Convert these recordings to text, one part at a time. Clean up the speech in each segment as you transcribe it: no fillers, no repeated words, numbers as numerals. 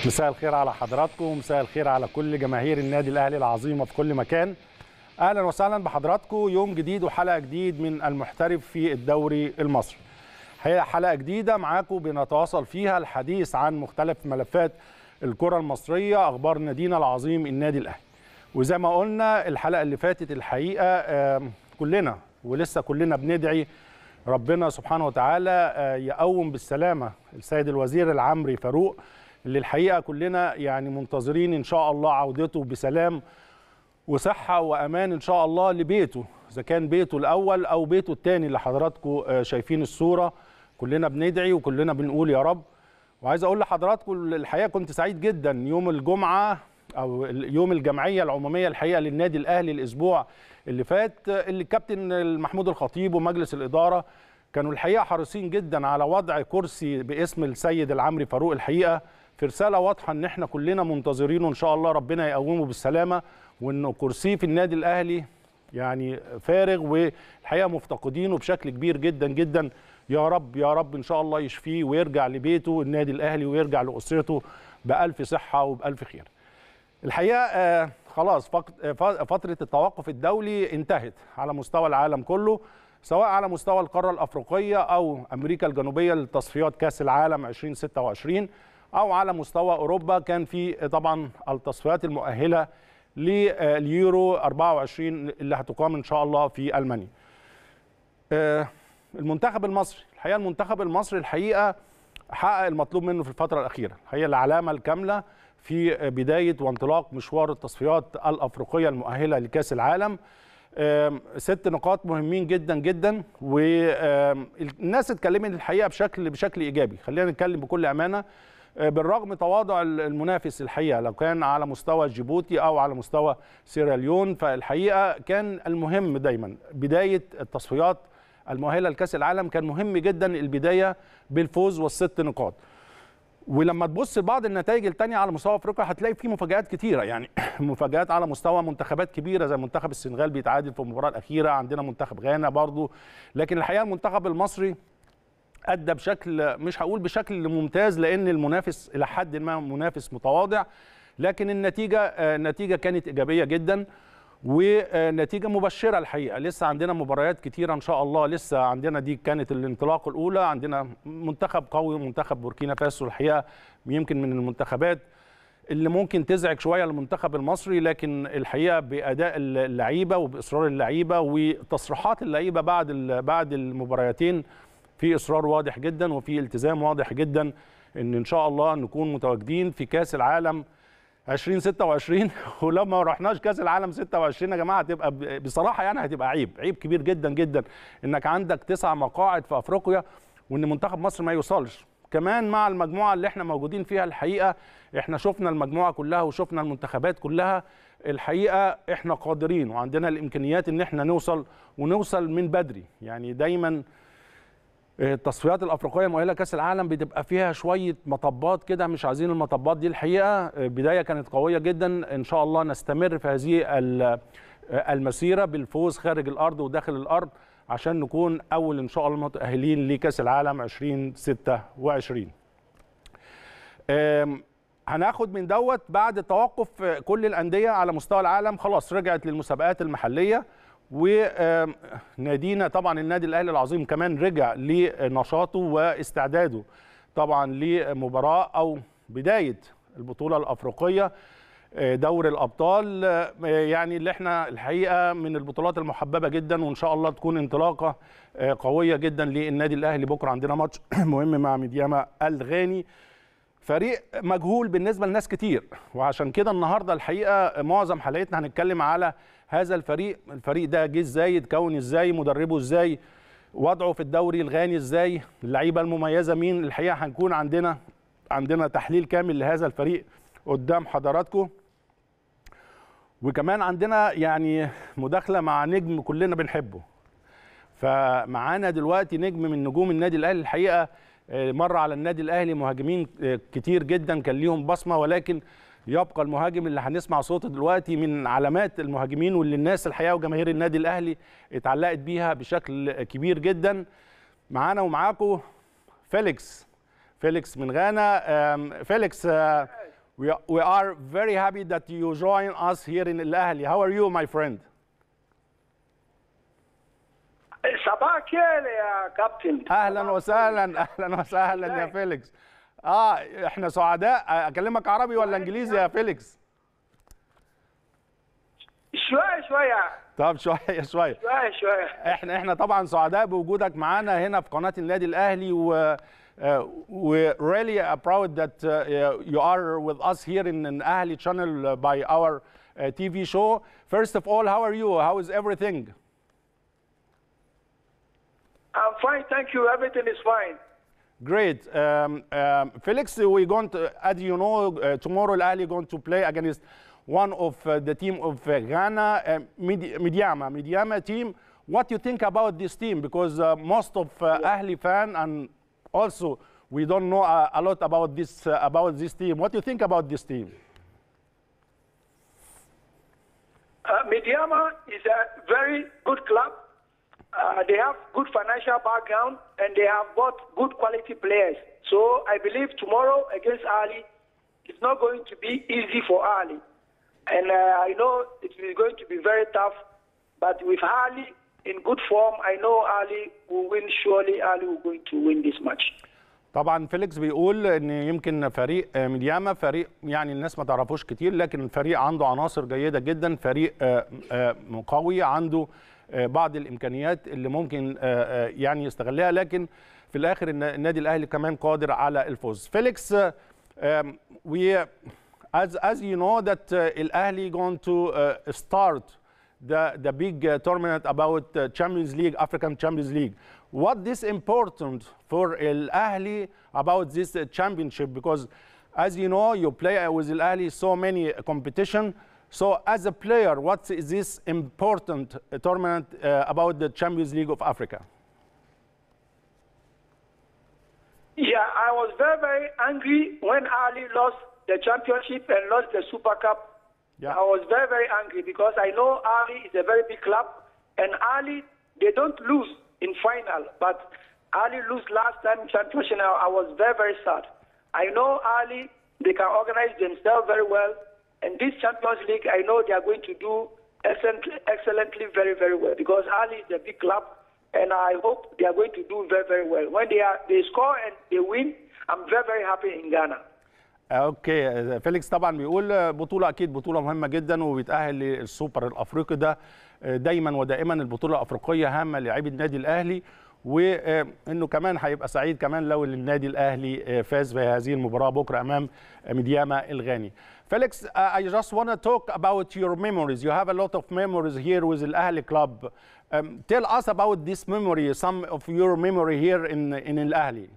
مساء الخير على حضراتكم ومساء الخير على كل جماهير النادي الأهلي العظيمة في كل مكان. أهلا وسهلا بحضراتكم، يوم جديد وحلقة جديد من المحترف في الدوري المصري. هي حلقة جديدة معاكم بنتواصل فيها الحديث عن مختلف ملفات الكرة المصرية، أخبار نادينا العظيم النادي الأهلي. وزي ما قلنا الحلقة اللي فاتت الحقيقة كلنا ولسه كلنا بندعي ربنا سبحانه وتعالى يقوم بالسلامة السيد الوزير العمري فاروق، اللي الحقيقة كلنا يعني منتظرين إن شاء الله عودته بسلام وصحة وأمان إن شاء الله لبيته، إذا كان بيته الأول أو بيته الثاني اللي حضراتكم شايفين الصورة. كلنا بندعي وكلنا بنقول يا رب. وعايز أقول لحضراتكم الحقيقة كنت سعيد جدا يوم الجمعة أو يوم الجمعية العمومية الحقيقة للنادي الأهلي الأسبوع اللي فات، اللي الكابتن محمود الخطيب ومجلس الإدارة كانوا الحقيقة حريصين جدا على وضع كرسي باسم السيد العمري فاروق، الحقيقة في رسالة واضحة ان احنا كلنا منتظرينه ان شاء الله ربنا يقومه بالسلامة، وانه كرسيه في النادي الاهلي يعني فارغ والحقيقة مفتقدينه بشكل كبير جدا جدا. يا رب يا رب ان شاء الله يشفيه ويرجع لبيته النادي الاهلي ويرجع لأسرته بألف صحة وبألف خير. الحقيقة خلاص فترة التوقف الدولي انتهت على مستوى العالم كله، سواء على مستوى القارة الأفريقية أو أمريكا الجنوبية لتصفيات كأس العالم 2026 أو على مستوى أوروبا. كان في طبعا التصفيات المؤهلة لليورو 24 اللي هتقام إن شاء الله في ألمانيا. المنتخب المصري الحقيقة الحقيقة حقق المطلوب منه في الفترة الأخيرة، هي العلامة الكاملة في بداية وانطلاق مشوار التصفيات الأفريقية المؤهلة لكأس العالم. 6 نقاط مهمين جدا جدا، والناس اتكلمت الحقيقة بشكل إيجابي. خلينا نتكلم بكل أمانة، بالرغم تواضع المنافس الحقيقة لو كان على مستوى جيبوتي أو على مستوى سيراليون، فالحقيقة كان المهم دايما بداية التصفيات المؤهلة لكأس العالم كان مهم جدا البداية بالفوز والست نقاط. ولما تبص لبعض النتائج التانية على مستوى افريقيا هتلاقي في مفاجآت كتيرة، يعني مفاجآت على مستوى منتخبات كبيرة زي منتخب السنغال بيتعادل في المباراة الأخيرة، عندنا منتخب غانا برضو. لكن الحقيقة المنتخب المصري أدى بشكل مش هقول بشكل ممتاز لأن المنافس إلى حد ما منافس متواضع، لكن النتيجة كانت إيجابية جدا ونتيجة مبشرة الحقيقة. لسه عندنا مباريات كتيرة إن شاء الله، لسه عندنا دي كانت الانطلاق الأولى، عندنا منتخب قوي منتخب بوركينا فاسو، الحقيقة يمكن من المنتخبات اللي ممكن تزعج شوية المنتخب المصري، لكن الحقيقة بأداء اللعيبة وبإصرار اللعيبة وتصريحات اللعيبة بعد المباريتين في إصرار واضح جدا وفي التزام واضح جدا إن شاء الله نكون متواجدين في كأس العالم 2026. ولو ما رحناش كاس العالم 26 يا جماعه هتبقى بصراحه يعني هتبقى عيب كبير جدا جدا انك عندك 9 مقاعد في افريقيا وان منتخب مصر ما يوصلش. كمان مع المجموعه اللي احنا موجودين فيها الحقيقه احنا شفنا المجموعه كلها وشفنا المنتخبات كلها، الحقيقه احنا قادرين وعندنا الامكانيات ان احنا ونوصل من بدري. يعني دايما التصفيات الافريقيه المؤهله كاس العالم بتبقى فيها شويه مطبات كده، مش عايزين المطبات دي. الحقيقه بدايه كانت قويه جدا، ان شاء الله نستمر في هذه المسيره بالفوز خارج الارض وداخل الارض عشان نكون اول ان شاء الله متاهلين لكاس العالم 2026. هناخد من دوت بعد توقف كل الانديه على مستوى العالم خلاص رجعت للمسابقات المحليه، ونادينا طبعا النادي الاهلي العظيم كمان رجع لنشاطه واستعداده طبعا لمباراه او بدايه البطوله الافريقيه دوري الابطال، يعني اللي احنا الحقيقه من البطولات المحببه جدا، وان شاء الله تكون انطلاقه قويه جدا للنادي الاهلي. بكره عندنا ماتش مهم مع ميدياما الغاني، فريق مجهول بالنسبه لناس كتير، وعشان كده النهارده الحقيقه معظم حلقتنا هنتكلم على هذا الفريق ده جه ازاي، اتكون ازاي، مدربه ازاي، وضعه في الدوري الغاني ازاي، اللعيبه المميزه مين. الحقيقه هنكون عندنا تحليل كامل لهذا الفريق قدام حضراتكم، وكمان عندنا يعني مداخله مع نجم كلنا بنحبه. فمعانا دلوقتي نجم من نجوم النادي الاهلي، الحقيقه مر على النادي الاهلي مهاجمين كتير جدا كان ليهم بصمه، ولكن يبقى المهاجم اللي هنسمع صوته دلوقتي من علامات المهاجمين واللي الناس الحقيقه وجماهير النادي الاهلي اتعلقت بيها بشكل كبير جدا. معانا ومعاكم فيليكس من غانا. فيليكس We are very happy that you join us here in Al Ahly. How are you, my friend? صباح الخير يا كابتن. اهلا وسهلا اهلا وسهلا يا فيليكس. احنا سعداء. اكلمك عربي ولا انجليزي يا فيليكس؟ شويه. طب شويه. احنا طبعا سعداء بوجودك معانا هنا في قناه النادي الاهلي we really are proud that you are with us here in an Ahly channel by our TV show. First of all, how are you? How is everything? I'm fine, thank you. Everything is fine. Great. Felix, we're going to, as you know, tomorrow Al Ahly going to play against one of the team of Ghana, Midyama team. What do you think about this team? Because most of Ahly fan and also we don't know a lot about this team. What do you think about this team? Midyama is a very good club. They have good financial background and they have got good quality players. So I believe tomorrow against Ahly, it's not going to be easy for Ahly. And I know it is going to be very tough. But with Ahly in good form, I know Ahly will win. Surely Ahly will going to win this match. طبعا فيليكس بيقول ان يمكن فريق ميدياما فريق يعني الناس ما تعرفوش كتير، لكن الفريق عنده عناصر جيده جدا، فريق قوي، عنده بعض الامكانيات اللي ممكن يعني يستغلها، لكن في الاخر النادي الاهلي كمان قادر على الفوز. فيليكس, as you know that Al Ahly going to start the big tournament about Champions League, African Champions League. What is important for Al Ahly about this championship? Because as you know, you play with Al Ahly so many competition. So as a player, what is this important tournament about the Champions League of Africa? Yeah, I was very, very angry when Ahly lost the championship and lost the Super Cup. Yeah. I was very, very angry because I know Ahly is a very big club and Ahly, they don't lose in final, but Ahly lose last time in championship. I was very, very sad. I know Ahly, they can organize themselves very well. And this Champions League, I know they are going to do excellently very, very well because Ahly is a big club, and I hope they are going to do very, very well. When they score and they win, I'm very, very happy in Ghana. اوكي فيليكس طبعا بيقول بطوله اكيد بطوله مهمه جدا وبيتاهل للسوبر الافريقي ده دايما ودائما البطوله الافريقيه هامه للاعبي النادي الاهلي وانه كمان هيبقى سعيد كمان لو النادي الاهلي فاز في هذه المباراه بكره امام ميدياما الغاني. Felix, I just want to talk about your memories. You have a lot of memories here with Al Ahly club. Tell us about this memory, some of your memory here in Al Ahly.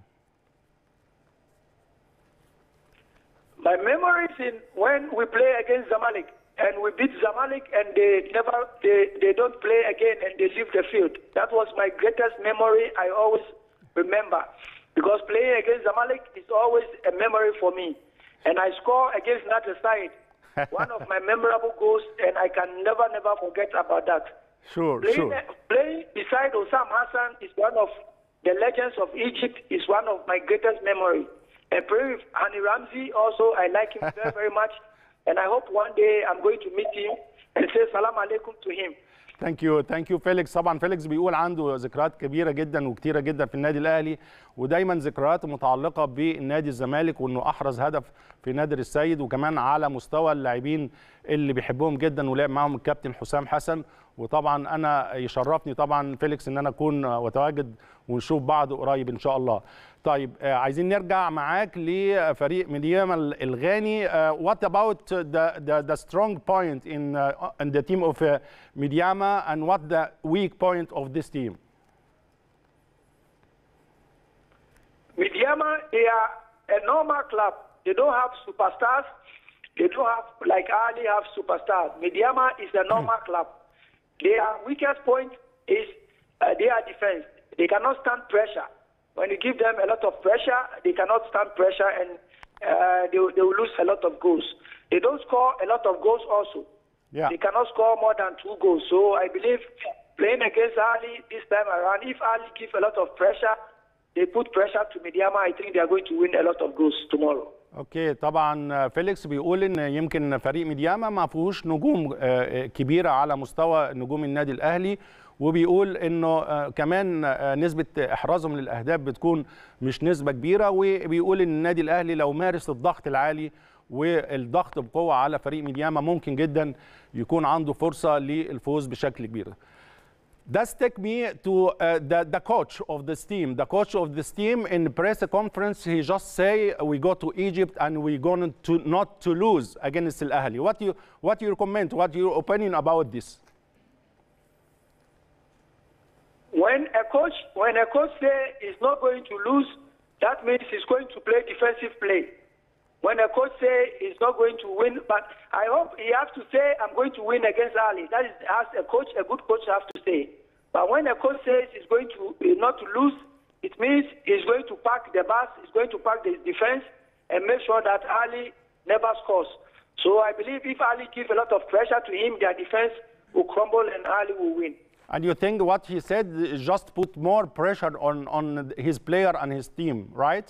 My memories in when we play against Zamalek and we beat Zamalek and they don't play again and they leave the field. That was my greatest memory. I always remember because playing against Zamalek is always a memory for me. And I score against Nader Said, one of my memorable goals, and I can never forget about that. Playing beside Osam Hassan is one of the legends of Egypt. Is one of my greatest memories. And playing with Hani Ramzi also, I like him very, very much. And I hope one day I'm going to meet him and say salam alaikum to him. ثانك يو فيليكس. طبعا فيليكس بيقول عنده ذكريات كبيره جدا وكتيره جدا في النادي الاهلي ودايما ذكرياته متعلقه بالنادي الزمالك وانه احرز هدف في نادر السيد وكمان على مستوى اللاعبين اللي بيحبهم جدا ولعب معاهم الكابتن حسام حسن. وطبعا انا يشرفني طبعا فيليكس ان انا اكون وتواجد ونشوف بعض قريب ان شاء الله. طيب عايزين نرجع معاك لفريق ميدياما الغاني. What about the strong point in the team of Midyama and what the weak point of this team? Midyama, they are a normal club. They don't have superstars. They don't have like Ahly have superstars. Midyama is a normal club. Their weakest point is their defense. They cannot stand pressure. When you give them a lot of pressure, they cannot stand pressure and they will lose a lot of goals. They don't score a lot of goals also. Yeah. They cannot score more than 2 goals. So I believe playing against Ahly this time around, if Ahly give a lot of pressure, they put pressure to Midyama, I think they are going to win a lot of goals tomorrow. اوكي، طبعا فيليكس بيقول ان يمكن فريق ميدياما ما فيهوش نجوم كبيره على مستوى نجوم النادي الاهلي، وبيقول انه كمان نسبه احرازهم للاهداف بتكون مش نسبه كبيره، وبيقول ان النادي الاهلي لو مارس الضغط العالي والضغط بقوه على فريق ميدياما ممكن جدا يكون عنده فرصه للفوز بشكل كبير. Does take me to the coach of this team. The coach of this team in the press conference, he just say we go to Egypt and we going to not to lose against Al Ahly. What your comment? What your opinion about this? When a coach say he's not going to lose, that means he's going to play defensive play. When a coach say he's not going to win, but I hope he has to say I'm going to win against Ali. That is as a coach, a good coach has to say. But when a coach says he's going to not to lose, it means he's going to pack the bus, he's going to pack the defense and make sure that Ali never scores. So I believe if Ali gives a lot of pressure to him, their defense will crumble and Ali will win. And you think what he said just put more pressure on his player and his team, right?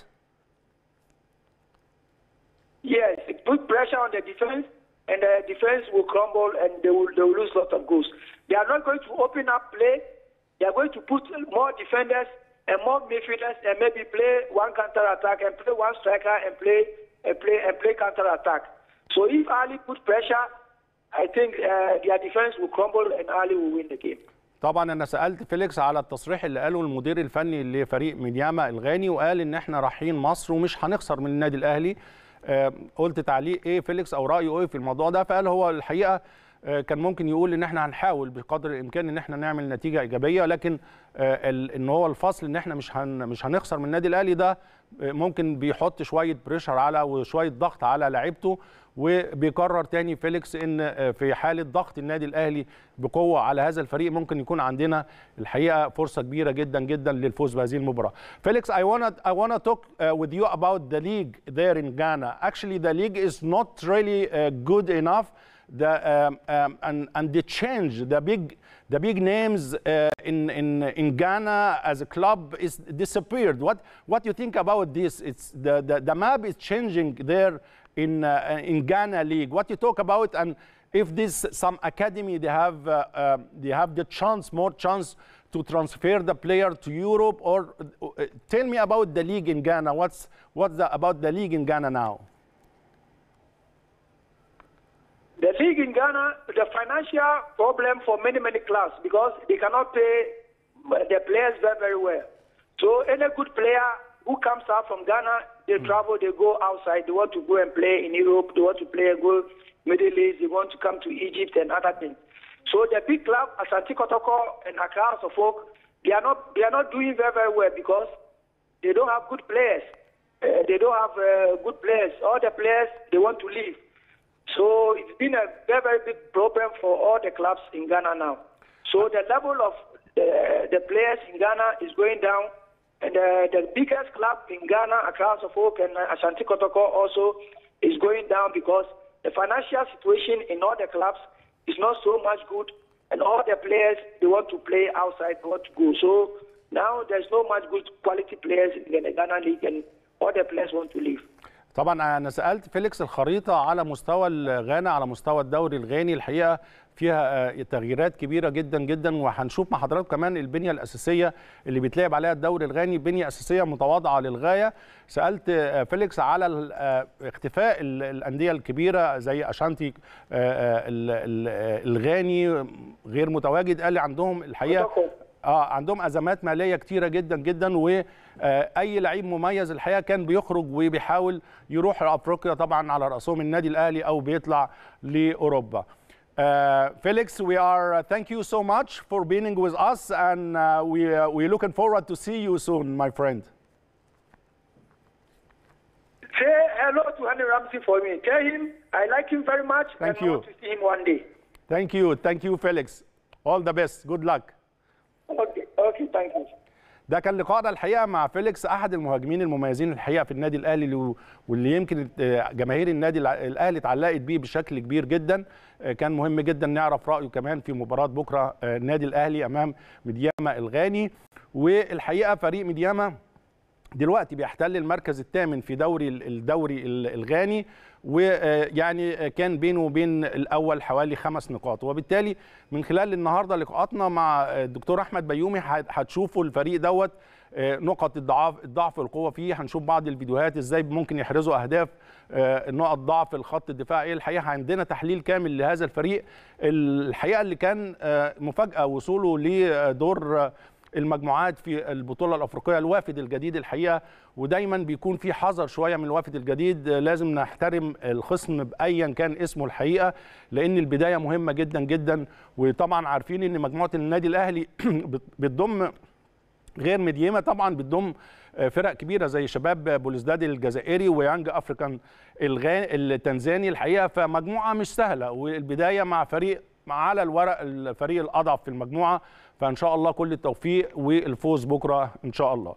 Yes, it put pressure on the defense, and the defense will crumble and they will lose a lot of goals. They are not going to open up play. They are going to put more defenders and more midfielders and maybe play one counter attack and play one striker and play counter attack. So if Ali put pressure, I think their defense will crumble and Ali will win the game. طبعا انا سالت فيليكس على التصريح اللي قاله المدير الفني لفريق ميدياما الغاني، وقال ان احنا رايحين مصر ومش هنخسر من النادي الاهلي. قلت تعليق ايه فيليكس او رايه ايه في الموضوع ده، فقال هو الحقيقه كان ممكن يقول ان احنا هنحاول بقدر الامكان ان احنا نعمل نتيجه ايجابيه، لكن ان هو الفصل ان احنا مش هنخسر من النادي الاهلي ده ممكن بيحط شويه بريشر على وشويه ضغط على لعيبته. وبيكرر تاني فيليكس ان في حاله ضغط النادي الاهلي بقوه على هذا الفريق ممكن يكون عندنا الحقيقه فرصه كبيره جدا جدا للفوز بهذه المباراه. فيليكس, I wanna talk with you about the league there in Ghana. Actually the league is not really good enough. And the change, the big names in Ghana as a club is disappeared. What you think about this? It's the map is changing there in Ghana league. What you talk about, and if this some academy they have the more chance to transfer the player to Europe, or tell me about the league in Ghana. What's about the league in Ghana now? The league in Ghana, the financial problem for many clubs because they cannot pay their players very well. So any good player who comes out from Ghana, they travel, they go outside, they want to go and play in Europe, they want to play go Middle East, they want to come to Egypt and other things. So the big club, Asante Kotoko and Accra Suffolk, they are not doing very well because they don't have good players. They don't have good players. All the players, they want to leave. So it's been a very big problem for all the clubs in Ghana now. So the level of the players in Ghana is going down, and the biggest club in Ghana, Accra Suffolk and Asante Kotoko also is going down because the financial situation in all the clubs is not so much good, and all the players, they want to play outside, they want to go. So now there's no much good quality players in the Ghana League, and all the players want to leave. طبعا انا سالت فيليكس الخريطه على مستوى غانا، على مستوى الدوري الغاني الحقيقه فيها تغييرات كبيره جدا جدا، وهنشوف مع حضراتكم كمان البنيه الاساسيه اللي بيتلعب عليها الدوري الغاني بنيه اساسيه متواضعه للغايه. سالت فيليكس على اختفاء الانديه الكبيره زي اشانتي الغاني غير متواجد، قال لي عندهم الحقيقه عندهم ازمات ماليه كتيره جدا جدا، واي لعيب مميز الحقيقه كان بيخرج وبيحاول يروح لافريقيا طبعا على راسهم النادي الاهلي او بيطلع لاوروبا. Felix, thank you so much for being with us, and we're looking forward to see you soon, my friend. Say hello to Henry Ramsey for me. Tell him I like him very much. Thank and you. I want to see him one day. Thank you, Felix. All the best. Good luck. Okay, thank you. ده كان لقائنا الحقيقه مع فيليكس، احد المهاجمين المميزين الحقيقه في النادي الاهلي، واللي يمكن جماهير النادي الاهلي اتعلقت بيه بشكل كبير جدا. كان مهم جدا نعرف رايه كمان في مباراه بكره النادي الاهلي امام ميدياما الغاني. والحقيقه فريق ميدياما دلوقتي بيحتل المركز الثامن في الدوري الغاني، ويعني كان بينه وبين الاول حوالي 5 نقاط. وبالتالي من خلال النهارده لقاءاتنا مع الدكتور احمد بيومي هتشوفوا الفريق دوت نقط الضعف والقوه فيه. هنشوف بعض الفيديوهات ازاي ممكن يحرزوا اهداف، نقط ضعف الخط الدفاعي. الحقيقه عندنا تحليل كامل لهذا الفريق الحقيقه اللي كان مفاجاه وصوله لدور المجموعات في البطوله الافريقيه، الوافد الجديد الحقيقه. ودايما بيكون في حذر شويه من الوافد الجديد، لازم نحترم الخصم بايا كان اسمه الحقيقه، لان البدايه مهمه جدا جدا. وطبعا عارفين ان مجموعه النادي الاهلي بتضم غير مديمه، طبعا بتضم فرق كبيره زي شباب بوليزداد الجزائري ويانج افريكان التنزاني الحقيقه. فمجموعه مش سهله، والبدايه مع فريق على الورق الفريق الاضعف في المجموعه. فان شاء الله كل التوفيق والفوز بكره ان شاء الله.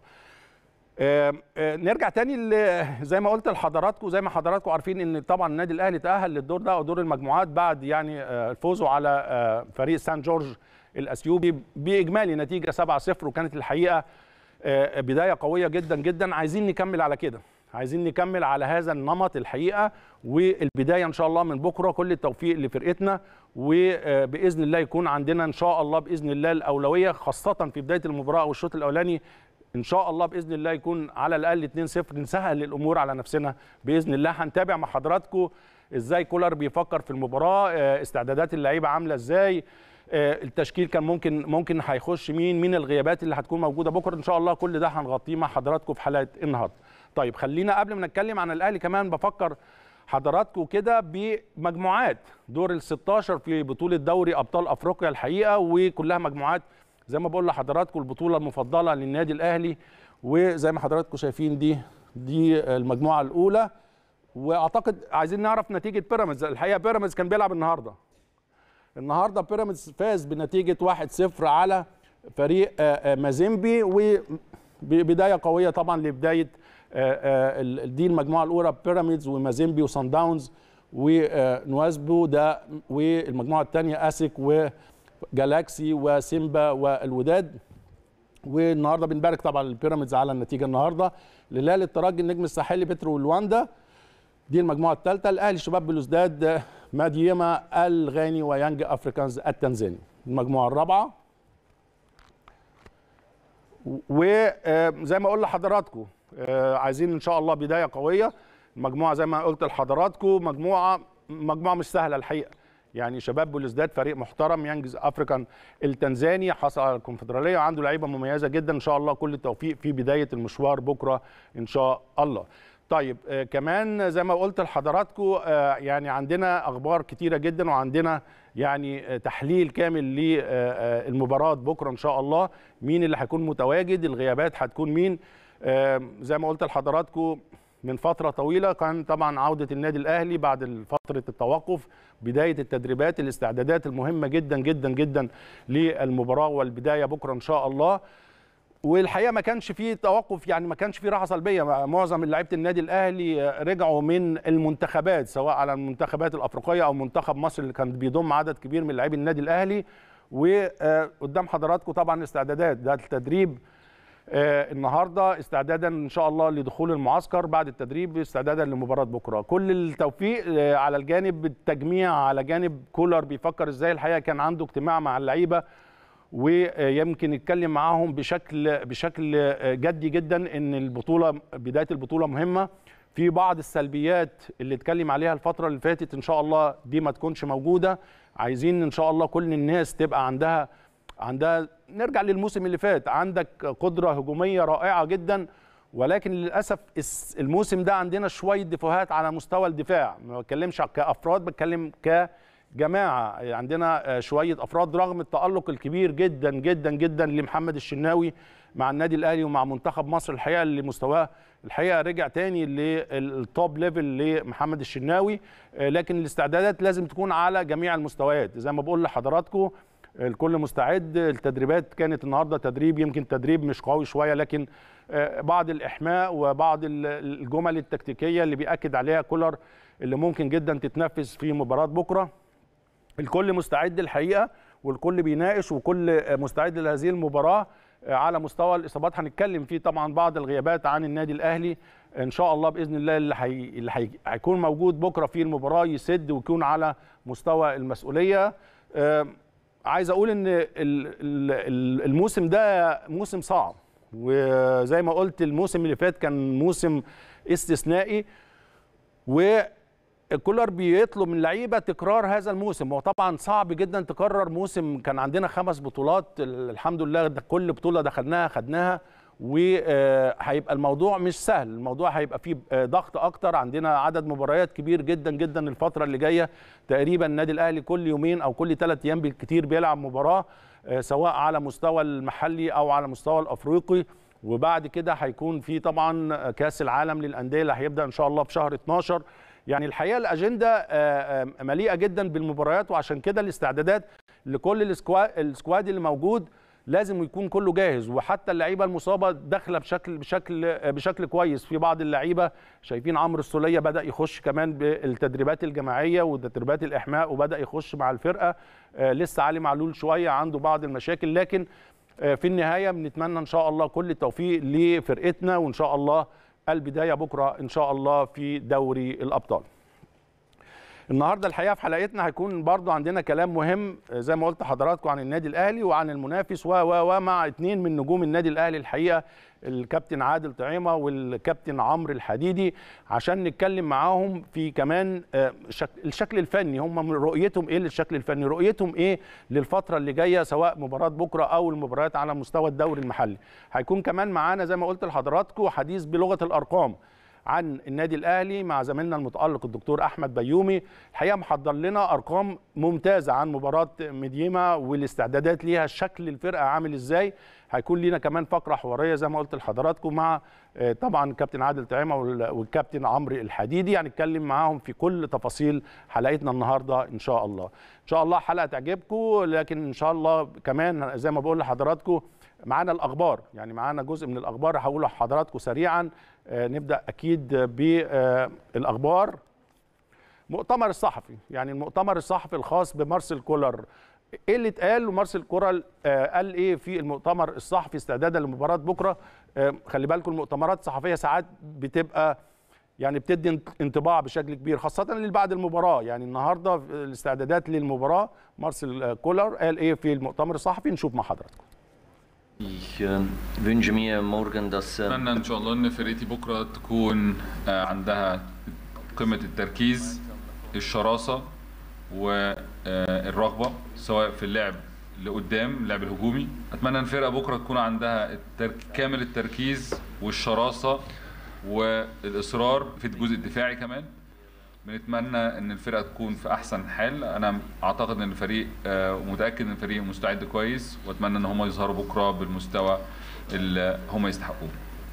نرجع تاني زي ما قلت لحضراتكم، زي ما حضراتكم عارفين ان طبعا النادي الاهلي تاهل للدور ده او دور المجموعات بعد يعني فوزه على فريق سان جورج الاثيوبي باجمالي نتيجه 7-0، وكانت الحقيقه بدايه قويه جدا جدا. عايزين نكمل على كده، عايزين نكمل على هذا النمط الحقيقه، والبدايه ان شاء الله من بكره. كل التوفيق لفرقتنا، وباذن الله يكون عندنا ان شاء الله باذن الله الاولويه، خاصه في بدايه المباراه والشوط الاولاني. ان شاء الله باذن الله يكون على الاقل 2-0، نسهل الامور على نفسنا باذن الله. هنتابع مع حضراتكم ازاي كولر بيفكر في المباراه، استعدادات اللعيبه عامله ازاي، التشكيل كان ممكن هيخش مين الغيابات اللي هتكون موجوده بكره ان شاء الله. كل ده هنغطيه مع حضراتكم في حلقه النهارده. طيب خلينا قبل ما نتكلم عن الاهلي كمان بفكر حضراتكم كده بمجموعات دور ال16 في بطوله دوري ابطال افريقيا الحقيقه، وكلها مجموعات زي ما بقول لحضراتكم البطوله المفضله للنادي الاهلي. وزي ما حضراتكم شايفين دي المجموعه الاولى. واعتقد عايزين نعرف نتيجه بيراميدز. الحقيقه بيراميدز كان بيلعب النهارده بيراميدز فاز بنتيجه 1-0 على فريق مازيمبي، وبدايه قويه طبعا لبدايه دي المجموعه الاولى، بيراميدز ومازيمبي وصن داونز ونوازبو ده، والمجموعه الثانيه اسك وجالاكسي وسيمبا والوداد. والنهارده بنبارك طبعا البيراميدز على النتيجه النهارده. الهلال الترجي النجم الساحلي بترو لواندا، دي المجموعه الثالثه. الاهلي شباب بلوزداد ماديما الغاني ويانج افريكانز التنزاني المجموعه الرابعه. وزي ما اقول لحضراتكم عايزين ان شاء الله بدايه قويه. المجموعه زي ما قلت لحضراتكم مجموعه مش سهله الحقيقه، يعني شباب بوليزداد فريق محترم، يانج افريكان التنزاني حصل على الكونفدراليه وعنده لعيبه مميزه جدا. ان شاء الله كل التوفيق في بدايه المشوار بكره ان شاء الله. طيب كمان زي ما قلت لحضراتكم يعني عندنا اخبار كتيره جدا، وعندنا يعني تحليل كامل للمباراه بكره ان شاء الله. مين اللي هيكون متواجد، الغيابات هتكون مين. زي ما قلت لحضراتكم من فتره طويله كان طبعا عوده النادي الاهلي بعد فتره التوقف، بدايه التدريبات، الاستعدادات المهمه جدا جدا جدا للمباراه والبدايه بكره ان شاء الله. والحقيقه ما كانش فيه توقف، يعني ما كانش فيه راحه سلبيه. معظم لعيبه النادي الاهلي رجعوا من المنتخبات، سواء على المنتخبات الافريقيه او منتخب مصر اللي كان بيضم عدد كبير من لاعبي النادي الاهلي. وقدام حضراتكم طبعا استعدادات، ده التدريب النهارده استعدادا ان شاء الله لدخول المعسكر بعد التدريب، استعدادا لمباراه بكره. كل التوفيق على الجانب التجميع، على جانب كولر بيفكر ازاي. الحقيقه كان عنده اجتماع مع اللعيبه ويمكن يتكلم معاهم بشكل جدي جدا ان بدايه البطوله مهمه. في بعض السلبيات اللي اتكلم عليها الفتره اللي فاتت ان شاء الله دي ما تكونش موجوده. عايزين ان شاء الله كل الناس تبقى عندها نرجع للموسم اللي فات، عندك قدره هجوميه رائعه جدا، ولكن للاسف الموسم ده عندنا شويه دفوهات على مستوى الدفاع. ما بتكلمش كافراد، بتكلم كجماعه. عندنا شويه افراد رغم التالق الكبير جدا جدا جدا لمحمد الشناوي مع النادي الاهلي ومع منتخب مصر الحقيقه اللي مستواه الحقيقه رجع تاني للتوب ليفل لمحمد الشناوي. لكن الاستعدادات لازم تكون على جميع المستويات زي ما بقول لحضراتكم. الكل مستعد. التدريبات كانت النهارده تدريب، يمكن تدريب مش قوي شويه، لكن بعض الاحماء وبعض الجمل التكتيكيه اللي بيأكد عليها كولر اللي ممكن جدا تتنفذ في مباراه بكره. الكل مستعد الحقيقه، والكل بيناقش، وكل مستعد لهذه المباراه. على مستوى الاصابات هنتكلم فيه طبعا بعض الغيابات عن النادي الاهلي ان شاء الله باذن الله اللي هيكون موجود بكره في المباراه يسد ويكون على مستوى المسؤوليه. عايز اقول ان الموسم ده موسم صعب، وزي ما قلت الموسم اللي فات كان موسم استثنائي، وكولر بيطلب من اللعيبه تكرار هذا الموسم. هو طبعا صعب جدا تكرر موسم كان عندنا 5 بطولات الحمد لله، كل بطوله دخلناها خدناها، وهيبقى الموضوع مش سهل، الموضوع هيبقى فيه ضغط اكتر. عندنا عدد مباريات كبير جدا جدا الفتره اللي جايه، تقريبا النادي الاهلي كل يومين او كل 3 ايام بالكتير بيلعب مباراه، سواء على مستوى المحلي او على مستوى الافريقي. وبعد كده هيكون في طبعا كاس العالم للانديه اللي هيبدا ان شاء الله في شهر 12. يعني الحقيقه الاجنده مليئه جدا بالمباريات، وعشان كده الاستعدادات لكل السكواد اللي موجود لازم يكون كله جاهز، وحتى اللعيبه المصابه داخله بشكل كويس. في بعض اللعيبه شايفين عمرو السوليه بدا يخش كمان بالتدريبات الجماعيه وتدريبات الاحماء وبدا يخش مع الفرقه. لسه علي معلول شويه عنده بعض المشاكل، لكن في النهايه بنتمنى ان شاء الله كل التوفيق لفرقتنا، وان شاء الله البدايه بكره ان شاء الله في دوري الابطال. النهارده الحقيقه في حلقتنا هيكون برضو عندنا كلام مهم زي ما قلت لحضراتكم عن النادي الاهلي وعن المنافس ومع 2 من نجوم النادي الاهلي الحقيقه، الكابتن عادل طعيمه والكابتن عمرو الحديدي، عشان نتكلم معاهم في كمان الشكل الفني. هم رؤيتهم ايه للشكل الفني، رؤيتهم ايه للفتره اللي جايه سواء مباراه بكره او المباريات على مستوى الدوري المحلي. هيكون كمان معانا زي ما قلت لحضراتكم حديث بلغه الارقام عن النادي الاهلي مع زميلنا المتالق الدكتور احمد بيومي. الحقيقه محضر لنا ارقام ممتازه عن مباراه ميديما والاستعدادات ليها، شكل الفرقه عامل ازاي. هيكون لينا كمان فقره حواريه زي ما قلت لحضراتكم مع طبعا الكابتن عادل طعيمه والكابتن عمرو الحديدي، هنتكلم معاهم في كل تفاصيل حلقتنا النهارده ان شاء الله. ان شاء الله حلقه تعجبكم، لكن ان شاء الله كمان زي ما بقول لحضراتكم معانا الاخبار، يعني معانا جزء من الاخبار هقوله لحضراتكم سريعا. نبدا اكيد بالاخبار. مؤتمر الصحفي، يعني المؤتمر الصحفي الخاص بمارسيل كولر، ايه اللي اتقال؟ ومارسيل كولر قال ايه في المؤتمر الصحفي استعدادا لمباراه بكره؟ خلي بالكم المؤتمرات الصحفيه ساعات بتبقى يعني بتدي انطباع بشكل كبير خاصه اللي بعد المباراه. يعني النهارده الاستعدادات للمباراه مارسيل كولر قال ايه في المؤتمر الصحفي؟ نشوف مع حضراتكم. أتمنى إن شاء الله إن فرقتي بكرة تكون عندها قمة التركيز، الشراسة والرغبة سواء في اللعب لقدام اللعب الهجومي. أتمنى إن الفرقة بكرة تكون عندها كامل التركيز والشراسة والإصرار في الجزء الدفاعي كمان. بنتمنى ان الفرقه تكون في احسن حال. انا اعتقد ان الفريق ومتاكد ان الفريق مستعد كويس، واتمنى ان هم يظهروا بكره بالمستوى اللي هم يستحقوه.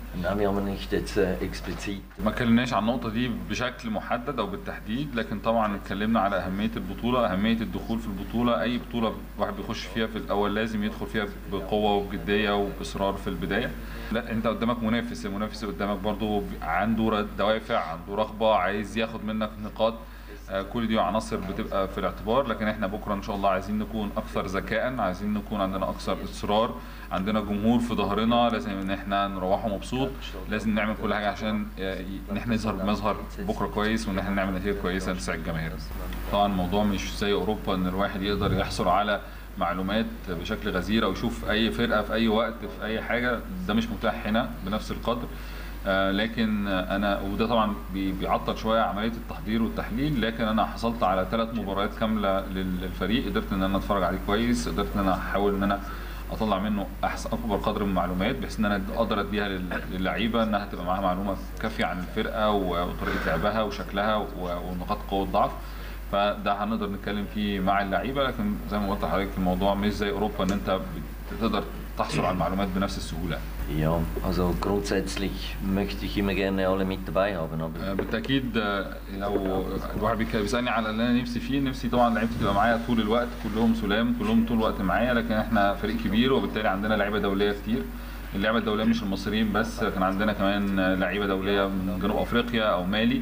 ما اتكلمناش عن النقطه دي بشكل محدد او بالتحديد، لكن طبعا اتكلمنا على اهميه البطوله، اهميه الدخول في البطوله. اي بطوله واحد بيخش فيها في الاول لازم يدخل فيها بقوه وبجديه وباصرار في البدايه. لا انت قدامك منافس، المنافس قدامك برضو عنده دوافع، عنده رغبه، عايز ياخد منك نقاط. كل دي عناصر بتبقى في الاعتبار. لكن احنا بكره ان شاء الله عايزين نكون اكثر ذكاء، عايزين نكون عندنا اكثر اصرار، عندنا جمهور في ظهرنا، لازم ان احنا نروحه مبسوط، لازم نعمل كل حاجه عشان ان احنا نظهر بمظهر بكره كويس وان احنا نعمل نتيجه كويسه تسعد الجماهير. طبعا الموضوع مش زي اوروبا ان الواحد يقدر يحصل على معلومات بشكل غزير او يشوف اي فرقه في اي وقت في اي حاجه، ده مش متاح هنا بنفس القدر. لكن انا وده طبعا بيعطل شويه عمليه التحضير والتحليل، لكن انا حصلت على 3 مباريات كامله للفريق، قدرت ان انا اتفرج عليه كويس، قدرت ان انا احاول ان انا اطلع منه اكبر قدر من المعلومات بحيث ان انا اقدر اديها للعيبه انها تبقى معاها معلومه كافيه عن الفرقه وطريقه لعبها وشكلها ونقاط قوه الضعف. فده هنقدر نتكلم فيه مع اللعيبه، لكن زي ما قلت لحضرتك الموضوع مش زي اوروبا ان انت تقدر تحصل على المعلومات بنفس السهوله. Ja, also grundsätzlich möchte ich immer gerne alle mit dabei haben. Aber بالتاكيد لو الواحد بيسالني على اللي انا نفسي فيه، نفسي طبعا لعيبتي تبقى معايا طول الوقت، كلهم سلام، كلهم طول الوقت معايا، لكن احنا فريق كبير وبالتالي عندنا لعيبه دوليه كتير. اللعيبه الدوليه مش المصريين بس، كان عندنا كمان لعيبه دوليه من جنوب افريقيا او مالي.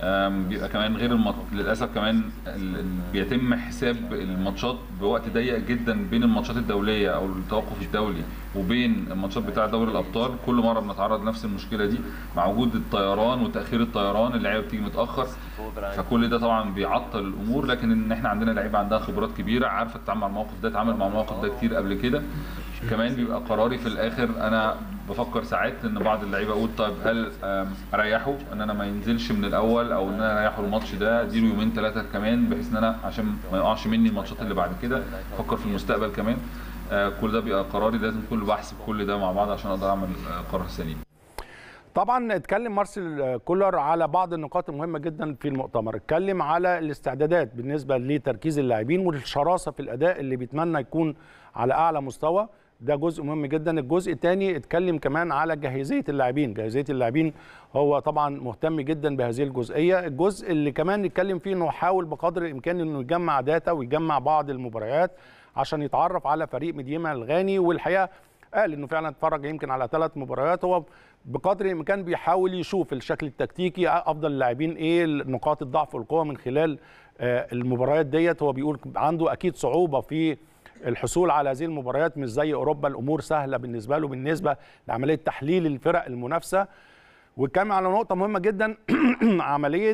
بيبقى كمان غير للاسف كمان بيتم حساب الماتشات بوقت ضيق جدا بين الماتشات الدوليه او التوقف الدولي وبين الماتشات بتاع دوري الابطال. كل مره بنتعرض لنفس المشكله دي مع وجود الطيران وتاخير الطيران، اللعيبه بتيجي متاخر، فكل ده طبعا بيعطل الامور. لكن ان احنا عندنا لعيبه عندها خبرات كبيره، عارفه تتعامل مع الموقف ده، اتعامل مع الموقف ده كتير قبل كده. كمان بيبقى قراري في الاخر، انا بفكر ساعات ان بعض اللعيبه اقول طيب هل اريحه ان انا ما ينزلش من الاول، او ان انا اريحه الماتش ده، اديله يومين ثلاثه كمان بحيث ان انا عشان ما يقعش مني الماتشات اللي بعد كده، افكر في المستقبل كمان. كل ده بيبقى قراري، لازم كل بحسب كل ده مع بعض عشان اقدر اعمل قرار سليم. طبعا اتكلم مارسيل كولر على بعض النقاط المهمه جدا في المؤتمر. اتكلم على الاستعدادات بالنسبه لتركيز اللاعبين والشراسه في الاداء اللي بيتمنى يكون على اعلى مستوى، ده جزء مهم جدا. الجزء الثاني اتكلم كمان على جاهزيه اللاعبين. جاهزيه اللاعبين هو طبعا مهتم جدا بهذه الجزئيه. الجزء اللي كمان نتكلم فيه انه حاول بقدر الامكان انه يجمع داتا ويجمع بعض المباريات عشان يتعرف على فريق مدياما الغاني، والحقيقه قال انه فعلا اتفرج يمكن على 3 مباريات. هو بقدر الامكان بيحاول يشوف الشكل التكتيكي، افضل اللاعبين ايه، نقاط الضعف والقوه من خلال المباريات ديت. هو بيقول عنده اكيد صعوبه في الحصول على هذه المباريات، مش زي اوروبا الامور سهله بالنسبه له بالنسبه لعمليه تحليل الفرق المنافسه. وكان على نقطه مهمه جدا عمليه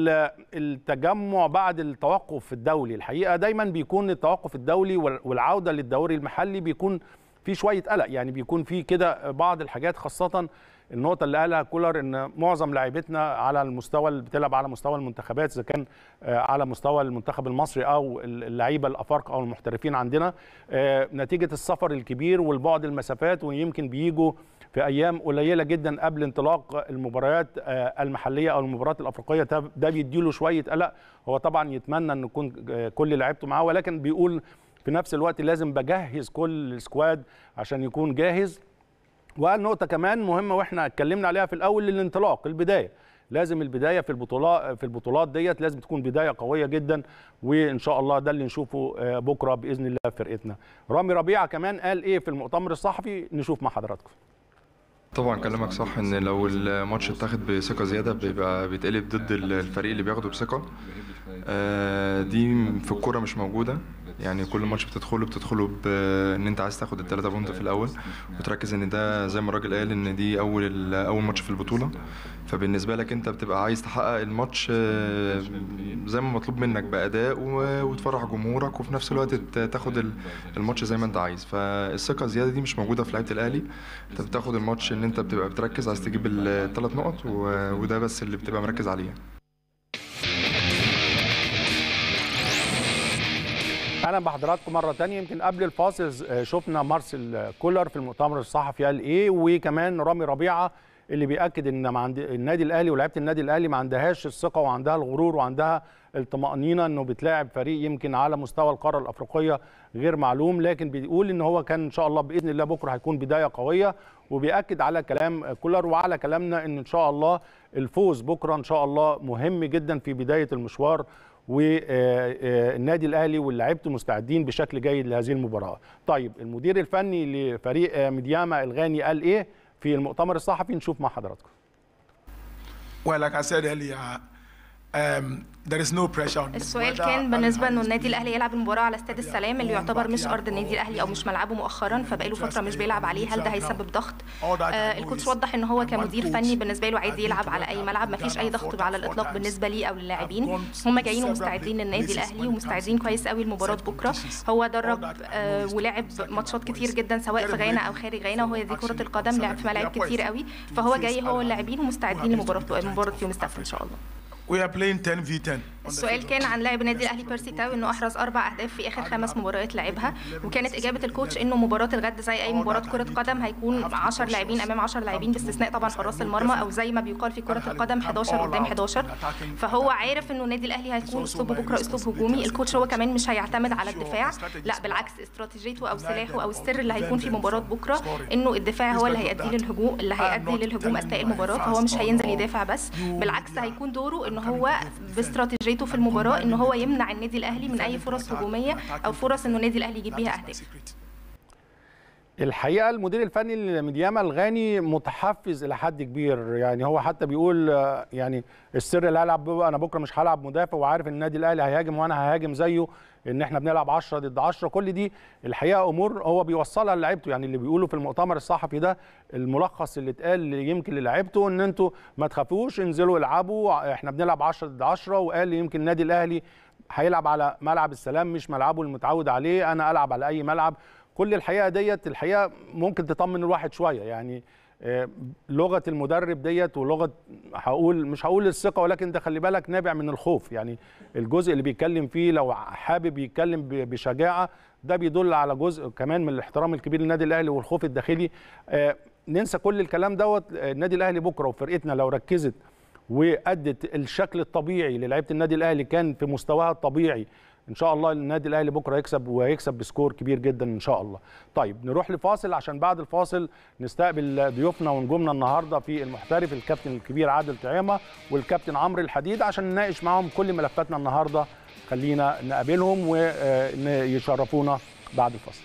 التجمع بعد التوقف الدولي. الحقيقه دايما بيكون التوقف الدولي والعوده للدوري المحلي بيكون في شويه قلق، يعني بيكون في كده بعض الحاجات، خاصه النقطه اللي قالها كولر ان معظم لاعيبتنا على المستوى اللي بتلعب على مستوى المنتخبات، اذا كان على مستوى المنتخب المصري او اللعيبه الافارقه او المحترفين عندنا، نتيجه السفر الكبير والبعد المسافات، ويمكن بيجوا في ايام قليله جدا قبل انطلاق المباريات المحليه او المباريات الافريقيه. ده بيديله شويه قلق. هو طبعا يتمنى ان يكون كل لعيبته معاه، ولكن بيقول في نفس الوقت لازم بجهز كل السكواد عشان يكون جاهز. وقال نقطة كمان مهمة واحنا اتكلمنا عليها في الأول، الانطلاق، البداية. لازم البداية في البطولات ديت لازم تكون بداية قوية جدا، وإن شاء الله ده اللي نشوفه بكرة بإذن الله في فرقتنا. رامي ربيعة كمان قال إيه في المؤتمر الصحفي، نشوف مع حضراتكم. طبعا كلامك صح، ان لو الماتش اتاخد بثقه زياده بيبقى بيتقلب ضد الفريق اللي بياخده بثقه. دي في الكوره مش موجوده، يعني كل ماتش بتدخله بان انت عايز تاخد ال3 بونت في الاول، وتركز ان ده زي ما الراجل قال ان دي اول ماتش في البطوله. فبالنسبه لك انت بتبقى عايز تحقق الماتش زي ما مطلوب منك باداء وتفرح جمهورك، وفي نفس الوقت تاخد الماتش زي ما انت عايز. فالثقه الزياده دي مش موجوده في لعيبه الاهلي. انت بتاخد الماتش ان انت بتبقى بتركز عايز تجيب ال3 نقط، وده بس اللي بتبقى مركز عليه. اهلا بحضراتكم مره ثانيه. يمكن قبل الفاصل شفنا مارسيل كولر في المؤتمر الصحفي قال ايه، وكمان رامي ربيعه اللي بياكد ان النادي الاهلي ولاعيبه النادي الاهلي ما عندهاش الثقه وعندها الغرور وعندها الطمانينه انه بتلاعب فريق يمكن على مستوى القاره الافريقيه غير معلوم، لكن بيقول ان هو كان ان شاء الله باذن الله بكره هيكون بدايه قويه. وبياكد على كلام كولر وعلى كلامنا ان شاء الله الفوز بكره ان شاء الله مهم جدا في بدايه المشوار، والنادي الاهلي ولاعيبته مستعدين بشكل جيد لهذه المباراه. طيب المدير الفني لفريق مدياما الغاني قال ايه في المؤتمر الصحفي، نشوف مع حضراتكم. Well, like I said earlier, there is no pressure on السؤال كان بالنسبه انه النادي الاهلي يلعب المباراه على استاد السلام اللي يعتبر مش ارض النادي الاهلي او مش ملعبه مؤخرا، فبقاله فتره مش بيلعب عليه، هل ده هيسبب ضغط؟ الكوتش وضح ان هو كمدير فني بالنسبه له عايز يلعب على اي ملعب، مفيش اي ضغط على الاطلاق بالنسبه لي او للاعبين. هم جايين ومستعدين للنادي الاهلي ومستعدين كويس قوي لمباراه بكره. هو درب ولعب ماتشات كتير جدا سواء في غانا او خارج غانا، وهي دي كره القدم، لعب في ملاعب كتير قوي، فهو جاي هو واللاعبين ومستعدين لمباراه يوم السبت ان شاء الله. We are playing 10v10. السؤال كان عن لاعب النادي الاهلي بيرسي تاو انه احرز 4 اهداف في اخر 5 مباريات لعبها، وكانت اجابه الكوتش انه مباراه الغد زي اي مباراه كره قدم هيكون 10 لاعبين امام 10 لاعبين باستثناء طبعا حراس المرمى، او زي ما بيقال في كره القدم 11 قدام 11. فهو عارف انه النادي الاهلي هيكون اسلوبه بكره اسلوب هجومي. الكوتش هو كمان مش هيعتمد على الدفاع، لا بالعكس استراتيجيته او سلاحه او السر اللي هيكون في مباراه بكره انه الدفاع هو اللي هيؤدي للهجوم اثناء المباراه، فهو مش هينزل يدافع بس، بالعكس هيكون دوره ان هو باستراتيجيته في المباراه ان هو يمنع النادي الاهلي من اي فرص هجوميه او فرص انه النادي الاهلي يجيب بيها اهداف. الحقيقه المدير الفني لميدياما الغاني متحفز الى حد كبير، يعني هو حتى بيقول يعني السر اللي هلعب انا بكره مش هلعب مدافع، وعارف ان النادي الاهلي هيهاجم وانا ههاجم زيه، ان احنا بنلعب 10 ضد 10. كل دي الحقيقه امور هو بيوصلها للاعيبته، يعني اللي بيقوله في المؤتمر الصحفي ده الملخص اللي اتقال يمكن للاعيبته ان انتوا ما تخافوش، انزلوا العبوا، احنا بنلعب 10 ضد 10، وقال يمكن النادي الاهلي هيلعب على ملعب السلام مش ملعبه المتعود عليه، انا العب على اي ملعب. كل الحقيقه ديت الحقيقه ممكن تطمن الواحد شويه، يعني لغه المدرب ديت ولغه مش هقول الثقه، ولكن ده خلي بالك نابع من الخوف، يعني الجزء اللي بيتكلم فيه لو حابب يتكلم بشجاعه ده بيدل على جزء كمان من الاحترام الكبير للنادي الاهلي والخوف الداخلي. ننسى كل الكلام دوت. النادي الاهلي بكره وفرقتنا لو ركزت وادت الشكل الطبيعي للاعيبه النادي الاهلي كان في مستواها الطبيعي، ان شاء الله النادي الاهلي بكره يكسب وهيكسب بسكور كبير جدا ان شاء الله. طيب نروح لفاصل عشان بعد الفاصل نستقبل ضيوفنا ونجومنا النهارده في المحترف الكابتن الكبير عادل طعيمه والكابتن عمرو الحديد عشان نناقش معاهم كل ملفاتنا النهارده. خلينا نقابلهم ويشرفونا بعد الفاصل.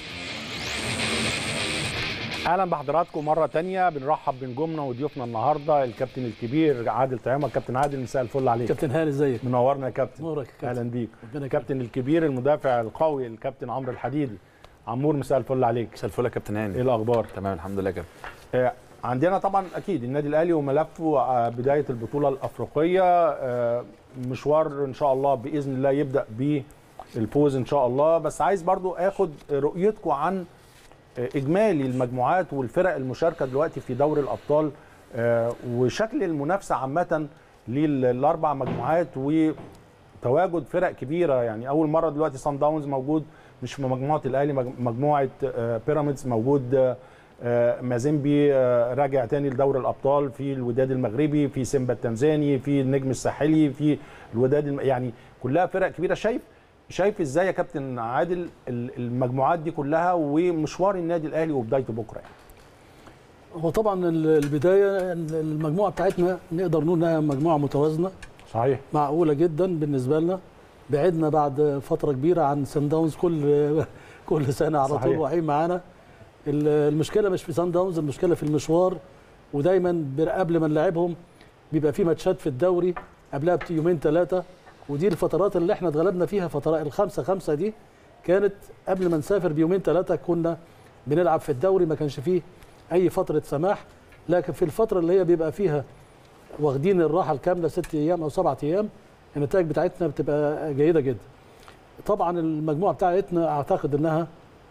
اهلا بحضراتكم مره تانية، بنرحب بنجومنا وضيوفنا النهارده الكابتن الكبير عادل طعيمه. كابتن عادل مساء الفل عليك. كابتن هاني ازيك؟ منورنا يا كابتن. نورك يا كابتن. اهلا بيك. الكابتن الكبير المدافع القوي الكابتن عمرو الحديدي. عمور مساء الفل عليك. مساء الفل يا كابتن هاني. ايه الاخبار؟ تمام الحمد لله يا كابتن. عندنا طبعا اكيد النادي الاهلي وملفه بدايه البطوله الافريقيه، مشوار ان شاء الله باذن الله يبدا بالفوز ان شاء الله، بس عايز برضو اخد رؤيتكم عن اجمالي المجموعات والفرق المشاركه دلوقتي في دوري الابطال وشكل المنافسه عامه للاربع مجموعات وتواجد فرق كبيره. يعني اول مره دلوقتي صن داونز موجود مش في مجموعه الاهلي، مجموعه بيراميدز موجود، مازيمبي راجع تاني لدوري الابطال، في الوداد المغربي، في سيمبا التنزاني، في النجم الساحلي، في الوداد يعني كلها فرق كبيره. شايف ازاي يا كابتن عادل المجموعات دي كلها ومشوار النادي الاهلي وبدايته بكره يعني؟ هو طبعا البدايه المجموعه بتاعتنا نقدر نقول انها مجموعه متوازنه صحيح، معقوله جدا بالنسبه لنا. بعدنا بعد فتره كبيره عن سان داونز، كل سنه على طول واقعين معانا. المشكله مش في سان داونز، المشكله في المشوار، ودايما قبل ما نلعبهم بيبقى في ماتشات في الدوري قبلها بيومين ثلاثه، ودي الفترات اللي احنا اتغلبنا فيها. فترات ال5-5 دي كانت قبل ما نسافر بيومين ثلاثه كنا بنلعب في الدوري، ما كانش فيه اي فتره سماح. لكن في الفتره اللي هي بيبقى فيها واخدين الراحه الكامله 6 ايام او 7 ايام، النتائج بتاعتنا بتبقى جيده جدا. طبعا المجموعه بتاعتنا اعتقد انها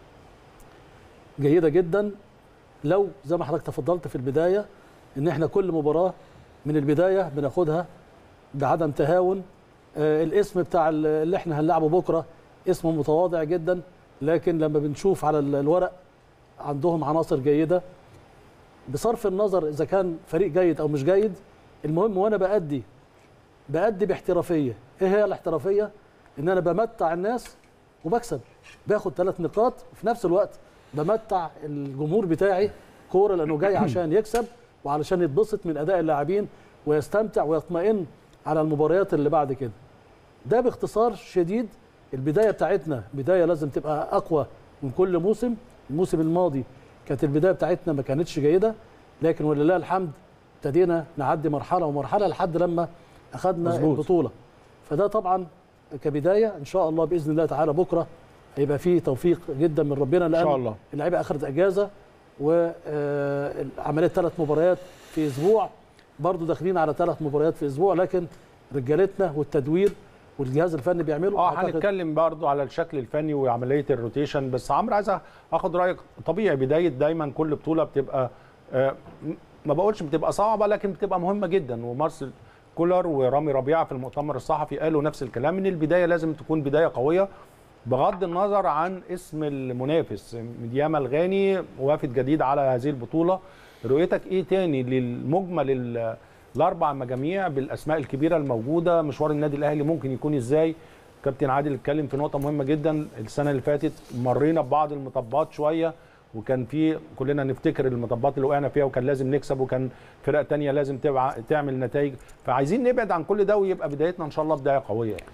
جيده جدا، لو زي ما حضرتك تفضلت في البدايه ان احنا كل مباراه من البدايه بناخدها بعدم تهاون. الاسم بتاع اللي احنا هنلعبه بكره اسمه متواضع جدا، لكن لما بنشوف على الورق عندهم عناصر جيده بصرف النظر اذا كان فريق جيد او مش جيد. المهم وانا بأدي باحترافيه. ايه هي الاحترافيه؟ ان انا بمتع الناس وبكسب، باخد 3 نقاط وفي نفس الوقت بمتع الجمهور بتاعي كوره، لانه جاي عشان يكسب وعلشان يتبسط من اداء اللاعبين ويستمتع ويطمئن على المباريات اللي بعد كده. ده باختصار شديد البدايه بتاعتنا. بدايه لازم تبقى اقوى من كل موسم. الموسم الماضي كانت البدايه بتاعتنا ما كانتش جيده، لكن ولله الحمد ابتدينا نعدي مرحله ومرحله لحد لما اخذنا البطوله. فده طبعا كبدايه ان شاء الله باذن الله تعالى بكره هيبقى فيه توفيق جدا من ربنا، لان ان شاء الله اللعيبه اخذت اجازه وعمليه 3 مباريات في اسبوع، برضو داخلين على 3 مباريات في اسبوع، لكن رجالتنا والتدوير والجهاز الفني بيعملوا. هنتكلم برضو على الشكل الفني وعمليه الروتيشن. بس عمرو عايز اخد رايك. طبيعي بدايه دايما كل بطوله بتبقى ما بقولش بتبقى صعبه، لكن بتبقى مهمه جدا. ومارسيل كولر ورامي ربيعه في المؤتمر الصحفي قالوا نفس الكلام، ان البدايه لازم تكون بدايه قويه بغض النظر عن اسم المنافس. ميدياما الغاني وافد جديد على هذه البطوله. رؤيتك ايه تاني للمجمل الاربع مجاميع بالاسماء الكبيره الموجوده؟ مشوار النادي الاهلي ممكن يكون ازاي؟ كابتن عادل اتكلم في نقطه مهمه جدا. السنه اللي فاتت مرينا ببعض المطبات شويه، وكان في كلنا نفتكر المطبات اللي وقعنا فيها، وكان لازم نكسب، وكان فرق تانية لازم تعمل نتائج. فعايزين نبعد عن كل ده ويبقى بدايتنا ان شاء الله بدايه قويه يعني.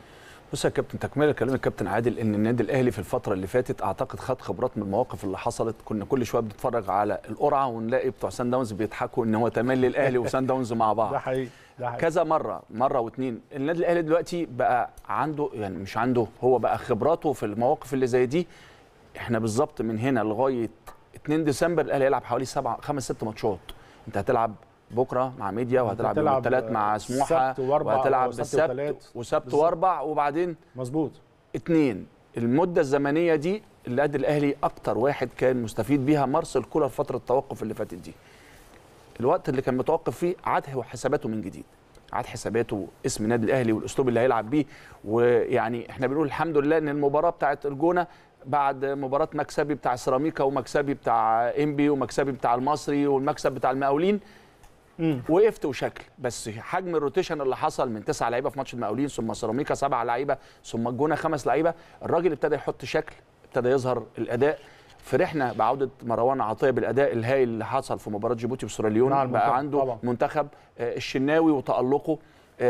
بص يا كابتن، تكمله كلام الكابتن عادل، ان النادي الاهلي في الفتره اللي فاتت اعتقد خد خبرات من المواقف اللي حصلت. كنا كل شويه بنتفرج على القرعه ونلاقي بتوع سان داونز بيضحكوا ان هو تملي الاهلي وسان داونز مع بعض. ده حقيقي، ده حقيقي. كذا مره واثنين. النادي الاهلي دلوقتي بقى عنده، يعني مش عنده، هو بقى خبراته في المواقف اللي زي دي. احنا بالظبط من هنا لغايه 2 ديسمبر الاهلي هيلعب حوالي 5-6 ماتشات. انت هتلعب بكره مع ميديا، وهتلعب يوم الثلاث مع سموحه، وهتلعب بالسبت وسبت واربع، وبعدين مظبوط 2. المده الزمنيه دي النادي الاهلي اكتر واحد كان مستفيد بيها مارسيل كولر فتره التوقف اللي فاتت دي. الوقت اللي كان متوقف فيه عاد هو حساباته من جديد، عاد حساباته اسم النادي الاهلي والاسلوب اللي هيلعب بيه. ويعني احنا بنقول الحمد لله ان المباراه بتاعت الجونه بعد مباراه مكسبي بتاع سيراميكا ومكسبي بتاع انبي ومكسبي بتاع المصري والمكسب بتاع المقاولين، وقفت وشكل. بس حجم الروتيشن اللي حصل من 9 لعيبه في ماتش المقاولين، ثم سيراميكا 7 لعيبه، ثم الجونه 5 لعيبه، الراجل ابتدى يحط شكل، ابتدى يظهر الاداء. فرحنا بعوده مروان عطيه بالاداء الهائل اللي حصل في مباراه جيبوتي وسوراليون. بقى عنده طبعا منتخب. الشناوي وتالقه،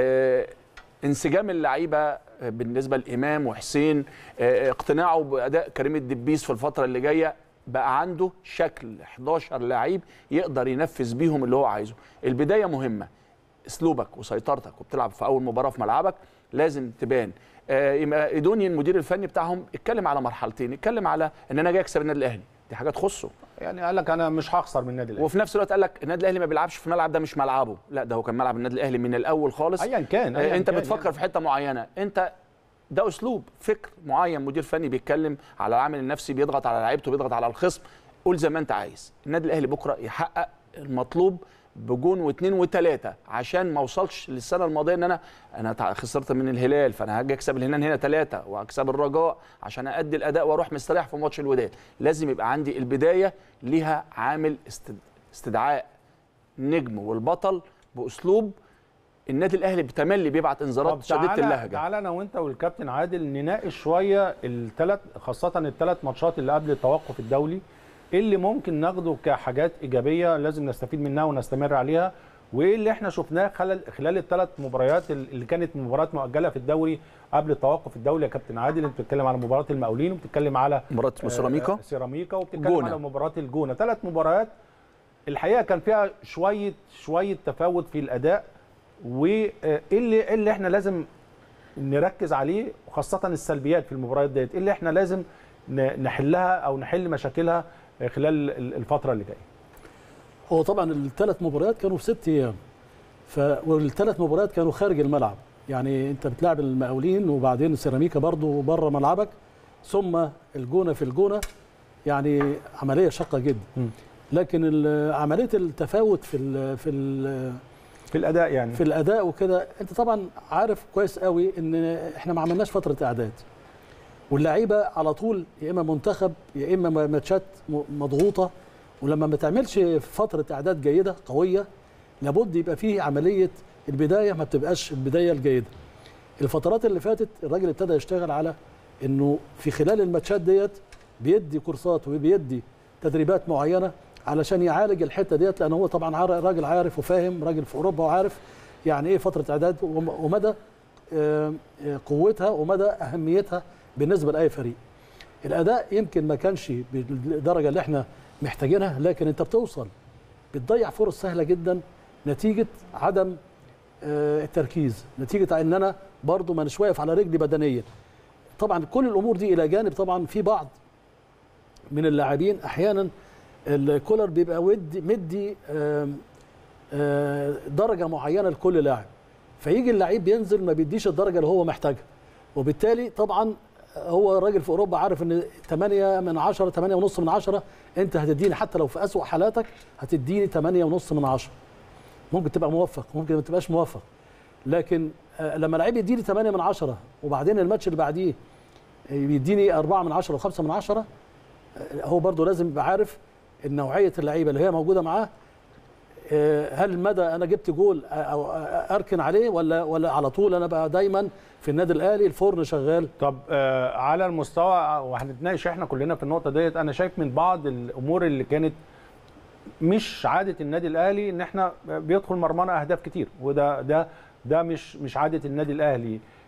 انسجام اللعيبه بالنسبه لامام وحسين، اقتناعه باداء كريم الدبيس في الفتره اللي جايه. بقى عنده شكل 11 لعيب يقدر ينفذ بيهم اللي هو عايزه. البدايه مهمه، اسلوبك وسيطرتك وبتلعب في اول مباراه في ملعبك لازم تبان. ايدوني المدير الفني بتاعهم اتكلم على مرحلتين، اتكلم على ان انا جاي اكسب النادي الاهلي، دي حاجه تخصه. يعني قال لك انا مش هخسر من النادي الاهلي، وفي نفس الوقت قال لك النادي الاهلي ما بيلعبش في الملعب ده، مش ملعبه. لا، ده هو كان ملعب النادي الاهلي من الاول خالص. ايا كان انت بتفكر يعني في حته معينه، انت ده اسلوب فكر معين. مدير فني بيتكلم على العامل النفسي، بيضغط على لعيبته، بيضغط على الخصم. قول زي ما انت عايز. النادي الاهلي بكره يحقق المطلوب بجون واثنين وثلاثه، عشان ما اوصلش للسنه الماضيه ان انا خسرت من الهلال، فانا هاجي اكسب الهلال هنا 3 واكسب الرجاء عشان ادي الاداء واروح مستريح في ماتش الوداد. لازم يبقى عندي البدايه ليها عامل استدعاء النجم والبطل باسلوب. النادي الاهلي بتملي بيبعت انذارات شديده اللهجه. تعالى انا وانت والكابتن عادل نناقش شويه خاصه ال3 ماتشات اللي قبل التوقف الدولي، ايه اللي ممكن ناخده كحاجات ايجابيه لازم نستفيد منها ونستمر عليها، وايه اللي احنا شفناه خلال ال3 مباريات اللي كانت مباريات مؤجله في الدوري قبل التوقف الدولي. يا كابتن عادل، انت بتتكلم على مباراه المقاولين، وبتتكلم على مباراه سيراميكا وبتتكلم على مباراه الجونه. 3 مباريات الحقيقه كان فيها شويه تفاوت في الاداء، وايه اللي احنا لازم نركز عليه، وخاصه السلبيات في المباريات ديت، ايه اللي احنا لازم نحلها او نحل مشاكلها خلال الفتره اللي جايه. هو طبعا ال3 مباريات كانوا في 6 ايام، وال3 مباريات كانوا خارج الملعب. يعني انت بتلعب المقاولين وبعدين سيراميكا برضو بره ملعبك، ثم الجونه في الجونه، يعني عمليه شاقه جدا. لكن عمليه التفاوت في الاداء، يعني في الاداء وكده، انت طبعا عارف كويس قوي ان احنا ما عملناش فتره اعداد، واللعيبه على طول يا اما منتخب يا اما ماتشات مضغوطه. ولما ما تعملش فتره اعداد جيده قويه، لابد يبقى فيه عمليه البدايه ما بتبقاش البدايه الجيده. الفترات اللي فاتت الراجل ابتدى يشتغل على انه في خلال الماتشات ديت بيدي كورسات وبيدي تدريبات معينه علشان يعالج الحته ديت، لان هو طبعا راجل عارف وفاهم، راجل في اوروبا وعارف يعني ايه فتره اعداد ومدى قوتها ومدى اهميتها بالنسبه لاي فريق. الاداء يمكن ما كانش بالدرجه اللي احنا محتاجينها، لكن انت بتضيع فرص سهله جدا نتيجه عدم التركيز، نتيجه ان انا برضو ما نش واقف على رجلي بدنيا. طبعا كل الامور دي الى جانب، طبعا في بعض من اللاعبين احيانا الكولر بيبقى مدي درجه معينه لكل لاعب، فيجي اللعيب بينزل ما بيديش الدرجه اللي هو محتاجها، وبالتالي طبعا هو راجل في اوروبا عارف ان 8 من 10 8.5 من 10 انت هتديني، حتى لو في اسوأ حالاتك هتديني 8.5 من 10. ممكن تبقى موفق، ممكن ما تبقاش موفق، لكن لما لعيب يديني 8 من 10 وبعدين الماتش اللي بعديه بيديني 4 من 10 و5 من 10، هو برضو لازم يبقى عارف النوعيه اللعيبه اللي هي موجوده معاه، هل مدى انا جبت جول او اركن عليه ولا على طول انا بقى دايما في النادي الاهلي الفرن شغال. طب على المستوى، وهنتناقش احنا كلنا في النقطه ديت، انا شايف من بعض الامور اللي كانت مش عاده النادي الاهلي ان احنا بيدخل مرمانا اهداف كتير، وده مش عاده النادي الاهلي.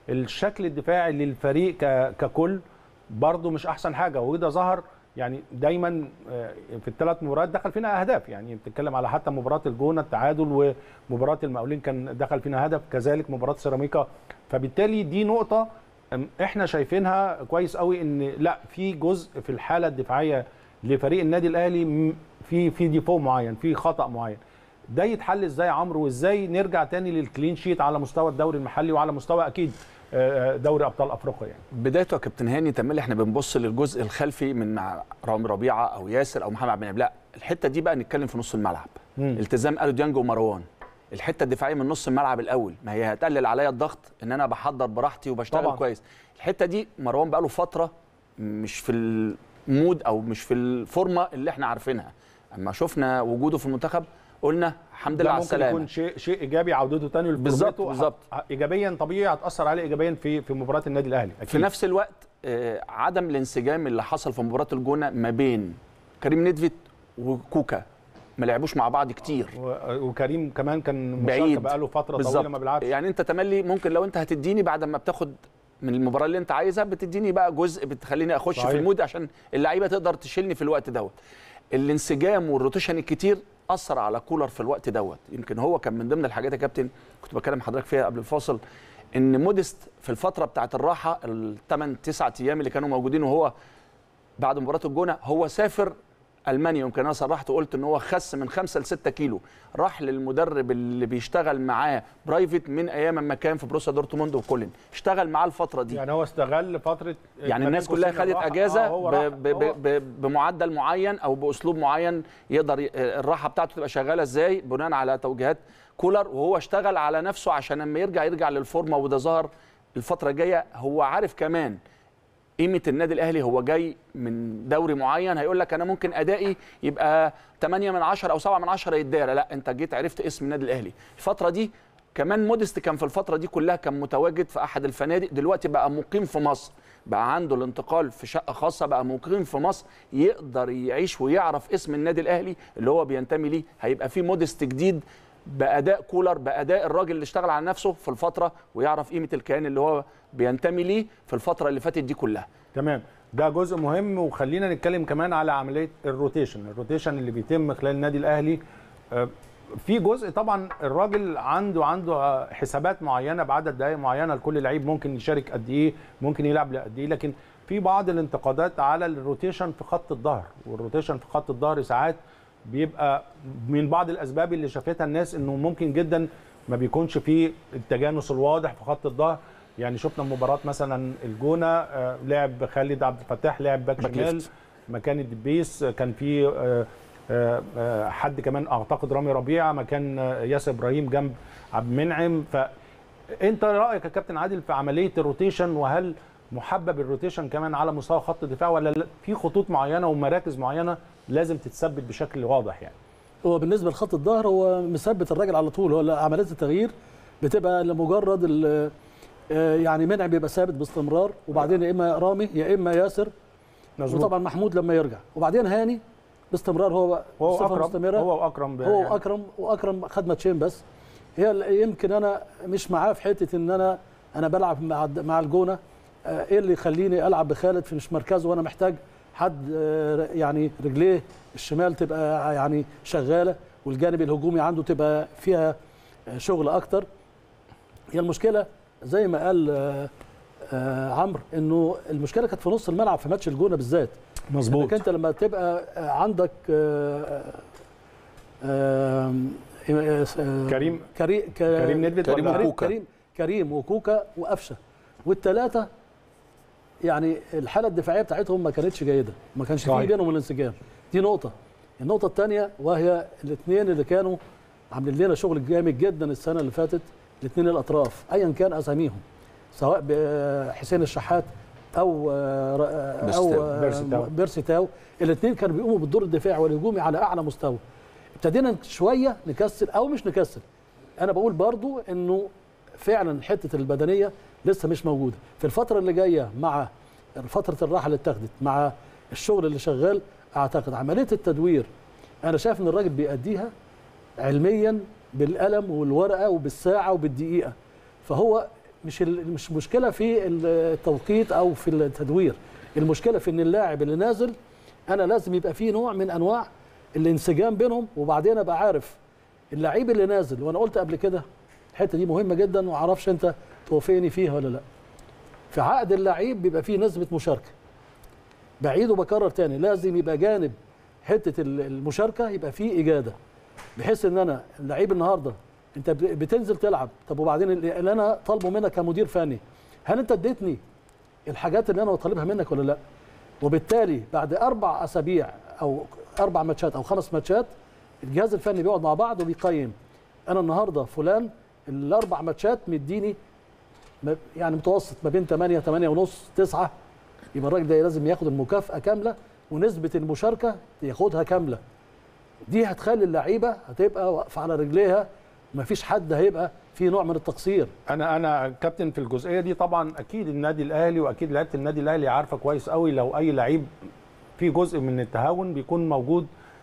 الشكل الدفاعي للفريق ككل برضه مش احسن حاجه، وده ظهر يعني دايما في الثلاث مباريات دخل فينا اهداف. يعني بتتكلم على حتى مباراه الجونه التعادل، ومباراه المقاولين كان دخل فينا هدف، كذلك مباراه سيراميكا. فبالتالي دي نقطه احنا شايفينها كويس قوي، ان لا في جزء في الحاله الدفاعيه لفريق النادي الاهلي في ديفو معين، في خطا معين. ده يتحل ازاي يا عمرو، وازاي نرجع تاني للكلين شيت على مستوى الدوري المحلي وعلى مستوى اكيد دوري ابطال افريقيا؟ يعني بدايته يا كابتن هاني تملي احنا بنبص للجزء الخلفي من مع رامي ربيعه او ياسر او محمد عبد المنعم، لا الحته دي بقى نتكلم في نص الملعب. التزام الو ديانج ومروان، الحته الدفاعيه من نص الملعب الاول، ما هي هتقلل عليا الضغط ان انا بحضر براحتي وبشتغل طبعا كويس. الحته دي مروان بقى له فتره مش في المود او مش في الفورمه اللي احنا عارفينها. اما شفنا وجوده في المنتخب قلنا الحمد لله على السلامه. ممكن يكون شيء ايجابي عودته تاني بالظبط ايجابيا طبيعي هتاثر عليه ايجابيا في مباراه النادي الاهلي أكيد. في نفس الوقت عدم الانسجام اللي حصل في مباراه الجونه ما بين كريم نيدفيد وكوكا، ما لعبوش مع بعض كتير، وكريم كمان كان بعيد بقاله فتره طويله ما بيلعبش. يعني انت تملي ممكن لو انت هتديني بعد ما بتاخد من المباراه اللي انت عايزها بتديني بقى جزء بتخليني اخش صحيح في المود عشان اللعيبه تقدر تشيلني في الوقت دوت. الانسجام والروتيشن الكتير اثر على كولر في الوقت دوت. يمكن هو كان من ضمن الحاجات يا كابتن كنت بكلم حضرتك فيها قبل الفاصل، ان موديست في الفتره بتاعه الراحه ال8-9 ايام اللي كانوا موجودين وهو بعد مباراه الجونه هو سافر المانيا. يمكن انا صرحت وقلت ان هو خس من 5 ل6 كيلو، راح للمدرب اللي بيشتغل معاه برايفت من ايام ما كان في بروسيا دورتموند وكولن، اشتغل معاه الفتره دي. يعني هو استغل فتره، يعني الناس كلها خدت اجازه بمعدل معين او باسلوب معين يقدر الراحه بتاعته تبقى شغاله ازاي بناء على توجيهات كولر، وهو اشتغل على نفسه عشان لما يرجع للفورمه. وده ظهر الفتره الجايه. هو عارف كمان قيمه النادي الاهلي، هو جاي من دوري معين هيقول لك انا ممكن ادائي يبقى 8 من 10 او 7 من 10 يتدارى، لا انت جيت عرفت اسم النادي الاهلي. الفتره دي كمان موديست كان في الفتره دي كلها كان متواجد في احد الفنادق، دلوقتي بقى مقيم في مصر، بقى عنده الانتقال في شقه خاصه، بقى مقيم في مصر، يقدر يعيش ويعرف اسم النادي الاهلي اللي هو بينتمي ليه. هيبقى في موديست جديد باداء كولر، باداء الراجل اللي اشتغل على نفسه في الفتره ويعرف قيمه الكيان اللي هو بينتمي ليه في الفتره اللي فاتت دي كلها. تمام، ده جزء مهم. وخلينا نتكلم كمان على عمليه الروتيشن اللي بيتم خلال النادي الاهلي. في جزء طبعا الراجل عنده حسابات معينه بعدد دقائق معينه لكل لعيب، ممكن يشارك قد ايه، ممكن يلعب قد ايه، لكن في بعض الانتقادات على الروتيشن في خط الظهر. والروتيشن في خط الظهر ساعات بيبقى من بعض الاسباب اللي شافتها الناس انه ممكن جدا ما بيكونش فيه التجانس الواضح في خط الظهر. يعني شفنا مباراه مثلا الجونه لعب خالد عبد الفتاح لعب باك شمال مكان الدبيس، كان في حد كمان اعتقد رامي ربيعه مكان ياسر ابراهيم جنب عبد المنعم. فانت رايك يا كابتن عادل في عمليه الروتيشن، وهل محبب الروتيشن كمان على مستوى خط الدفاع، ولا في خطوط معينه ومراكز معينه لازم تتثبت بشكل واضح؟ يعني هو بالنسبه لخط الظهر هو مثبت الراجل على طول، هو عمليه التغيير بتبقى لمجرد يعني منعم بيبقى ثابت باستمرار، وبعدين يا اما رامي يا اما ياسر، وطبعا محمود لما يرجع، وبعدين هاني باستمرار هو أكرم مستمره، هو واكرم خد ماتشين بس. هي يمكن انا مش معاه في حته ان انا بلعب مع الجونه، ايه اللي يخليني العب بخالد في مش مركزه وانا محتاج حد يعني رجليه الشمال تبقى يعني شغاله والجانب الهجومي عنده تبقى فيها شغل اكتر. هي المشكله زي ما قال عمرو انه المشكله كانت في نص الملعب في ماتش الجونه بالذات. مظبوط. انك انت لما تبقى عندك كريم نيدفيد كريم وكوكا وقفشه، والثلاثه يعني الحاله الدفاعيه بتاعتهم ما كانتش جيده، ما كانش في بينهم الانسجام. دي نقطه. النقطه الثانيه وهي الاثنين اللي كانوا عاملين لنا شغل جامد جدا السنه اللي فاتت، الاثنين الاطراف ايا كان اساميهم، سواء بحسين الشحات او بيرسي تاو، الاثنين كانوا بيقوموا بالدور الدفاعي والهجومي على اعلى مستوى. ابتدينا شويه نكسل او مش نكسل، انا بقول برضو انه فعلا حته البدنيه لسه مش موجوده. في الفتره اللي جايه مع فتره الراحه اللي اتخذت مع الشغل اللي شغال، اعتقد عمليه التدوير انا شايف ان الراجل بيأديها علميا بالقلم والورقه وبالساعه وبالدقيقه. فهو مش مشكله في التوقيت او في التدوير، المشكله في ان اللاعب اللي نازل انا لازم يبقى فيه نوع من انواع الانسجام بينهم، وبعدين ابقى عارف اللعيب اللي نازل. وانا قلت قبل كده الحته دي مهمه جدا، وما اعرفش انت توافقني فيها ولا لا. في عقد اللعيب بيبقى فيه نسبه مشاركه. بعيد وبكرر تاني، لازم يبقى جانب حته المشاركه يبقى فيه اجاده، بحيث ان انا اللعيب النهارده انت بتنزل تلعب، طب وبعدين اللي انا طالبه منك كمدير فني، هل انت اديتني الحاجات اللي انا طالبها منك ولا لا؟ وبالتالي بعد 4 أسابيع او 4 ماتشات او 5 ماتشات الجهاز الفني بيقعد مع بعض وبيقيم، انا النهارده فلان ال4 ماتشات مديني يعني متوسط ما بين 8 ونص 9، يبقى الراجل ده لازم ياخد المكافأة كاملة ونسبة المشاركة ياخدها كاملة. دي هتخلي اللعيبة هتبقى واقفة على رجليها، مفيش حد هيبقى في نوع من التقصير. انا كابتن في الجزئيه دي طبعا. اكيد النادي الاهلي واكيد لعيبه النادي الاهلي عارفه كويس قوي لو اي لعيب في جزء من التهاون بيكون موجود،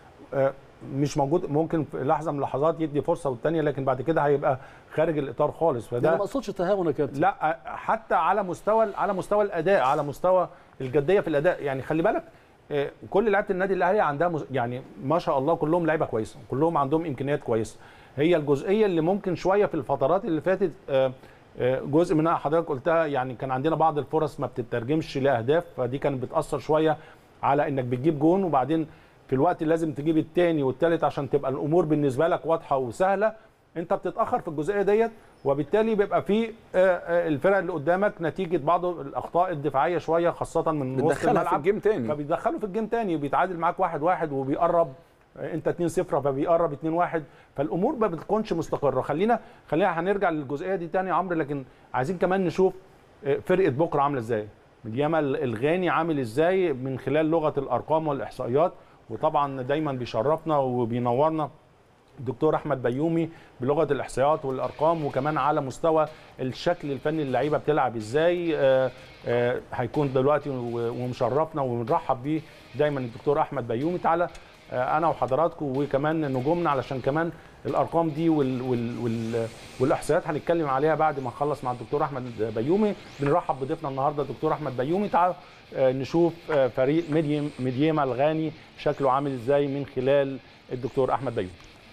مش موجود، ممكن في لحظه من اللحظات يدي فرصه والثانيه، لكن بعد كده هيبقى خارج الاطار خالص. فده انا ما اقصدش تهاون يا كابتن، لا، حتى على مستوى الاداء، على مستوى الجديه في الاداء. يعني خلي بالك كل لعيبه النادي الاهلي عندها يعني ما شاء الله كلهم لعيبه كويسه، كلهم عندهم امكانيات كويسه. هي الجزئيه اللي ممكن شويه في الفترات اللي فاتت جزء منها حضرتك قلتها، يعني كان عندنا بعض الفرص ما بتترجمش لاهداف، فدي كانت بتاثر شويه على انك بتجيب جون، وبعدين في الوقت اللي لازم تجيب الثاني والثالث عشان تبقى الامور بالنسبه لك واضحه وسهله، انت بتتاخر في الجزئيه ديت، وبالتالي بيبقى في الفرق اللي قدامك نتيجه بعض الاخطاء الدفاعيه شويه، خاصه من وسط الملعب، في الجيم تاني، فبيدخله في الجيم تاني وبيتعادل معاك 1-1 وبيقرب انت 2-0 فبيقرب 2-1، فالامور ما بتكونش مستقره. خلينا هنرجع للجزئيه دي تاني يا عمرو، لكن عايزين كمان نشوف فرقه بكره عامله ازاي، مدياما الغاني عامل ازاي من خلال لغه الارقام والاحصائيات. وطبعا دايما بيشرفنا وبينورنا الدكتور احمد بيومي بلغه الاحصائيات والارقام، وكمان على مستوى الشكل الفني اللعيبه بتلعب ازاي. هيكون دلوقتي ومشرفنا وبنرحب بيه دايما الدكتور احمد بيومي. تعالى انا وحضراتكم وكمان نجومنا، علشان كمان الارقام دي والاحصائيات هنتكلم عليها بعد ما نخلص مع الدكتور احمد بيومي. بنرحب بضيفنا النهارده الدكتور احمد بيومي. تعالوا نشوف فريق مدياما الغاني شكله عامل ازاي من خلال الدكتور احمد بيومي.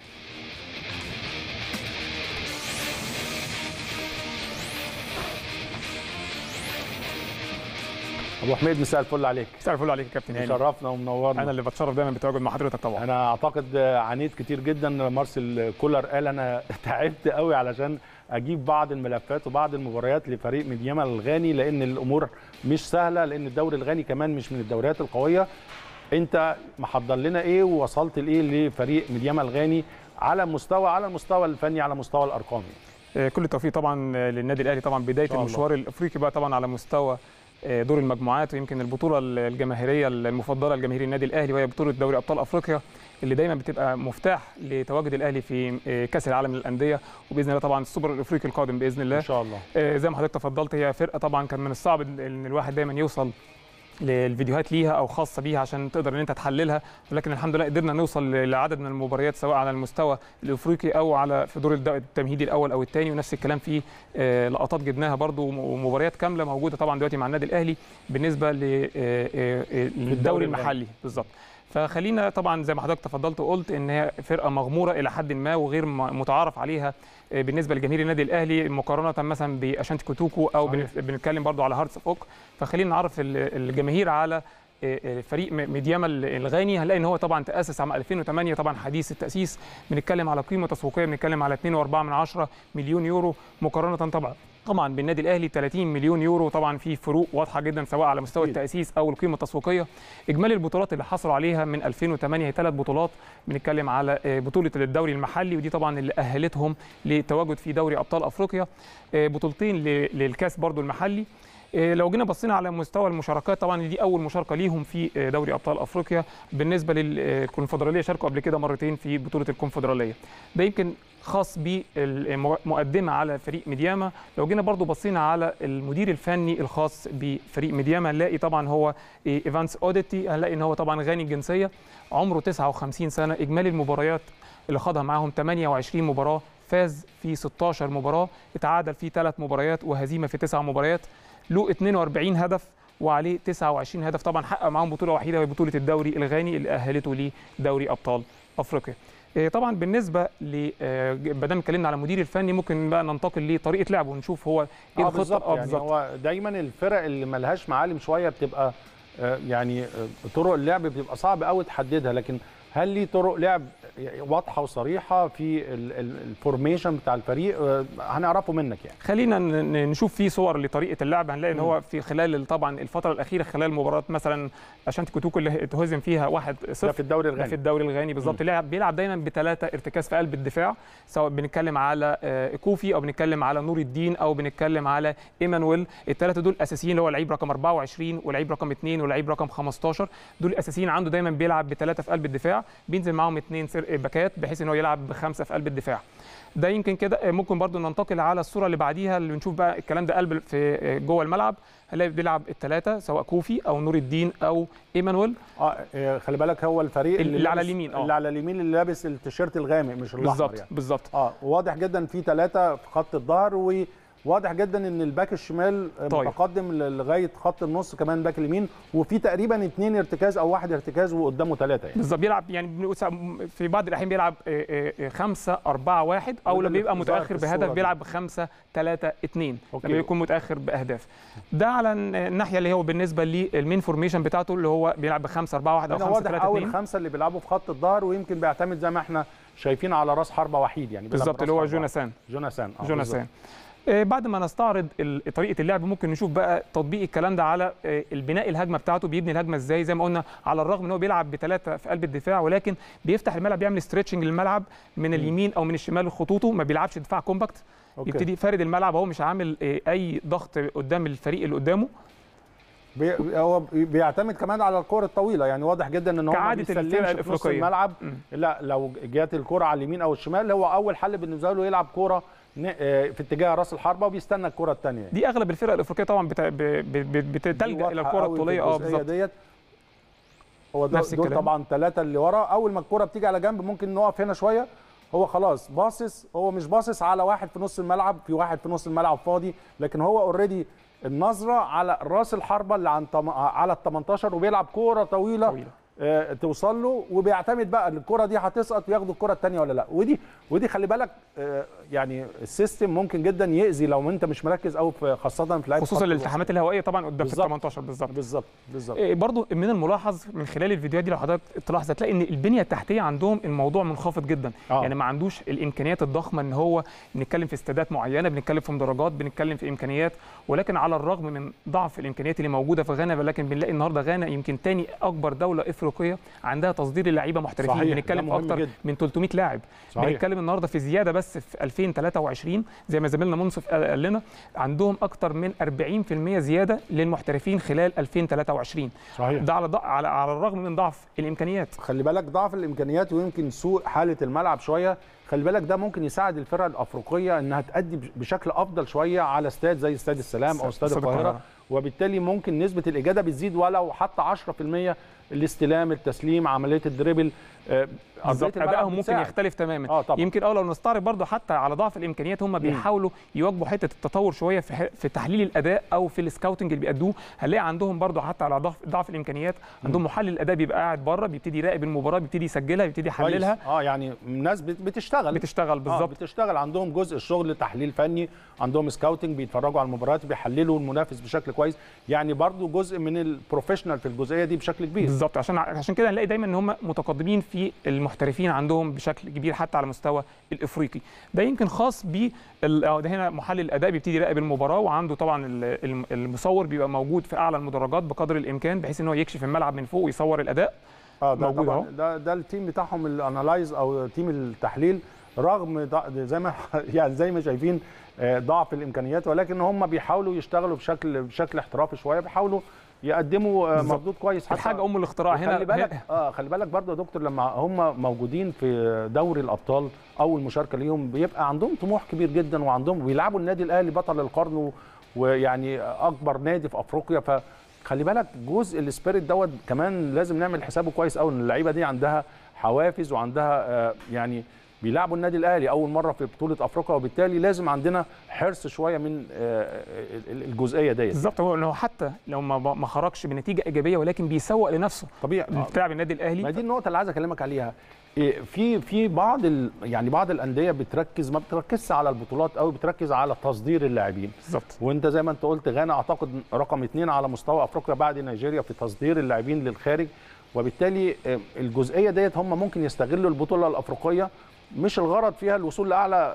ابو حميد مساء الفل عليك. مساء الفل عليك يا كابتن هاني، شرفنا ومنورنا. انا اللي بتشرف دايما بالتواجد مع حضرتك. طبعا انا اعتقد عانيت كتير جدا، مارسيل كولر قال انا تعبت قوي علشان اجيب بعض الملفات وبعض المباريات لفريق مدياما الغاني، لان الامور مش سهله، لان الدوري الغاني كمان مش من الدوريات القويه. انت محضر لنا ايه ووصلت لايه لفريق مدياما الغاني على المستوى الفني، على مستوى الارقام؟ كل التوفيق طبعا للنادي الاهلي، طبعا بدايه المشوار الافريقي بقى طبعا على مستوى دور المجموعات، ويمكن البطوله الجماهيريه المفضله لجماهير النادي الاهلي وهي بطوله دوري ابطال افريقيا، اللي دايما بتبقى مفتاح لتواجد الاهلي في كاس العالم للانديه، وباذن الله طبعا السوبر الافريقي القادم باذن الله ان شاء الله. زي ما حضرتك تفضلت، هي فرقه طبعا كان من الصعب ان الواحد دايما يوصل للفيديوهات ليها او خاصه بيها عشان تقدر ان انت تحللها، ولكن الحمد لله قدرنا نوصل لعدد من المباريات سواء على المستوى الافريقي او على في دور التمهيدي الاول او الثاني، ونفس الكلام في لقطات جبناها برضو ومباريات كامله موجوده طبعا دلوقتي مع النادي الاهلي بالنسبه للدوري المحلي بالظبط. فخلينا طبعا زي ما حضرتك تفضلت وقلت ان هي فرقه مغموره الى حد ما وغير متعارف عليها بالنسبه لجماهير النادي الاهلي مقارنه مثلا باشانتي كوتوكو او بنتكلم برضو على هارتس فوك. فخلينا نعرف الجماهير على فريق مدياما الغاني. هنلاقي ان هو طبعا تاسس عام 2008 طبعا حديث التاسيس، بنتكلم على قيمه تسويقيه بنتكلم على 2.4 مليون يورو مقارنه طبعا بالنادي الاهلي 30 مليون يورو. طبعا في فروق واضحه جدا سواء على مستوى التاسيس او القيمه التسويقيه. اجمالي البطولات اللي حصلوا عليها من 2008 هي 3 بطولات، بنتكلم على بطوله الدوري المحلي ودي طبعا اللي اهلتهم للتواجد في دوري ابطال افريقيا، بطولتين للكاس برضو المحلي. لو جينا بصينا على مستوى المشاركات طبعا دي اول مشاركه ليهم في دوري ابطال افريقيا. بالنسبه للكونفدراليه شاركوا قبل كده مرتين في بطوله الكونفدراليه، ده يمكن خاص بالمقدمه على فريق مدياما. لو جينا برضو بصينا على المدير الفني الخاص بفريق مدياما هنلاقي طبعا هو ايفانس اوديتي، هنلاقي ان هو طبعا غاني الجنسيه، عمره 59 سنه. اجمالي المباريات اللي خاضها معاهم 28 مباراه، فاز في 16 مباراه، اتعادل في 3 مباريات وهزيمه في 9 مباريات، له 42 هدف وعليه 29 هدف. طبعا حقق معاهم بطوله وحيده وهي بطوله الدوري الغاني اللي اهلته لدوري ابطال افريقيا. طبعا بالنسبه ما دام اتكلمنا على المدير الفني، ممكن بقى ننتقل لطريقه لعبه ونشوف هو ايه الخطه. بالظبط. يعني هو دايما الفرق اللي ملهاش معالم شويه بتبقى يعني طرق اللعب بتبقى صعب قوي تحددها، لكن هل ليه طرق لعب واضحه وصريحه في الفورميشن بتاع الفريق؟ هنعرفه منك يعني. خلينا نشوف فيه صور لطريقه اللعب. هنلاقي ان هو في خلال طبعا الفتره الاخيره، خلال مباراه مثلا عشان كوتوكو اللي اتهزم فيها 1-0 ده في الدوري الغاني. في الدوري الغاني بالظبط. بيلعب دايما ب3 ارتكاز في قلب الدفاع، سواء بنتكلم على كوفي او بنتكلم على نور الدين او بنتكلم على ايمانويل. الثلاثه دول اساسيين، اللي هو اللعيب رقم 24 واللعيب رقم 2 واللعيب رقم 15، دول اساسيين عنده. دايما بيلعب ب3 في قلب الدفاع، بينزل معاهم 2 باكات بحيث ان هو يلعب ب5 في قلب الدفاع. ده يمكن كده. ممكن برضو ننتقل على الصوره اللي بعديها اللي بنشوف بقى الكلام ده قلب في جوه الملعب. هنلاقي بيلعب الثلاثه سواء كوفي او نور الدين او ايمانويل. خلي بالك هو الفريق اللي على اليمين اللي على اليمين اللي لابس التيشيرت الغامق مش الاحمر. بالظبط يعني بالظبط. واضح جدا في 3 في خط الظهر، وواضح جدا ان الباك الشمال متقدم لغايه خط النص، كمان باك اليمين، وفي تقريبا 2 ارتكاز او 1 ارتكاز وقدامه 3 يعني. بالظبط. بيلعب يعني في بعض الاحيان بيلعب 5-4-1 او لما بيبقى متاخر بهدف بيلعب 5-3-2 لما يكون متاخر باهداف. ده على الناحيه اللي هو بالنسبه للمين فورميشن بتاعته اللي هو بيلعب 5-4-1 او 5-3-2. واضح اول 5 اللي بيلعبوا في خط الظهر، ويمكن بيعتمد زي ما احنا شايفين على راس حربه وحيد يعني. بالظبط، اللي هو جوناثان. بعد ما نستعرض طريقه اللعب، ممكن نشوف بقى تطبيق الكلام ده على البناء الهجمه بتاعته. بيبني الهجمه ازاي؟ زي ما قلنا، على الرغم ان هو بيلعب ب3 في قلب الدفاع، ولكن بيفتح الملعب، بيعمل ستريتشنج للملعب من اليمين او من الشمال خطوطه. ما بيلعبش دفاع كومباكت، يبتدي فارد الملعب، هو مش عامل اي ضغط قدام الفريق اللي قدامه. هو بيعتمد كمان على الكره الطويله، يعني واضح جدا ان هو ما بيسلمش في نص الملعب. لا، لو جات الكره على اليمين او الشمال، هو اول حل بالنسبه له يلعب كره في اتجاه راس الحربه وبيستنى الكره الثانيه. دي اغلب الفرق الافريقيه طبعا بتلجا الى الكره الطوليه. بالظبط. هو دول طبعا 3 اللي ورا. اول ما الكره بتيجي على جنب ممكن نقف هنا شويه، هو خلاص باصص. هو مش باصص على واحد في نص الملعب، في واحد في نص الملعب فاضي، لكن هو اوريدي النظره على راس الحربه اللي على ال 18 وبيلعب كوره طويله توصل له، وبيعتمد بقى الكره دي هتسقط وياخدوا الكره الثانيه ولا لا. ودي خلي بالك يعني السيستم ممكن جدا يأذي لو انت مش مركز قوي خاصه في لعيبه، خصوصا الالتحامات الهوائيه طبعا قدام في ال 18. بالظبط. برضو من الملاحظ من خلال الفيديوهات دي، لو حضرتك تلاحظ هتلاقي ان البنيه التحتيه عندهم الموضوع منخفض جدا. يعني ما عندوش الامكانيات الضخمه ان هو بنتكلم في استادات معينه، بنتكلم في مدرجات، بنتكلم في امكانيات. ولكن على الرغم من ضعف الامكانيات اللي موجوده في غانا، ولكن بنلاقي النهارده غانا يمكن ثاني اكبر دوله افريقيه عندها تصدير للعيبه محترفين. بنتكلم في اكتر من 300 لاعب. بنتكلم النهارده في زياده بس في 2023 زي ما زميلنا منصف قال لنا، عندهم اكتر من 40% زياده للمحترفين خلال 2023. ده على الرغم من ضعف الامكانيات. خلي بالك ضعف الامكانيات ويمكن سوء حاله الملعب شويه. خلي بالك ده ممكن يساعد الفرق الافريقيه انها تأدي بشكل افضل شويه على استاد زي استاد السلام او استاد القاهره، وبالتالي ممكن نسبه الاجاده بتزيد ولو حتى 10%. الاستلام، التسليم، عمليه الدريبل، ادائهم ممكن يختلف تماما. يمكن لو نستعرض برضه حتى على ضعف الامكانيات، هم بيحاولوا يواجهوا حته التطور شويه في تحليل الاداء او في السكاوتنج اللي بيأدوه. هنلاقي عندهم برضه حتى على ضعف الامكانيات عندهم محلل الاداء بيبقى قاعد بره، بيبتدي يراقب المباراه، بيبتدي يسجلها، بيبتدي يحللها. يعني الناس بتشتغل بالظبط. بتشتغل عندهم جزء الشغل تحليل فني، عندهم سكاوتنج، بيتفرجوا على المباريات، بيحللوا المنافس بشكل كويس. يعني برضه جزء من البروفيشنال في الجزئيه دي بشكل كبير. بالظبط. عشان كده هنلاقي دايما ان هم متقدمين في المحترفين عندهم بشكل كبير حتى على المستوى الافريقي. ده يمكن خاص ب ده هنا محلل الاداء بيبتدي يراقب المباراه، وعنده طبعا المصور بيبقى موجود في اعلى المدرجات بقدر الامكان بحيث ان هو يكشف الملعب من فوق ويصور الاداء. ده موجود اهو. ده التيم بتاعهم الانالايز او تيم التحليل، رغم زي ما شايفين ضعف الامكانيات، ولكن هم بيحاولوا يشتغلوا بشكل احترافي شويه، بيحاولوا يقدموا مردود كويس. الحاجه الاختراع هنا. خلي بالك برضه يا دكتور، لما هم موجودين في دوري الابطال اول مشاركه ليهم بيبقى عندهم طموح كبير جدا، وعندهم بيلعبوا النادي الاهلي بطل القرن ويعني اكبر نادي في افريقيا. فخلي بالك جزء السبيريت دوت كمان لازم نعمل حسابه كويس قوي، ان اللعيبه دي عندها حوافز وعندها يعني بيلعبوا النادي الاهلي اول مره في بطوله افريقيا، وبالتالي لازم عندنا حرص شويه من الجزئيه ديت. بالظبط، هو حتى لو ما خرجش بنتيجه ايجابيه ولكن بيسوق لنفسه طبيعي بتلعب النادي الاهلي. ما دي النقطه اللي عايز اكلمك عليها. في بعض يعني بعض الانديه ما بتركزش على البطولات قوي، بتركز على تصدير اللاعبين. بالظبط. وانت زي ما انت قلت غانا اعتقد رقم 2 على مستوى افريقيا بعد نيجيريا في تصدير اللاعبين للخارج، وبالتالي الجزئيه ديت هم ممكن يستغلوا البطوله الافريقيه، مش الغرض فيها الوصول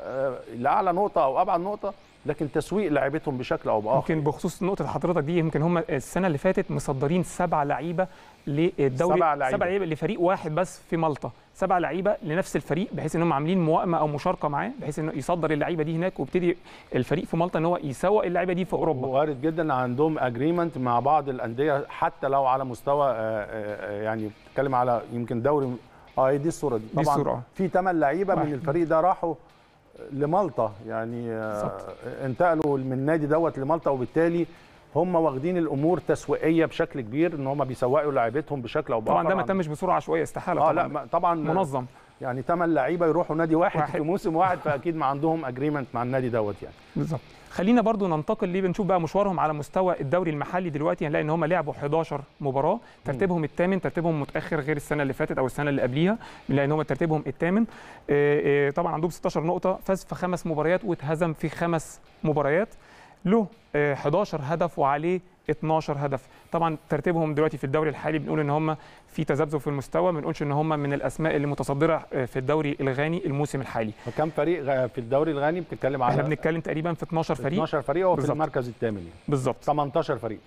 لاعلى نقطه او ابعد نقطه، لكن تسويق لاعيبتهم بشكل او باخر. يمكن بخصوص نقطه حضرتك دي، يمكن هم السنه اللي فاتت مصدرين 7 لعيبه للدوري، 7 لعيبه لفريق واحد بس في مالطا، 7 لعيبه لنفس الفريق، بحيث ان هم عاملين موائمه او مشاركه معاه، بحيث انه يصدر اللعيبه دي هناك، ويبتدي الفريق في مالطا ان هو يسوق اللعيبه دي في اوروبا. وارد جدا عندهم اجريمنت مع بعض الانديه، حتى لو على مستوى يعني بتتكلم على يمكن دوري دي الصوره دي طبعا الصورة. في 8 لعيبه من الفريق ده راحوا لمالطا، يعني انتقلوا من النادي دوت لمالطا، وبالتالي هم واخدين الامور تسويقيه بشكل كبير، ان هم بيسوقوا لاعيبتهم بشكل او باخر. طبعا ده ما تمش بسرعه عشوائيه، استحاله طبعا. لا طبعا منظم، يعني 8 لعيبه يروحوا نادي واحد في موسم واحد، فاكيد ما عندهم اجريمنت مع النادي دوت يعني. بالظبط. خلينا برضو ننتقل ليه، بنشوف بقى مشوارهم على مستوى الدوري المحلي دلوقتي. هنلاقي ان هم لعبوا 11 مباراه، ترتيبهم الثامن، ترتيبهم متاخر غير السنه اللي فاتت او السنه اللي قبليها، بنلاقي ان هم ترتيبهم الثامن. طبعا عندهم 16 نقطه، فاز في 5 مباريات واتهزم في 5 مباريات، له 11 هدف وعليه 12 هدف. طبعا ترتيبهم دلوقتي في الدوري الحالي بنقول ان هم في تذبذب في المستوى، ما بنقولش ان هم من الاسماء اللي متصدره في الدوري الغاني الموسم الحالي. فكم فريق في الدوري الغاني بتتكلم على؟ احنا بنتكلم تقريبا في 12 فريق. 12 فريق هو في المركز الثامن يعني. بالظبط. 18 فريق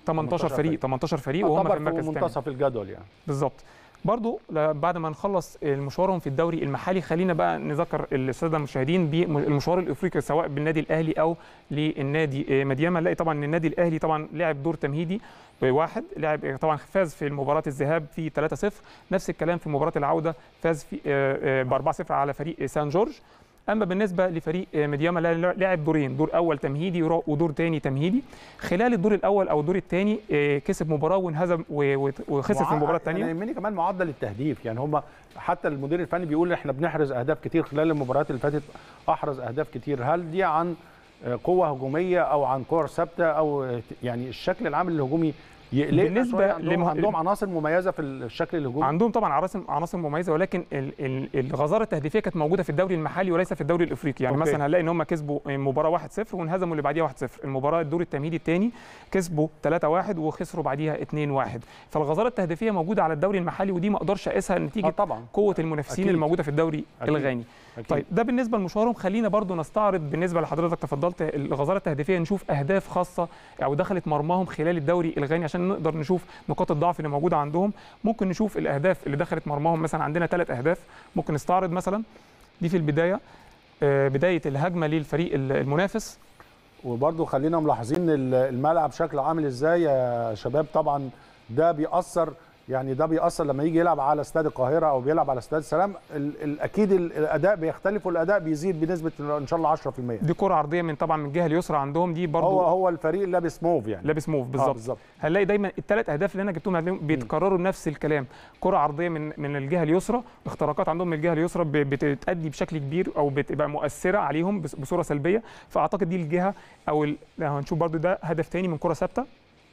18 فريق وهم في المركز الثامن، منتصف الجدول يعني. بالظبط. برضو بعد ما نخلص مشوارهم في الدوري المحلي، خلينا بقى نذكر الساده المشاهدين بالمشوار الافريقي سواء بالنادي الاهلي او للنادي مدياما. نلاقي طبعا ان النادي الاهلي طبعا لعب دور تمهيدي واحد، لعب طبعا فاز في مباراه الذهاب في 3-0، نفس الكلام في مباراه العوده فاز في ب 4-0 على فريق سان جورج. اما بالنسبه لفريق مدياما لعب دورين، دور اول تمهيدي ودور ثاني تمهيدي. خلال الدور الاول او الدور الثاني كسب مباراه وانهزم وخسر في المباراه الثانيه. يعني يهمني كمان معدل التهديف، يعني هم حتى المدير الفني بيقول احنا بنحرز اهداف كتير، خلال المباريات اللي فاتت احرز اهداف كتير. هل دي عن قوه هجوميه او عن كور ثابته، او يعني الشكل العام الهجومي يقلقنا بالنسبه عندهم عناصر مميزه في الشكل الهجومي؟ عندهم طبعا عناصر مميزه، ولكن الغزاره التهديفيه كانت موجوده في الدوري المحلي وليس في الدوري الافريقي. يعني مثلا هنلاقي ان هم كسبوا مباراه 1-0 وانهزموا اللي بعديها 1-0. المباراه الدور التمهيدي الثاني كسبوا 3-1 وخسروا بعديها 2-1. فالغزاره التهديفيه موجوده على الدوري المحلي، ودي ما اقدرش اقيسها نتيجه طبعا قوه المنافسين الموجوده في الدوري الغاني. طيب ده بالنسبه لمشوارهم. خلينا برضو نستعرض بالنسبه لحضرتك تفضلت الغزاره التهديفيه، نشوف اهداف خاصه او دخلت مرماهم خلال الدوري الغاني عشان نقدر نشوف نقاط الضعف اللي موجوده عندهم. ممكن نشوف الاهداف اللي دخلت مرماهم، مثلا عندنا 3 اهداف ممكن نستعرض. مثلا دي في البدايه بدايه الهجمه للفريق المنافس، وبرضو خلينا ملاحظين الملعب شكله عامل ازاي يا شباب. طبعا ده بيأثر، يعني ده بيأثر لما يجي يلعب على استاد القاهره او بيلعب على استاد السلام، اكيد الاداء بيختلف والاداء بيزيد بنسبه ان شاء الله 10%. دي كره عرضيه من طبعا من الجهه اليسرى عندهم، دي برضو هو الفريق لابس موف، يعني لابس موف بالظبط. هنلاقي دايما ال3 اهداف اللي انا جبتهم بيتكرروا نفس الكلام، كره عرضيه من الجهه اليسرى، اختراقات عندهم من الجهه اليسرى بتؤدي بشكل كبير او بتبقى مؤثره عليهم بصوره سلبيه. فاعتقد دي الجهه او هنشوف برضو ده هدف ثاني من كره ثابته.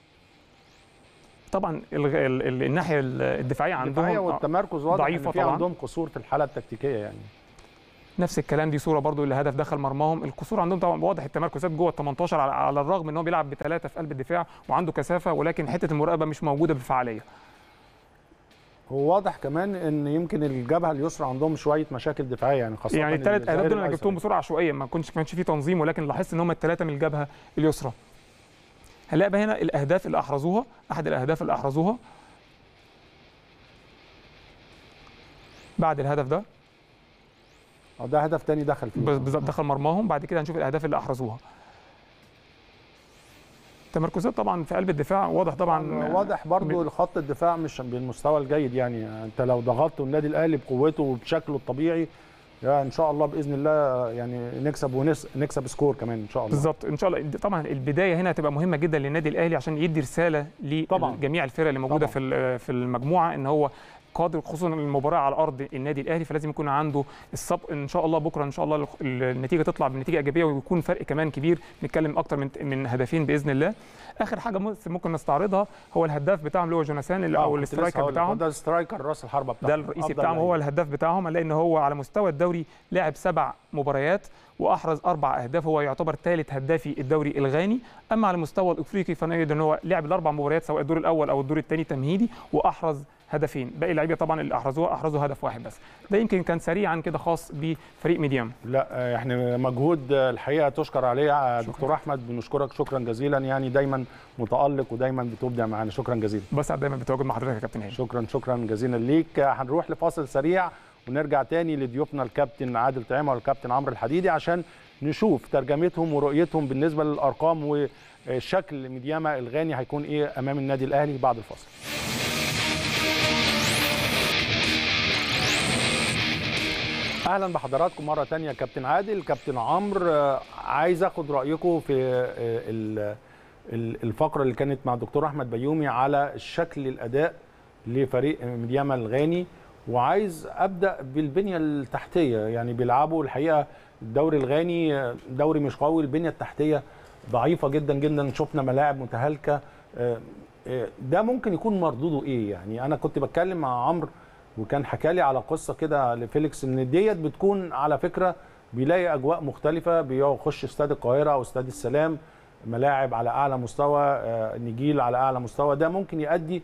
طبعا الناحيه الدفاعيه عندهم والتمركز واضح ضعيفه، طبعا عندهم قصور في الحاله التكتيكيه يعني. نفس الكلام، دي صوره برضو اللي هدف دخل مرماهم. القصور عندهم طبعا واضح، التمركزات جوه ال 18 على الرغم ان هو بيلعب ب3 في قلب الدفاع وعنده كثافه، ولكن حته المراقبه مش موجوده بفعاليه. هو واضح كمان ان يمكن الجبهه اليسرى عندهم شويه مشاكل دفاعيه، يعني خاصه يعني ال3 اهداف دول انا جبتهم بسرعه عشوائيه، ما كانش في تنظيم، ولكن لاحظت ان هم ال3 من الجبهه اليسرى. هنلاقي بقى هنا الاهداف اللي احرزوها، احد الاهداف اللي احرزوها بعد الهدف ده، ده هدف تاني دخل فيه بالظبط، دخل مرماهم. بعد كده هنشوف الاهداف اللي احرزوها. تمركزات طبعا في قلب الدفاع واضح، طبعا واضح برضو خط الدفاع مش بالمستوى الجيد. يعني انت لو ضغطت النادي الاهلي بقوته وبشكله الطبيعي، يعني ان شاء الله باذن الله يعني نكسب سكور كمان ان شاء الله. بالظبط ان شاء الله. طبعا البدايه هنا هتبقى مهمه جدا للنادي الاهلي عشان يدي رساله لجميع الفرق اللي موجوده طبعا في المجموعه، ان هو قادر، خصوصا المباراه على ارض النادي الاهلي، فلازم يكون عنده السبق ان شاء الله. بكره ان شاء الله النتيجه تطلع بنتيجه ايجابيه ويكون فرق كمان كبير، نتكلم اكتر من هدفين باذن الله. اخر حاجه ممكن نستعرضها هو الهداف بتاعهم اللي هو جوناثان او الاسترايكر بتاعهم. ده السترايكر راس الحربه بتاعهم، ده الرئيسي بتاعهم، هو الهداف بتاعهم. هنلاقي ان هو على مستوى الدوري لعب 7 مباريات واحرز 4 اهداف، هو يعتبر ثالث هدافي الدوري الغاني. اما على المستوى الافريقي فنجد ان هو لعب ال4 مباريات سواء الدور الاول او الدور الثاني تمهيدي واحرز هدفين. باقي اللعيبه طبعا اللي احرزوا هدف واحد بس. ده يمكن كان سريعا كده خاص بفريق ميديام. لا يعني مجهود الحقيقه تشكر عليه دكتور احمد، بنشكرك شكرا جزيلا، يعني دايما متالق ودايما بتبدع معانا، شكرا جزيلا. بسعد دايما بتواجد مع حضرتك يا كابتن هاني. شكرا جزيلا ليك. هنروح لفاصل سريع ونرجع تاني لضيوفنا الكابتن عادل طعيمه والكابتن عمرو الحديدي عشان نشوف ترجمتهم ورؤيتهم بالنسبه للارقام وشكل ميدياما الغاني هيكون ايه امام النادي الاهلي بعد الفاصل. اهلا بحضراتكم مره ثانيه. كابتن عادل، كابتن عمرو، عايز اخد رايكم في الفقره اللي كانت مع الدكتور احمد بيومي على شكل الاداء لفريق ميدياما الغاني، وعايز ابدا بالبنيه التحتيه. يعني بيلعبوا الحقيقه الدوري الغاني دوري مش قوي، البنيه التحتيه ضعيفه جدا جدا، شفنا ملاعب متهالكه. ده ممكن يكون مردوده ايه؟ يعني انا كنت بتكلم مع عمرو وكان حكى لي على قصه كده لفيليكس ان ديت بتكون على فكره بيلاقي اجواء مختلفه، بيخش استاد القاهره او استاد السلام، ملاعب على اعلى مستوى، نجيل على اعلى مستوى. ده ممكن يؤدي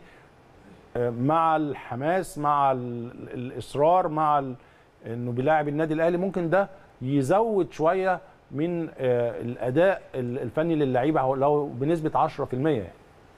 مع الحماس، مع الاصرار، مع انه بيلاعب النادي الاهلي، ممكن ده يزود شويه من الاداء الفني للعيبه لو بنسبه 10% يعني.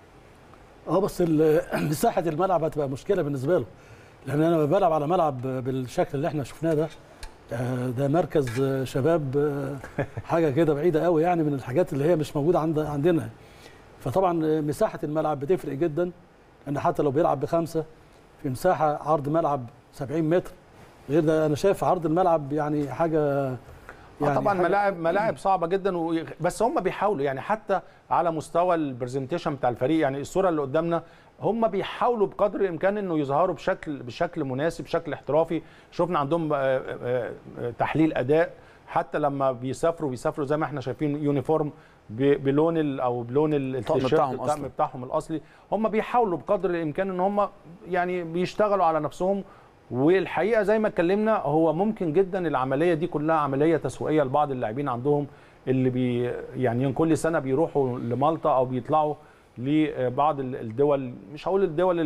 بس مساحه الملعب هتبقى مشكله بالنسبه له، لان انا بلعب على ملعب بالشكل اللي احنا شفناه ده مركز شباب، حاجه كده بعيده قوي يعني من الحاجات اللي هي مش موجوده عندنا. فطبعا مساحه الملعب بتفرق جدا، لان حتى لو بيلعب ب5 في مساحه عرض ملعب 70 متر، غير ده انا شايف عرض الملعب يعني حاجه يعني طبعا ملاعب صعبه جدا، بس هم بيحاولوا يعني حتى على مستوى البرزنتيشن بتاع الفريق. يعني الصوره اللي قدامنا هم بيحاولوا بقدر الامكان انه يظهروا بشكل مناسب، بشكل احترافي. شفنا عندهم تحليل اداء، حتى لما بيسافروا زي ما احنا شايفين يونيفورم بلون او بلون التيشيرت بتاعهم الاصلي. هم بيحاولوا بقدر الامكان ان هم يعني بيشتغلوا على نفسهم. والحقيقه زي ما اتكلمنا هو ممكن جدا العمليه دي كلها عمليه تسويقيه لبعض اللاعبين عندهم اللي يعني كل سنه بيروحوا لمالطا او بيطلعوا لبعض الدول، مش هقول الدول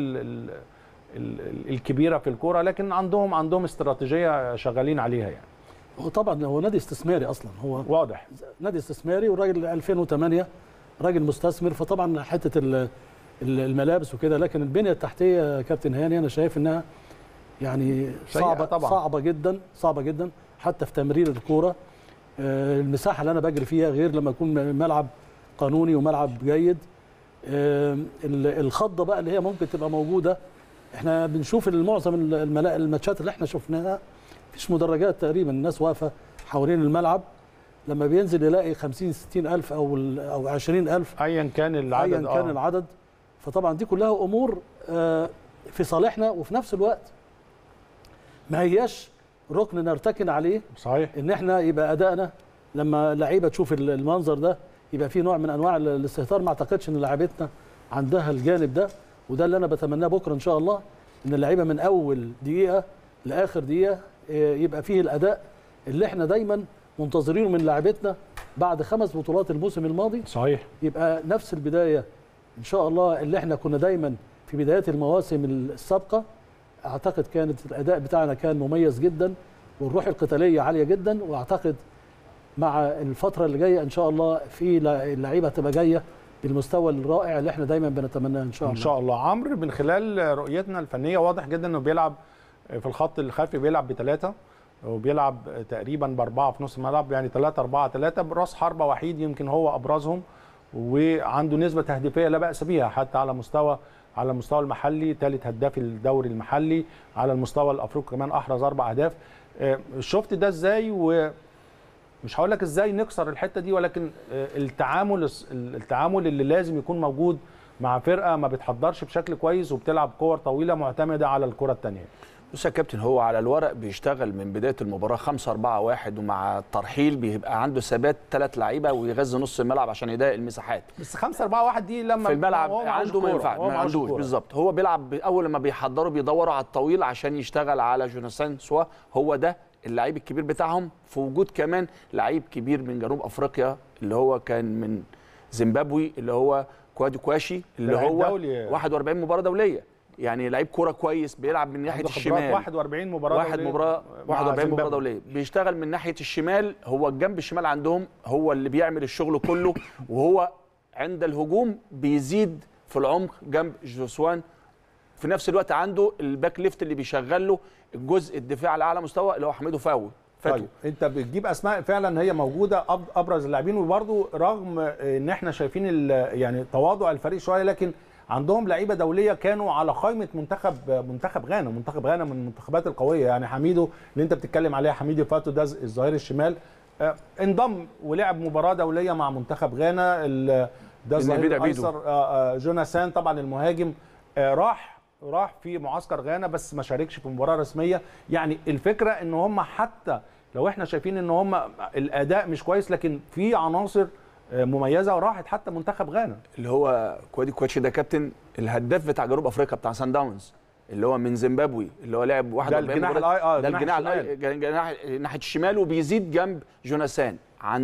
الكبيره في الكوره، لكن عندهم استراتيجيه شغالين عليها يعني. هو طبعا هو نادي استثماري اصلا، هو واضح نادي استثماري، والراجل 2008 راجل مستثمر، فطبعا حته الملابس وكده. لكن البنيه التحتيه يا كابتن هاني انا شايف انها يعني صعبه جدا حتى في تمرير الكوره. المساحه اللي انا بجري فيها غير لما يكون ملعب قانوني وملعب جيد. الخضه بقى اللي هي ممكن تبقى موجوده، احنا بنشوف معظم الماتشات اللي احنا شفناها مفيش مدرجات تقريبا، الناس واقفه حوالين الملعب، لما بينزل يلاقي 50 60 الف او 20 الف ايا كان العدد. فطبعا دي كلها امور في صالحنا، وفي نفس الوقت ما هياش ركن نرتكن عليه. صحيح ان احنا يبقى ادائنا لما لعيبه تشوف المنظر ده يبقى في نوع من انواع الاستهتار. ما اعتقدش ان لعيبتنا عندها الجانب ده، وده اللي انا بتمناه بكره ان شاء الله، ان اللعيبه من اول دقيقه لاخر دقيقه يبقى فيه الاداء اللي احنا دايما منتظرينه من لعيبتنا بعد 5 بطولات الموسم الماضي. صحيح يبقى نفس البدايه ان شاء الله اللي احنا كنا دايما في بدايات المواسم السابقه. اعتقد كانت الاداء بتاعنا كان مميز جدا، والروح القتاليه عاليه جدا، واعتقد مع الفتره اللي جايه ان شاء الله في اللعيبه هتبقى جايه بالمستوى الرائع اللي احنا دايما بنتمناه ان شاء الله. ان شاء الله. عمرو، من خلال رؤيتنا الفنيه واضح جدا انه بيلعب في الخط الخلفي، بيلعب ب3 وبيلعب تقريبا ب4 في نص الملعب، يعني 3-4-3 براس حربه وحيد يمكن هو ابرزهم، وعنده نسبه تهديفيه لا باس بها حتى على المستوى المحلي، ثالث هداف الدوري المحلي، على المستوى الافريقي كمان احرز 4 اهداف. شفت ده ازاي؟ ومش هقول لك ازاي نكسر الحته دي، ولكن التعامل اللي لازم يكون موجود مع فرقه ما بتحضرش بشكل كويس وبتلعب كور طويله معتمده على الكره الثانيه. بص يا كابتن، هو على الورق بيشتغل من بدايه المباراه 5-4-1، ومع الترحيل بيبقى عنده ثبات 3 لعيبه ويغذي نص الملعب عشان يضايق المساحات. بس 5-4-1 دي لما في الملعب عنده ما ينفعش، ما عندوش بالظبط. هو بيلعب اول ما بيحضروا بيدوروا على الطويل عشان يشتغل على جوناثان سوا، هو ده اللعيب الكبير بتاعهم، في وجود كمان لعيب كبير من جنوب افريقيا اللي هو كان من زيمبابوي اللي هو كوادي كواشي اللي هو 41 مباراه دوليه، يعني لعيب كوره كويس، بيلعب من ناحيه الشمال 41 مباراه دوليه، 41 مباراه دوليه، بيشتغل من ناحيه الشمال. هو الجنب الشمال عندهم هو اللي بيعمل الشغل كله، وهو عند الهجوم بيزيد في العمق جنب جوسوان. في نفس الوقت عنده الباك ليفت اللي بيشغل له الجزء الدفاع على اعلى مستوى اللي هو حميدو فاوي. طيب انت بتجيب اسماء فعلا هي موجوده ابرز اللاعبين، وبرده رغم ان احنا شايفين يعني تواضع الفريق شويه، لكن عندهم لعيبه دوليه كانوا على قائمه منتخب غانا. منتخب غانا من المنتخبات القويه، يعني حميدو اللي انت بتتكلم عليه، حميدو فاتو ده الظهير الشمال، انضم ولعب مباراه دوليه مع منتخب غانا. ده الظهير الايسر جوناثان طبعا المهاجم، راح في معسكر غانا بس ما شاركش في مباراه رسميه. يعني الفكره ان هم حتى لو احنا شايفين ان هم الاداء مش كويس، لكن في عناصر مميزه وراحت حتى منتخب غانا. اللي هو كوادي كواتشي ده كابتن الهداف بتاع جنوب افريقيا بتاع سان داونز، اللي هو من زيمبابوي، اللي هو لعب 41 مباراه، ده الجناح ناحيه الشمال، وبيزيد جنب جوناثان.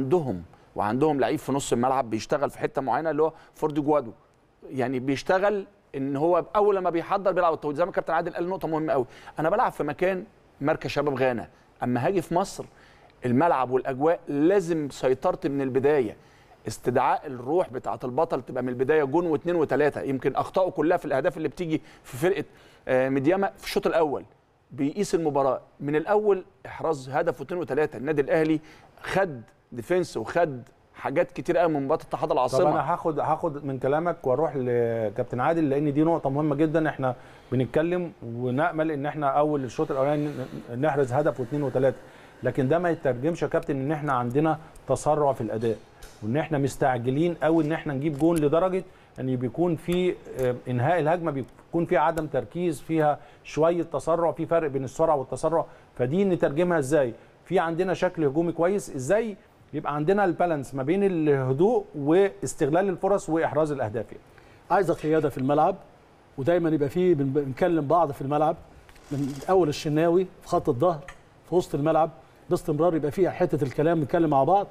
وعندهم لعيب في نص الملعب بيشتغل في حته معينه اللي هو فوردي جوادو، يعني بيشتغل ان هو اول لما بيحضر بيلعب الطويل. زي ما كابتن عادل قال نقطه مهمه قوي، انا بلعب في مكان مركز شباب غانا، اما هاجي في مصر الملعب والاجواء لازم سيطرت من البدايه، استدعاء الروح بتاعه البطل تبقى من البدايه، جون واثنين وثلاثه. يمكن اخطائه كلها في الاهداف اللي بتيجي في فرقه ميدياما في الشوط الاول، بيقيس المباراه من الاول، احراز هدف واثنين وثلاثه. النادي الاهلي خد ديفنس وخد حاجات كتير قوي من مباراه اتحاد العاصمه. طب انا هاخد من كلامك واروح لكابتن عادل، لان دي نقطه مهمه جدا. احنا بنتكلم ونامل ان احنا اول الشوط الاولاني نحرز هدف واثنين وثلاثه، لكن ده ما يترجمش يا كابتن ان احنا عندنا تسرع في الاداء، وان احنا مستعجلين قوي ان احنا نجيب جون، لدرجه ان بيكون في انهاء الهجمه بيكون في عدم تركيز، فيها شويه تسرع، في فرق بين السرعه والتسرع. فدي نترجمها ازاي؟ في عندنا شكل هجومي كويس، ازاي يبقى عندنا البالانس ما بين الهدوء واستغلال الفرص واحراز الاهداف؟ عايزه قياده في الملعب، ودايما يبقى فيه بنكلم بعض في الملعب، من اول الشناوي في خط الظهر في وسط الملعب باستمرار، يبقى فيها حته الكلام، نتكلم مع بعض.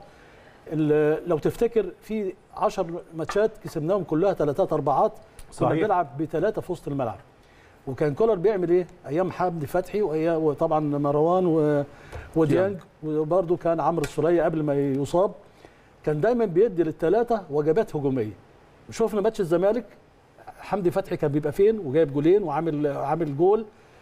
لو تفتكر في 10 ماتشات كسبناهم كلها 3-4، كنا بنلعب ب3 في وسط الملعب. وكان كولر بيعمل ايه ايام حمدي فتحي وطبعا مروان وديانج، وبرده كان عمرو السوليه قبل ما يصاب، كان دايما بيدي لل3 وجبات هجوميه. شوفنا ماتش الزمالك، حمدي فتحي كان بيبقى فين وجايب جولين وعامل جول،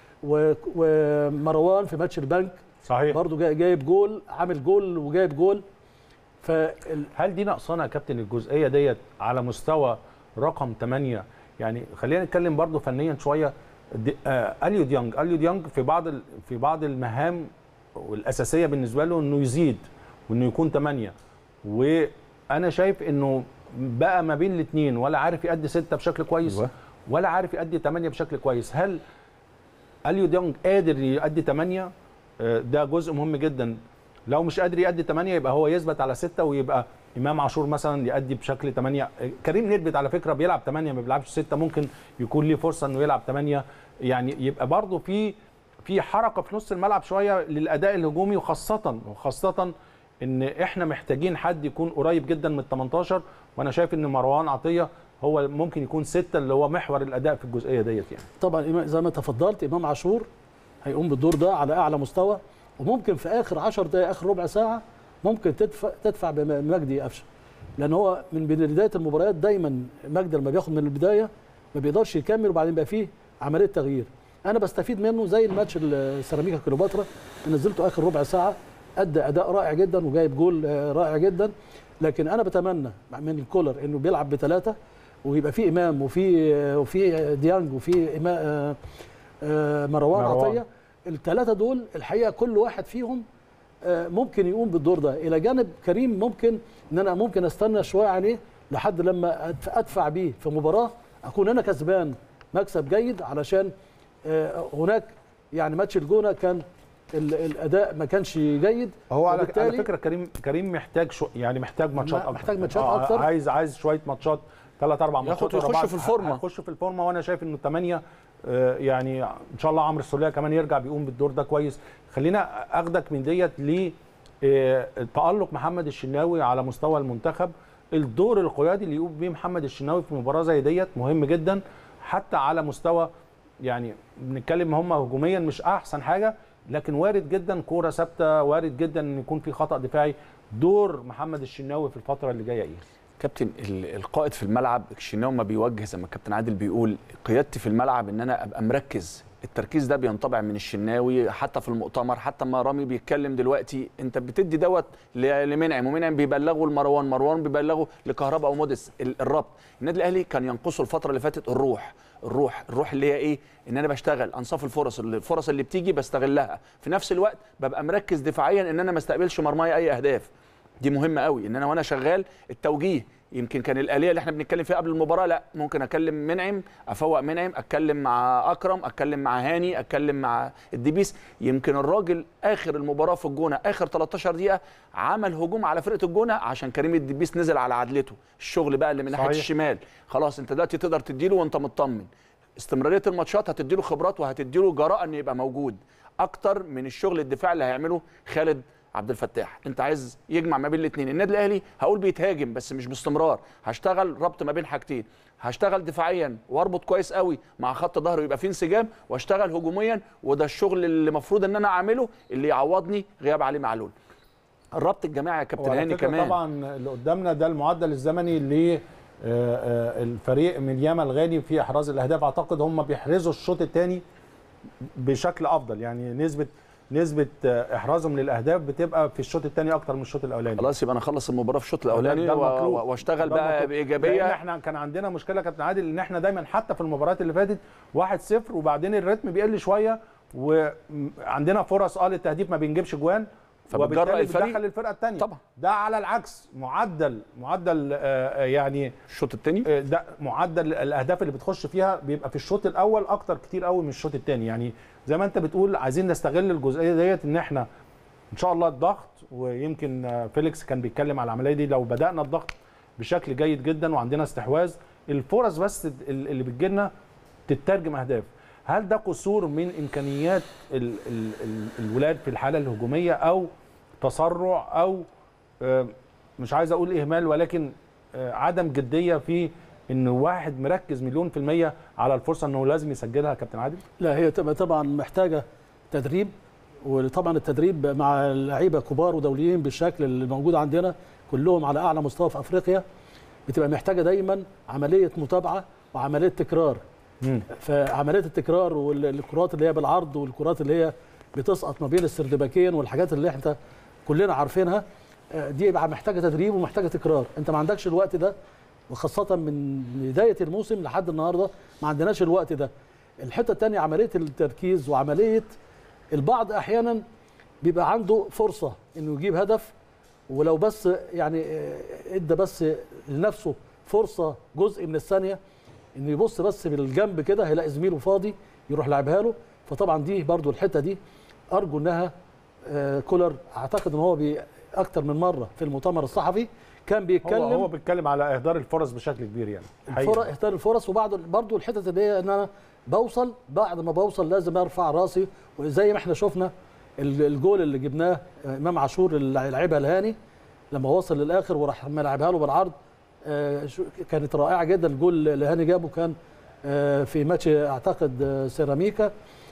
ومروان في ماتش البنك صحيح برده جايب جول، عامل جول وجايب جول. هل دي ناقصانا يا كابتن الجزئيه ديت على مستوى رقم 8؟ يعني خلينا نتكلم برضو فنيا شويه. اليو ديانج في بعض المهام والاساسيه بالنسبه له انه يزيد وانه يكون 8، وانا شايف انه بقى ما بين الاثنين، ولا عارف يؤدي 6 بشكل كويس ولا عارف يؤدي 8 بشكل كويس. هل اليو ديانج قادر يؤدي 8؟ ده جزء مهم جدا. لو مش قادر يؤدي 8 يبقى هو يثبت على 6، ويبقى امام عاشور مثلا يؤدي بشكل 8. كريم نيدفيد على فكره بيلعب 8 ما بيلعبش 6، ممكن يكون ليه فرصه انه يلعب 8. يعني يبقى برضه في حركه في نص الملعب شويه للاداء الهجومي، وخاصه ان احنا محتاجين حد يكون قريب جدا من ال18. وانا شايف ان مروان عطيه هو ممكن يكون 6 اللي هو محور الاداء في الجزئيه ديت. يعني طبعا زي ما تفضلت امام عاشور هيقوم بالدور ده على اعلى مستوى، وممكن في اخر 10 دقائق اخر ربع ساعه ممكن تدفع بمجدي قفشه، لان هو من بدايه المباريات دايما مجدي لما بياخد من البدايه ما بيقدرش يكمل، وبعدين بقى فيه عمليه تغيير. انا بستفيد منه زي الماتش السيراميكا كليوباترا، نزلته اخر ربع ساعه ادى اداء رائع جدا وجايب جول رائع جدا. لكن انا بتمنى من الكولر انه بيلعب ب3، ويبقى فيه امام وفي ديانج وفي مروان عطيه. ال3 دول الحقيقه كل واحد فيهم ممكن يقوم بالدور ده، الى جانب كريم ممكن ان انا ممكن استنى شويه عليه لحد لما ادفع بيه في مباراه اكون انا كسبان مكسب جيد، علشان هناك يعني ماتش الجونه كان الاداء ما كانش جيد. هو على فكره كريم محتاج يعني محتاج ماتشات اكتر، محتاج ماتشات اكتر، عايز شويه ماتشات، 3-4 ماتشات يخش في الفورمه، يخش في الفورمه. وانا شايف انه 8 يعني ان شاء الله عمرو السوليه كمان يرجع بيقوم بالدور ده كويس. خلينا اخدك من ديت ل تألق محمد الشناوي على مستوى المنتخب. الدور القيادي اللي يقوم بيه محمد الشناوي في مباراه زي ديت مهم جدا، حتى على مستوى يعني بنتكلم هم هجوميا مش احسن حاجه، لكن وارد جدا كوره ثابته، وارد جدا ان يكون في خطا دفاعي. دور محمد الشناوي في الفتره اللي جايه ايه؟ كابتن القائد في الملعب الشناوي ما بيوجه زي ما الكابتن عادل بيقول، قيادتي في الملعب ان انا ابقى مركز. التركيز ده بينطبع من الشناوي حتى في المؤتمر، حتى ما رامي بيتكلم دلوقتي انت بتدي دوت لمنعم، ومنعم بيبلغه لمروان، مروان بيبلغه لكهرباء او موديس. الربط النادي الاهلي كان ينقصه الفتره اللي فاتت الروح اللي هي ايه؟ ان انا بشتغل انصاف الفرص اللي بتيجي بستغلها، في نفس الوقت ببقى مركز دفاعيا ان انا ما استقبلش مرماي اي اهداف. دي مهمه قوي ان انا وانا شغال التوجيه. يمكن كان الآلية اللي احنا بنتكلم فيها قبل المباراة، لا ممكن اكلم منعم، افوق منعم، اتكلم مع اكرم، اتكلم مع هاني، اتكلم مع الدبيس. يمكن الراجل اخر المباراة في الجونة اخر 13 دقيقة عمل هجوم على فرقة الجونة عشان كريم الدبيس نزل على عدلته. الشغل بقى اللي من ناحية الشمال خلاص انت دلوقتي تقدر تديله وانت مطمن. استمرارية الماتشات هتديله خبرات وهتديله جراءة ان يبقى موجود اكتر من الشغل الدفاعي اللي هيعمله خالد عبد الفتاح. انت عايز يجمع ما بين الاثنين. النادي الاهلي هقول بيتهاجم بس مش باستمرار، هشتغل ربط ما بين حاجتين، هشتغل دفاعيا واربط كويس قوي مع خط ظهره يبقى فيه انسجام، واشتغل هجوميا، وده الشغل اللي المفروض ان انا اعمله اللي يعوضني غياب علي معلول. الربط الجماعي يا كابتن هاني كمان. طبعا اللي قدامنا ده المعدل الزمني للفريق من ياما الغاني في احراز الاهداف. اعتقد هم بيحرزوا الشوط الثاني بشكل افضل، يعني نسبة احرازهم للاهداف بتبقى في الشوط الثاني اكتر من الشوط الاولاني. خلاص يبقى انا اخلص المباراه في الشوط الاولاني واشتغل بقى بايجابيه. لان احنا كان عندنا مشكله كابتن عادل ان احنا دايما حتى في المباريات اللي فاتت 1-0 وبعدين الريتم بيقل شويه وعندنا فرص للتهديف ما بنجيبش جوان، فبتجرأ الفريق بتدخل الفرقه الثانيه. طبعا ده على العكس معدل يعني الشوط الثاني ده معدل الاهداف اللي بتخش فيها بيبقى في الشوط الاول اكتر كتير قوي من الشوط الثاني. يعني زي ما انت بتقول عايزين نستغل الجزئيه ديت ان احنا ان شاء الله الضغط، ويمكن فيليكس كان بيتكلم على العمليه دي، لو بدانا الضغط بشكل جيد جدا وعندنا استحواذ، الفرص بس اللي بتجيلنا تترجم اهداف. هل ده قصور من امكانيات الولاد في الحاله الهجوميه او تسرع او مش عايز اقول اهمال ولكن عدم جديه في ان واحد مركز 100% على الفرصه انه لازم يسجلها يا كابتن عادل؟ لا، هي تبقى طبعا محتاجه تدريب، وطبعا التدريب مع لعيبه كبار ودوليين بالشكل اللي موجود عندنا كلهم على اعلى مستوى في افريقيا بتبقى محتاجه دايما عمليه متابعه وعمليه تكرار. فعمليه التكرار والكرات اللي هي بالعرض والكرات اللي هي بتسقط ما بين السردباكين والحاجات اللي احنا كلنا عارفينها دي يبقى محتاجه تدريب ومحتاجه تكرار. انت ما عندكش الوقت ده، وخاصه من بدايه الموسم لحد النهارده ما عندناش الوقت ده. الحته الثانيه عمليه التركيز وعمليه البعض احيانا بيبقى عنده فرصه انه يجيب هدف ولو بس يعني ادى بس لنفسه فرصه جزء من الثانيه انه يبص بس بالجنب كده هيلاقي زميله فاضي يروح لعبها له. فطبعا دي برضو الحته دي ارجو انها كولر اعتقد ان هو اكتر من مره في المؤتمر الصحفي كان بيتكلم هو بيتكلم على اهدار الفرص بشكل كبير، يعني اهدار الفرص. وبعد برضو الحته اللي هي ان انا بوصل، بعد ما بوصل لازم ارفع راسي، وزي ما احنا شفنا الجول اللي جبناه امام عاشور اللي لعبها الهاني لما وصل للاخر وراح ملعبها له بالعرض كانت رائعه جدا. الجول اللي هاني جابه كان في ماتش اعتقد سيراميكا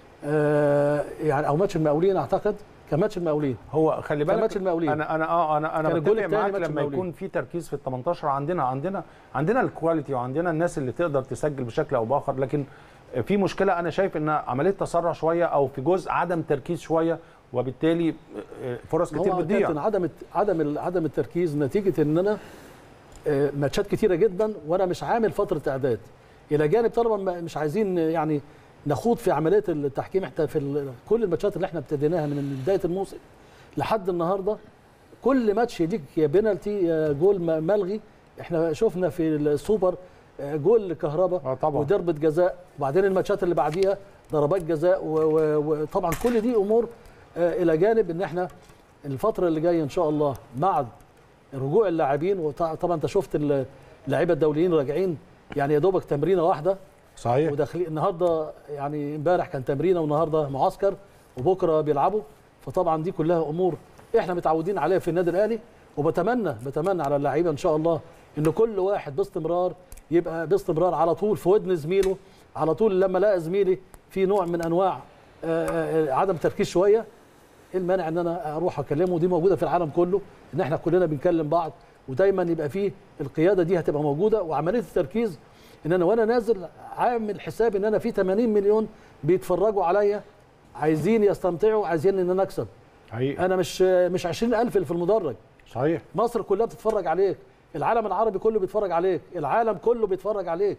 يعني او ماتش المقاولين، اعتقد كان ماتش المقاولين. هو خلي بالك ماتش المقاولين انا بتفق معاك لما يكون في تركيز في ال 18 عندنا الكواليتي وعندنا الناس اللي تقدر تسجل بشكل او باخر، لكن في مشكله انا شايف ان عمليه تسرع شويه او في جزء عدم تركيز شويه، وبالتالي فرص كتير بتضيع. عدم التركيز نتيجه ان انا ماتشات كتيره جدا وانا مش عامل فتره اعداد، الى جانب طبعا مش عايزين يعني نخوض في عمليه التحكيم. احنا في كل الماتشات اللي احنا ابتديناها من بدايه الموسم لحد النهارده كل ماتش ليك يا بينالتي يا جول ملغي. احنا شفنا في السوبر جول لكهربا وضربه جزاء، وبعدين الماتشات اللي بعديها ضربات جزاء، وطبعا كل دي امور الى جانب ان احنا الفتره اللي جايه ان شاء الله مع رجوع اللاعبين. وطبعا انت شفت اللاعيبه الدوليين راجعين يعني يا دوبك تمرينه واحده صحيح، وداخلين النهارده يعني امبارح كان تمرينه والنهارده معسكر وبكره بيلعبوا. فطبعا دي كلها امور احنا متعودين عليها في النادي الاهلي، وبتمنى على اللعيبه ان شاء الله ان كل واحد باستمرار يبقى باستمرار على طول في ودن زميله، على طول لما لقى زميلي في نوع من انواع عدم تركيز شويه، المانع ان انا اروح اكلمه. ودي موجوده في العالم كله، ان احنا كلنا بنكلم بعض، ودايما يبقى فيه القياده دي هتبقى موجوده. وعمليه التركيز ان انا وانا نازل عامل حساب ان انا في 80 مليون بيتفرجوا عليا، عايزين يستمتعوا، عايزين ان انا اكسب. حقيقي. انا مش 20,000 اللي في المدرج. صحيح. مصر كلها بتتفرج عليك، العالم العربي كله بيتفرج عليك، العالم كله بيتفرج عليك.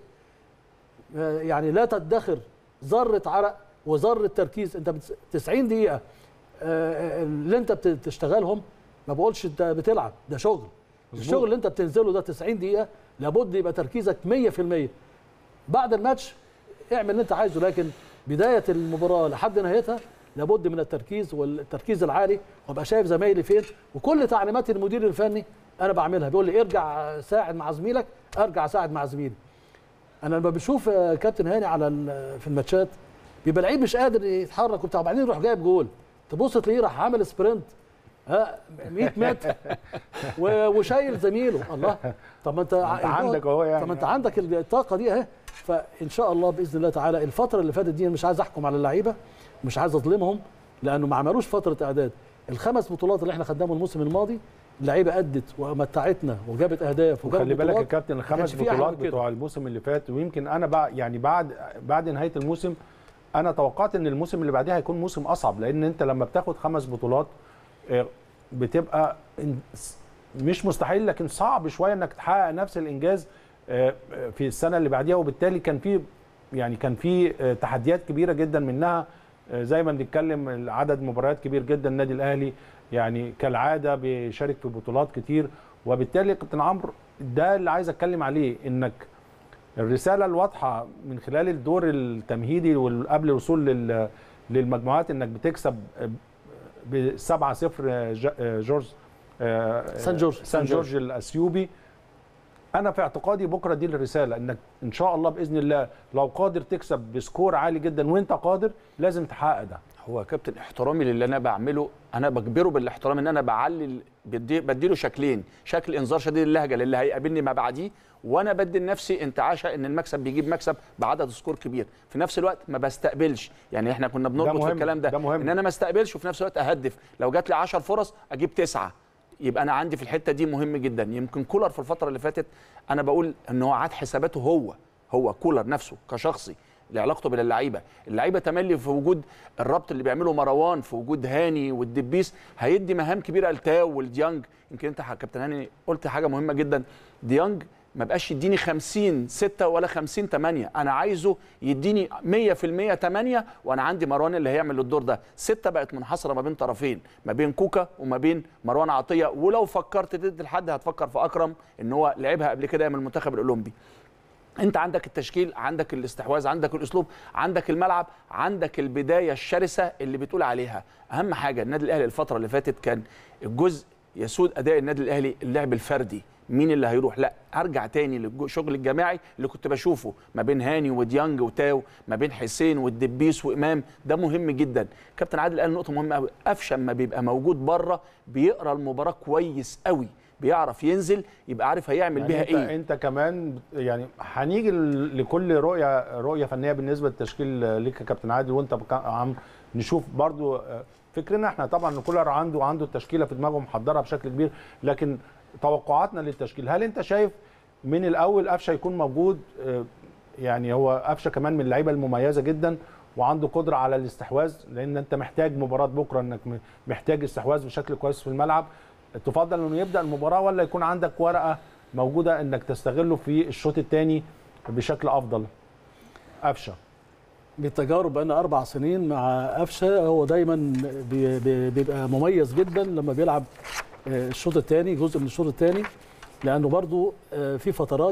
يعني لا تدخر ذره عرق وذره تركيز. انت 90 دقيقه اللي انت بتشتغلهم، ما بقولش انت بتلعب، ده شغل. الشغل اللي انت بتنزله ده 90 دقيقه لابد يبقى تركيزك 100%. بعد الماتش اعمل اللي انت عايزه، لكن بدايه المباراه لحد نهايتها لابد من التركيز والتركيز العالي، وابقى شايف زمايلي فين. وكل تعليمات المدير الفني انا بعملها، بيقول لي ارجع ساعد مع زميلك، ارجع ساعد مع زميلي. انا لما بشوف كابتن هاني على في الماتشات بيبقى لعيب مش قادر يتحرك وبتاع، وبعدين يروح جايب جول، تبص تلاقيه راح عامل سبرنت 100 متر وشايل زميله. الله، طب ما انت عندك اهو يعني، طب ما انت عندك الطاقه دي اهي. فان شاء الله باذن الله تعالى الفتره اللي فاتت دي مش عايز احكم على اللعيبه، مش عايز اظلمهم، لانه ما عملوش فتره اعداد. الخمس بطولات اللي احنا خدناهم الموسم الماضي اللعيبه ادت ومتعتنا وجابت اهداف وجابت خلي بالك يا كابتن، الخمس بطولات بتوع الموسم اللي فات، ويمكن انا يعني بعد نهايه الموسم انا توقعت ان الموسم اللي بعديه هيكون موسم اصعب، لان انت لما بتاخد 5 بطولات بتبقى مش مستحيل لكن صعب شويه انك تحقق نفس الانجاز في السنه اللي بعديها. وبالتالي كان في تحديات كبيره جدا، منها زي ما بنتكلم عدد مباريات كبير جدا. النادي الاهلي يعني كالعاده بيشارك في بطولات كتير، وبالتالي كابتن عمرو ده اللي عايز اتكلم عليه، انك الرساله الواضحه من خلال الدور التمهيدي وقبل الوصول للمجموعات انك بتكسب ب7-0 سان جورج الاثيوبي. انا في اعتقادي بكره دي الرساله، انك ان شاء الله باذن الله لو قادر تكسب بسكور عالي جدا وانت قادر لازم تحقق ده. هو كابتن احترامي للي انا بعمله، انا بجبره بالاحترام ان انا بعلل بديله شكلين، شكل انذار شديد اللهجه للي هيقابلني ما بعديه، وانا بدي لنفسي انتعاشه ان المكسب بيجيب مكسب بعدد سكور كبير. في نفس الوقت ما بستقبلش، يعني احنا كنا بنربط في الكلام ده ان انا ما استقبلش وفي نفس الوقت اهدف. لو جات لي 10 فرص اجيب 9، يبقى انا عندي في الحته دي مهم جدا. يمكن كولر في الفتره اللي فاتت انا بقول ان هو عاد حساباته، هو كولر نفسه كشخصي لعلاقته باللعيبه، اللعيبه تملي في وجود الربط اللي بيعمله مروان، في وجود هاني والدبيس، هيدي مهام كبيره لتاو والديانج. يمكن انت كابتن هاني قلت حاجه مهمه جدا، ديانج ما بقاش يديني 50-6 ولا 50-8، انا عايزه يديني 100% 8، وانا عندي مروان اللي هيعمل الدور ده. 6 بقت منحصره ما بين طرفين، ما بين كوكا وما بين مروان عطيه، ولو فكرت تدي لحد هتفكر في اكرم ان هو لعبها قبل كده من المنتخب الاولمبي. انت عندك التشكيل، عندك الاستحواذ، عندك الاسلوب، عندك الملعب، عندك البدايه الشرسه اللي بتقول عليها. اهم حاجه النادي الاهلي الفتره اللي فاتت كان الجزء يسود اداء النادي الاهلي اللعب الفردي، مين اللي هيروح؟ لا، ارجع تاني للشغل الجماعي اللي كنت بشوفه ما بين هاني وديانج وتاو، ما بين حسين والدبيس وامام، ده مهم جدا. كابتن عادل قال نقطه مهمه قوي، قفشه اما بيبقى موجود بره بيقرا المباراه كويس قوي، بيعرف ينزل يبقى عارف هيعمل يعني بيها ايه. انت كمان يعني هنيجي لكل رؤيه فنيه بالنسبه للتشكيل ليك يا كابتن عادل، وانت عم نشوف برضو فكرنا احنا طبعا كولر عنده التشكيله في دماغه محضرها بشكل كبير، لكن توقعاتنا للتشكيل، هل انت شايف من الاول قفشه يكون موجود؟ يعني هو قفشه كمان من اللعيبه المميزه جدا وعنده قدره على الاستحواذ، لان انت محتاج مباراه بكره انك محتاج استحواذ بشكل كويس في الملعب. تفضل انه يبدا المباراه ولا يكون عندك ورقه موجوده انك تستغله في الشوط الثاني بشكل افضل؟ قفشه بالتجارب بقى 4 سنين مع قفشه، هو دايما بيبقى مميز جدا لما بيلعب الشوط الثاني، جزء من الشوط الثاني، لانه برضو في فترات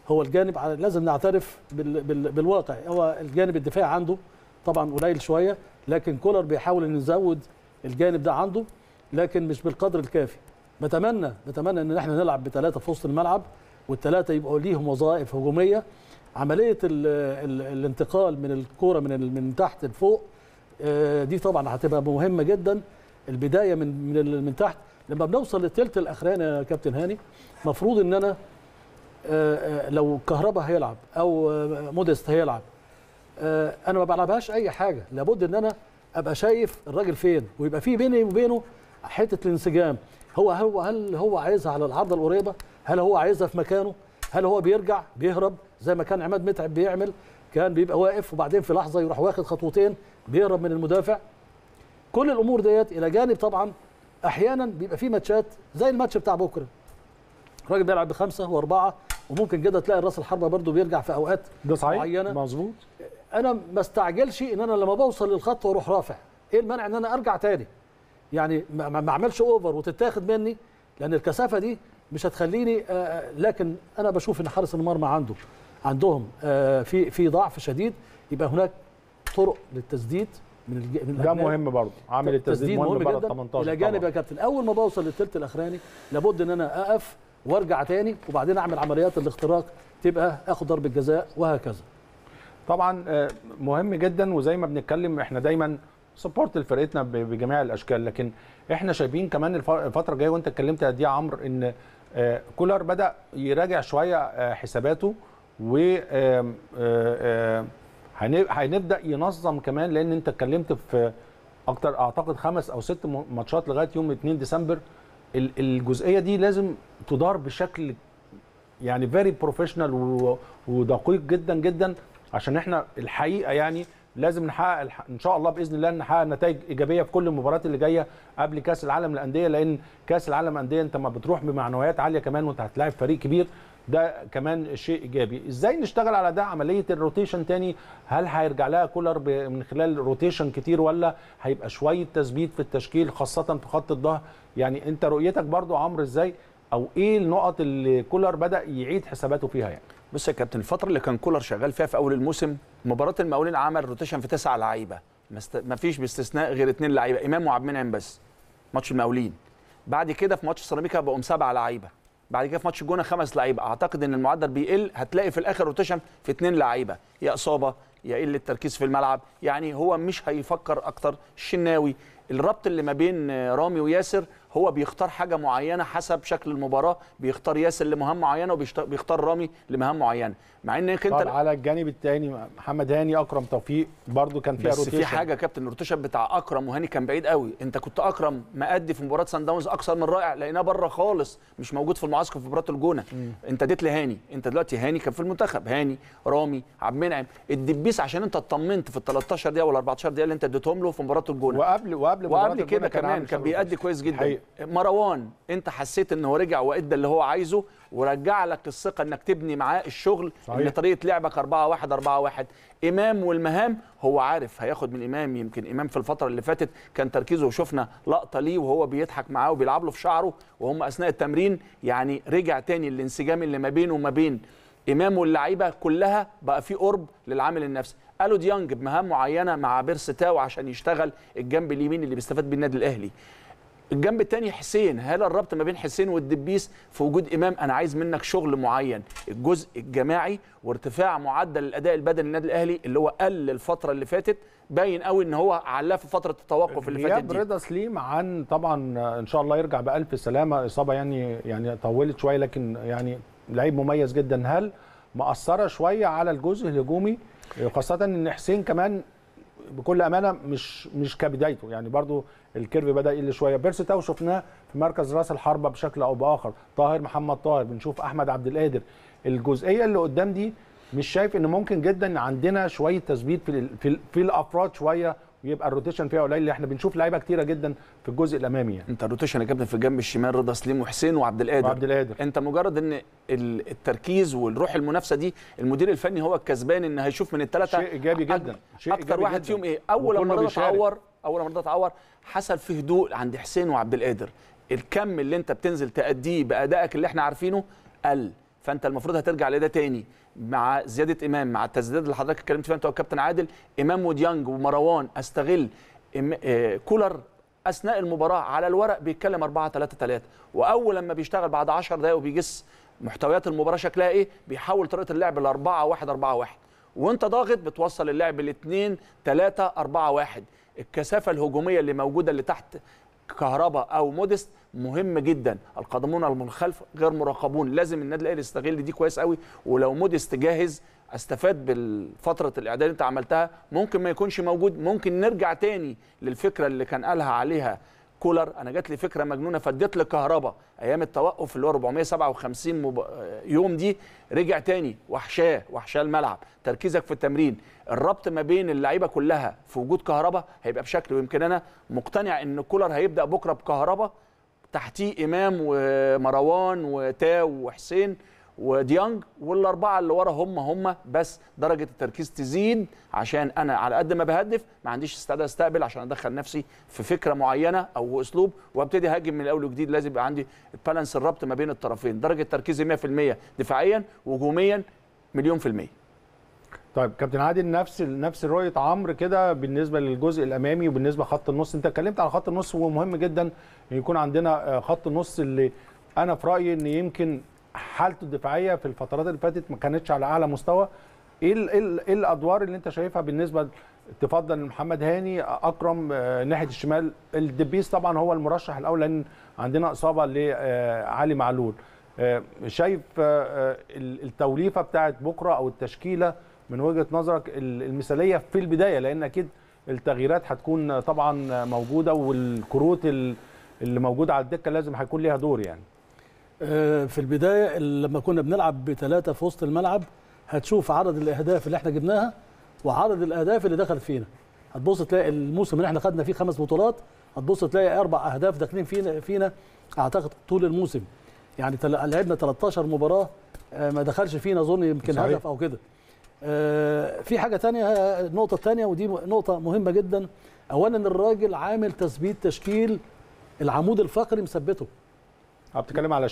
هو الجانب لازم نعترف بالواقع، هو الجانب الدفاعي عنده طبعا قليل شويه، لكن كولر بيحاول ان يزود الجانب ده عنده، لكن مش بالقدر الكافي. بتمنى ان احنا نلعب بثلاثه في وسط الملعب، والثلاثه يبقوا ليهم وظائف هجوميه. عمليه الانتقال من الكوره من تحت لفوق دي طبعا هتبقى مهمه جدا. البدايه من تحت، لما بنوصل للثلث الاخراني يا كابتن هاني، مفروض ان انا لو كهربا هيلعب او موديست هيلعب، انا ما بلعبهاش اي حاجه، لابد ان انا ابقى شايف الراجل فين، ويبقى في بيني وبينه حته الانسجام. هل هو عايزها على العرضه القريبه؟ هل هو عايزها في مكانه؟ هل هو بيرجع بيهرب زي ما كان عماد متعب بيعمل؟ كان بيبقى واقف وبعدين في لحظه يروح واخد خطوتين بيهرب من المدافع. كل الامور ديت الى جانب طبعا احيانا بيبقى في ماتشات زي الماتش بتاع بكره، الراجل بيلعب بخمسه واربعه، وممكن كده تلاقي راس الحربه برده بيرجع في اوقات معينه. مظبوط. انا ما استعجلش ان انا لما بوصل للخط واروح رافع، ايه المانع ان انا ارجع تاني؟ يعني ما اعملش اوفر وتتاخد مني، لان الكثافه دي مش هتخليني. لكن انا بشوف ان حارس المرمى عندهم في ضعف شديد، يبقى هناك طرق للتسديد من ده مهم برضه، عامل التسديد مهم بره ال 18 الى جانب يا كابتن. اول ما بوصل للثلث الاخراني لابد ان انا اقف وارجع تاني، وبعدين اعمل عمليات الاختراق، تبقى اخد ضربه جزاء وهكذا. طبعا مهم جدا، وزي ما بنتكلم احنا دايما سبورت لفرقتنا بجميع الاشكال، لكن احنا شايفين كمان الفتره الجايه، وانت اتكلمت قد ايه يا عمرو، ان كولر بدا يراجع شويه حساباته، و هنبدا ينظم كمان، لان انت اتكلمت في اكتر اعتقد 5 أو 6 ماتشات لغايه يوم 2 ديسمبر. الجزئيه دي لازم تدار بشكل يعني فيري بروفيشنال ودقيق جدا جدا، عشان احنا الحقيقه يعني لازم نحقق ان شاء الله باذن الله نحقق نتائج ايجابيه في كل المباريات اللي جايه قبل كاس العالم للانديه، لان كاس العالم للانديه انت ما بتروح بمعنويات عاليه كمان وانت هتلاعب فريق كبير، ده كمان شيء ايجابي. ازاي نشتغل على ده؟ عمليه الروتيشن تاني، هل هيرجع لها كولر من خلال روتيشن كتير، ولا هيبقى شويه تثبيت في التشكيل خاصه في خط الظهر؟ يعني انت رؤيتك برضو عمرو ازاي، او ايه النقط اللي كولر بدا يعيد حساباته فيها يعني؟ بص يا كابتن، الفتره اللي كان كولر شغال فيها في اول الموسم، مباراه المقاولين عمل روتيشن في 9 لعيبه، ما فيش باستثناء غير 2 لعيبه، امام وعبد المنعم بس، ماتش المقاولين. بعد كده في ماتش سيراميكا بقوا 7 لعيبه، بعد كده في ماتش الجونه 5 لعيبه. اعتقد ان المعدل بيقل، هتلاقي في الاخر روتيشن في 2 لعيبه، يا اصابه يا قله التركيز في الملعب. يعني هو مش هيفكر اكتر. الشناوي الربط اللي ما بين رامي وياسر، هو بيختار حاجه معينه حسب شكل المباراه، بيختار ياسر لمهام معينه وبيختار رامي لمهام معينه، مع انك انت على الجانب الثاني محمد هاني اكرم توفيق برضو كان فيها روتيشن. بس في حاجه يا كابتن، الروتيشن بتاع اكرم وهاني كان بعيد قوي. انت كنت اكرم مأدي في مباراه سان داونز اكثر من رائع، لقيناه بره خالص مش موجود في المعسكر في مباراه الجونه. انت اديت لهاني، انت دلوقتي هاني كان في المنتخب، هاني رامي عبد المنعم الدبيس، عشان انت اطمنت في ال 13 دقيقه ولا 14 دقيقه اللي انت اديتهم له في مباراه الجونه، وقبل كده كمان كان بيأدي كويس جدا. حقيقة. مروان انت حسيت ان هو رجع وادى اللي هو عايزه، ورجع لك الثقه انك تبني معاه الشغل. صحيح. ان طريقه لعبك 4-1 4-1. امام والمهام هو عارف هياخد من امام. يمكن امام في الفتره اللي فاتت كان تركيزه، وشفنا لقطه ليه وهو بيضحك معاه وبيلعب له في شعره وهم اثناء التمرين، يعني رجع تاني الانسجام اللي ما بينه وما بين امام واللعيبه كلها، بقى في قرب للعامل النفسي. قالوا ديانج بمهام معينه مع بيرستاو عشان يشتغل الجنب اليمين اللي بيستفاد بيه النادي الاهلي. الجنب الثاني حسين، هل الربط ما بين حسين والدبيس في وجود امام؟ انا عايز منك شغل معين، الجزء الجماعي وارتفاع معدل الاداء البدني للنادي الاهلي اللي هو قل الفتره اللي فاتت، باين قوي ان هو علاه في فتره التوقف اللي فاتت دي. رضا سليم عن طبعا ان شاء الله يرجع بالف سلامه، اصابه يعني طولت شويه، لكن يعني لعيب مميز جدا. هل مأثره شويه على الجزء الهجومي، خاصه ان حسين كمان بكل امانه مش كبدايته، يعني برضو الكيرف بدا يقل شويه. بيرستاو شفناه في مركز راس الحربه بشكل او باخر، محمد طاهر، بنشوف احمد عبد القادر. الجزئيه اللي قدام دي مش شايف ان ممكن جدا عندنا شويه تثبيت في الافراد شويه، ويبقى الروتيشن فيها قليل، اللي احنا بنشوف لعيبه كتيره جدا في الجزء الامامي يعني. انت الروتيشن يا كابتن في الجنب الشمال رضا سليم وحسين وعبد القادر. انت مجرد ان التركيز والروح المنافسه دي، المدير الفني هو الكسبان، ان هيشوف من الثلاثه شيء ايجابي جدا، شيء اكتر واحد فيهم ايه. اول ما رضا اتعور حصل فيه هدوء عند حسين وعبد القادر. الكم اللي انت بتنزل تأديه بأدائك اللي احنا عارفينه قل، فانت المفروض هترجع لده تاني مع زياده امام، مع التسديدات اللي حضرتك اتكلمت فيها انت والكابتن عادل، امام وديانج ومروان. استغل كولر اثناء المباراه على الورق بيتكلم 4-3-3، واول لما بيشتغل بعد 10 دقائق وبيجس محتويات المباراه شكلها ايه، بيحول طريقه اللعب ل 4-1-4-1، وانت ضاغط بتوصل اللعب ل 2-3-4-1. الكثافه الهجوميه اللي موجوده اللي تحت كهربا او موديست مهم جدا. القادمون من الخلف غير مراقبون، لازم النادي الاهلي يستغل دي كويس قوي. ولو موديست جاهز استفاد بالفتره الاعداد اللي انت عملتها، ممكن ما يكونش موجود، ممكن نرجع تاني للفكره اللي كان قالها عليها كولر. انا جات لي فكره مجنونه فديت لكهربا ايام التوقف اللي هو 457 يوم دي، رجع تاني وحشاه الملعب. تركيزك في التمرين، الربط ما بين اللعيبه كلها في وجود كهربا هيبقى بشكل، ويمكن انا مقتنع ان كولر هيبدا بكره بكهربا، تحتيه امام ومروان وتاو وحسين وديانج، والاربعه اللي ورا هم بس درجه التركيز تزيد، عشان انا على قد ما بهدف ما عنديش استعداد استقبل عشان ادخل نفسي في فكره معينه او اسلوب وابتدي اهاجم من الاول وجديد. لازم يبقى عندي البالانس، الربط ما بين الطرفين، درجه تركيزي 100% دفاعيا وهجوميا 1,000,000%. طيب كابتن عادل، نفس رؤيه عمرو كده بالنسبه للجزء الامامي وبالنسبه لخط النص. انت اتكلمت على خط النص ومهم جدا ان يكون عندنا خط النص اللي انا في رايي ان يمكن حالته الدفاعيه في الفترات اللي فاتت ما كانتش على اعلى مستوى. ايه الادوار اللي انت شايفها بالنسبه تفضل محمد هاني، اكرم ناحيه الشمال، الدبيس طبعا هو المرشح الاول لان عندنا اصابه لعلي معلول. شايف التوليفه بتاعت بكره او التشكيله من وجهه نظرك المثاليه في البدايه، لان اكيد التغييرات هتكون طبعا موجوده والكروت اللي موجوده على الدكه لازم هيكون ليها دور يعني. في البدايه لما كنا بنلعب بثلاثه في وسط الملعب هتشوف عدد الاهداف اللي احنا جبناها وعدد الاهداف اللي دخلت فينا. هتبص تلاقي الموسم اللي احنا خدنا فيه 5 بطولات، هتبص تلاقي 4 اهداف داخلين فينا اعتقد طول الموسم. يعني لعبنا 13 مباراه ما دخلش فينا اظن يمكن صحيح. هدف او كده. في حاجه ثانيه، النقطه الثانيه ودي نقطه مهمه جدا، اولا الراجل عامل تثبيت تشكيل العمود الفقري مثبته. بتتكلم على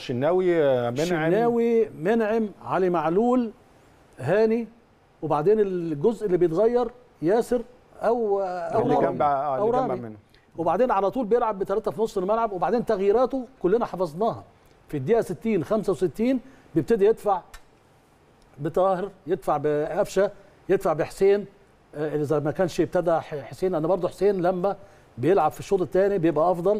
الشناوي منعم علي معلول هاني، وبعدين الجزء اللي بيتغير ياسر او رامي، وبعدين على طول بيلعب ب3 في نص الملعب، وبعدين تغييراته كلنا حفظناها. في الدقيقه 60 65 بيبتدي يدفع بطاهر، يدفع بقفشه، يدفع بحسين. اذا ما كانش ابتدى حسين، انا برضو حسين لما بيلعب في الشوط الثاني بيبقى افضل.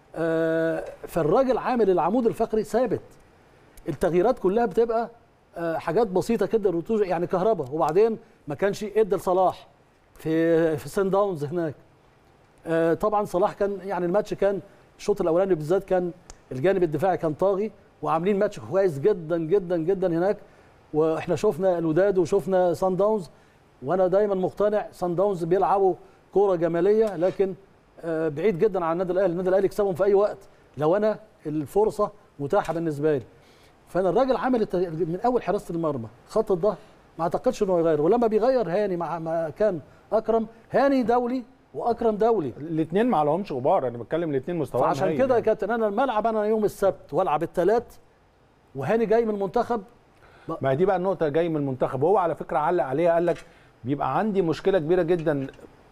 فالراجل عامل العمود الفقري ثابت. التغييرات كلها بتبقى حاجات بسيطه كده، يعني كهربا، وبعدين ما كانش ادى لصلاح في سان داونز هناك. طبعا صلاح كان يعني الماتش كان الشوط الاولاني بالذات كان الجانب الدفاعي كان طاغي، وعاملين ماتش كويس جدا جدا جدا هناك. واحنا شفنا الوداد وشفنا سان داونز، وانا دايما مقتنع سان داونز بيلعبوا كوره جماليه لكن بعيد جدا عن النادي الاهلي. النادي الاهلي يكسبهم في اي وقت لو انا الفرصه متاحه بالنسبه لي. فانا الراجل عمل من اول حراسه المرمى خط الظهر ما اعتقدش انه يغير، ولما بيغير هاني مع كان اكرم، هاني دولي واكرم دولي، الاثنين ما عليهمش غبار. انا بتكلم الاثنين مستواهم عشان كده يا كابتن انا الملعب انا يوم السبت والعب الثلاث وهاني جاي من المنتخب. ما دي بقى النقطه، جاي من المنتخب. هو على فكره علق عليها قال لك بيبقى عندي مشكله كبيره جدا.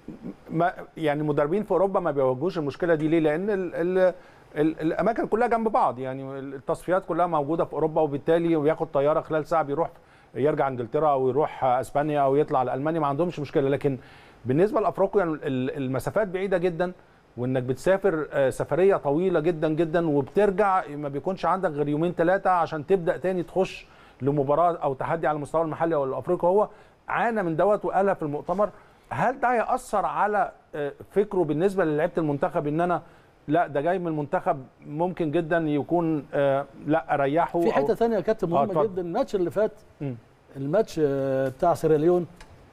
يعني المدربين في اوروبا ما بيواجهوش المشكله دي ليه؟ لان الاماكن كلها جنب بعض، يعني التصفيات كلها موجوده في اوروبا، وبالتالي بياخد طياره خلال ساعه بيروح يرجع انجلترا او يروح اسبانيا او يطلع لالمانيا، ما عندهمش مشكله. لكن بالنسبه لافريقيا المسافات بعيده جدا، وانك بتسافر سفريه طويله جدا جدا وبترجع ما بيكونش عندك غير 2-3 عشان تبدا تاني تخش لمباراه او تحدي على المستوى المحلي او الافريقي. هو عانى من دوت وقالها في المؤتمر. هل ده هيأثر على فكره بالنسبه للعيبه المنتخب ان انا لا ده جاي من المنتخب ممكن جدا يكون لا اريحه؟ في حته ثانيه يا كابتن مهمه جدا، الماتش اللي فات الماتش بتاع سيراليون،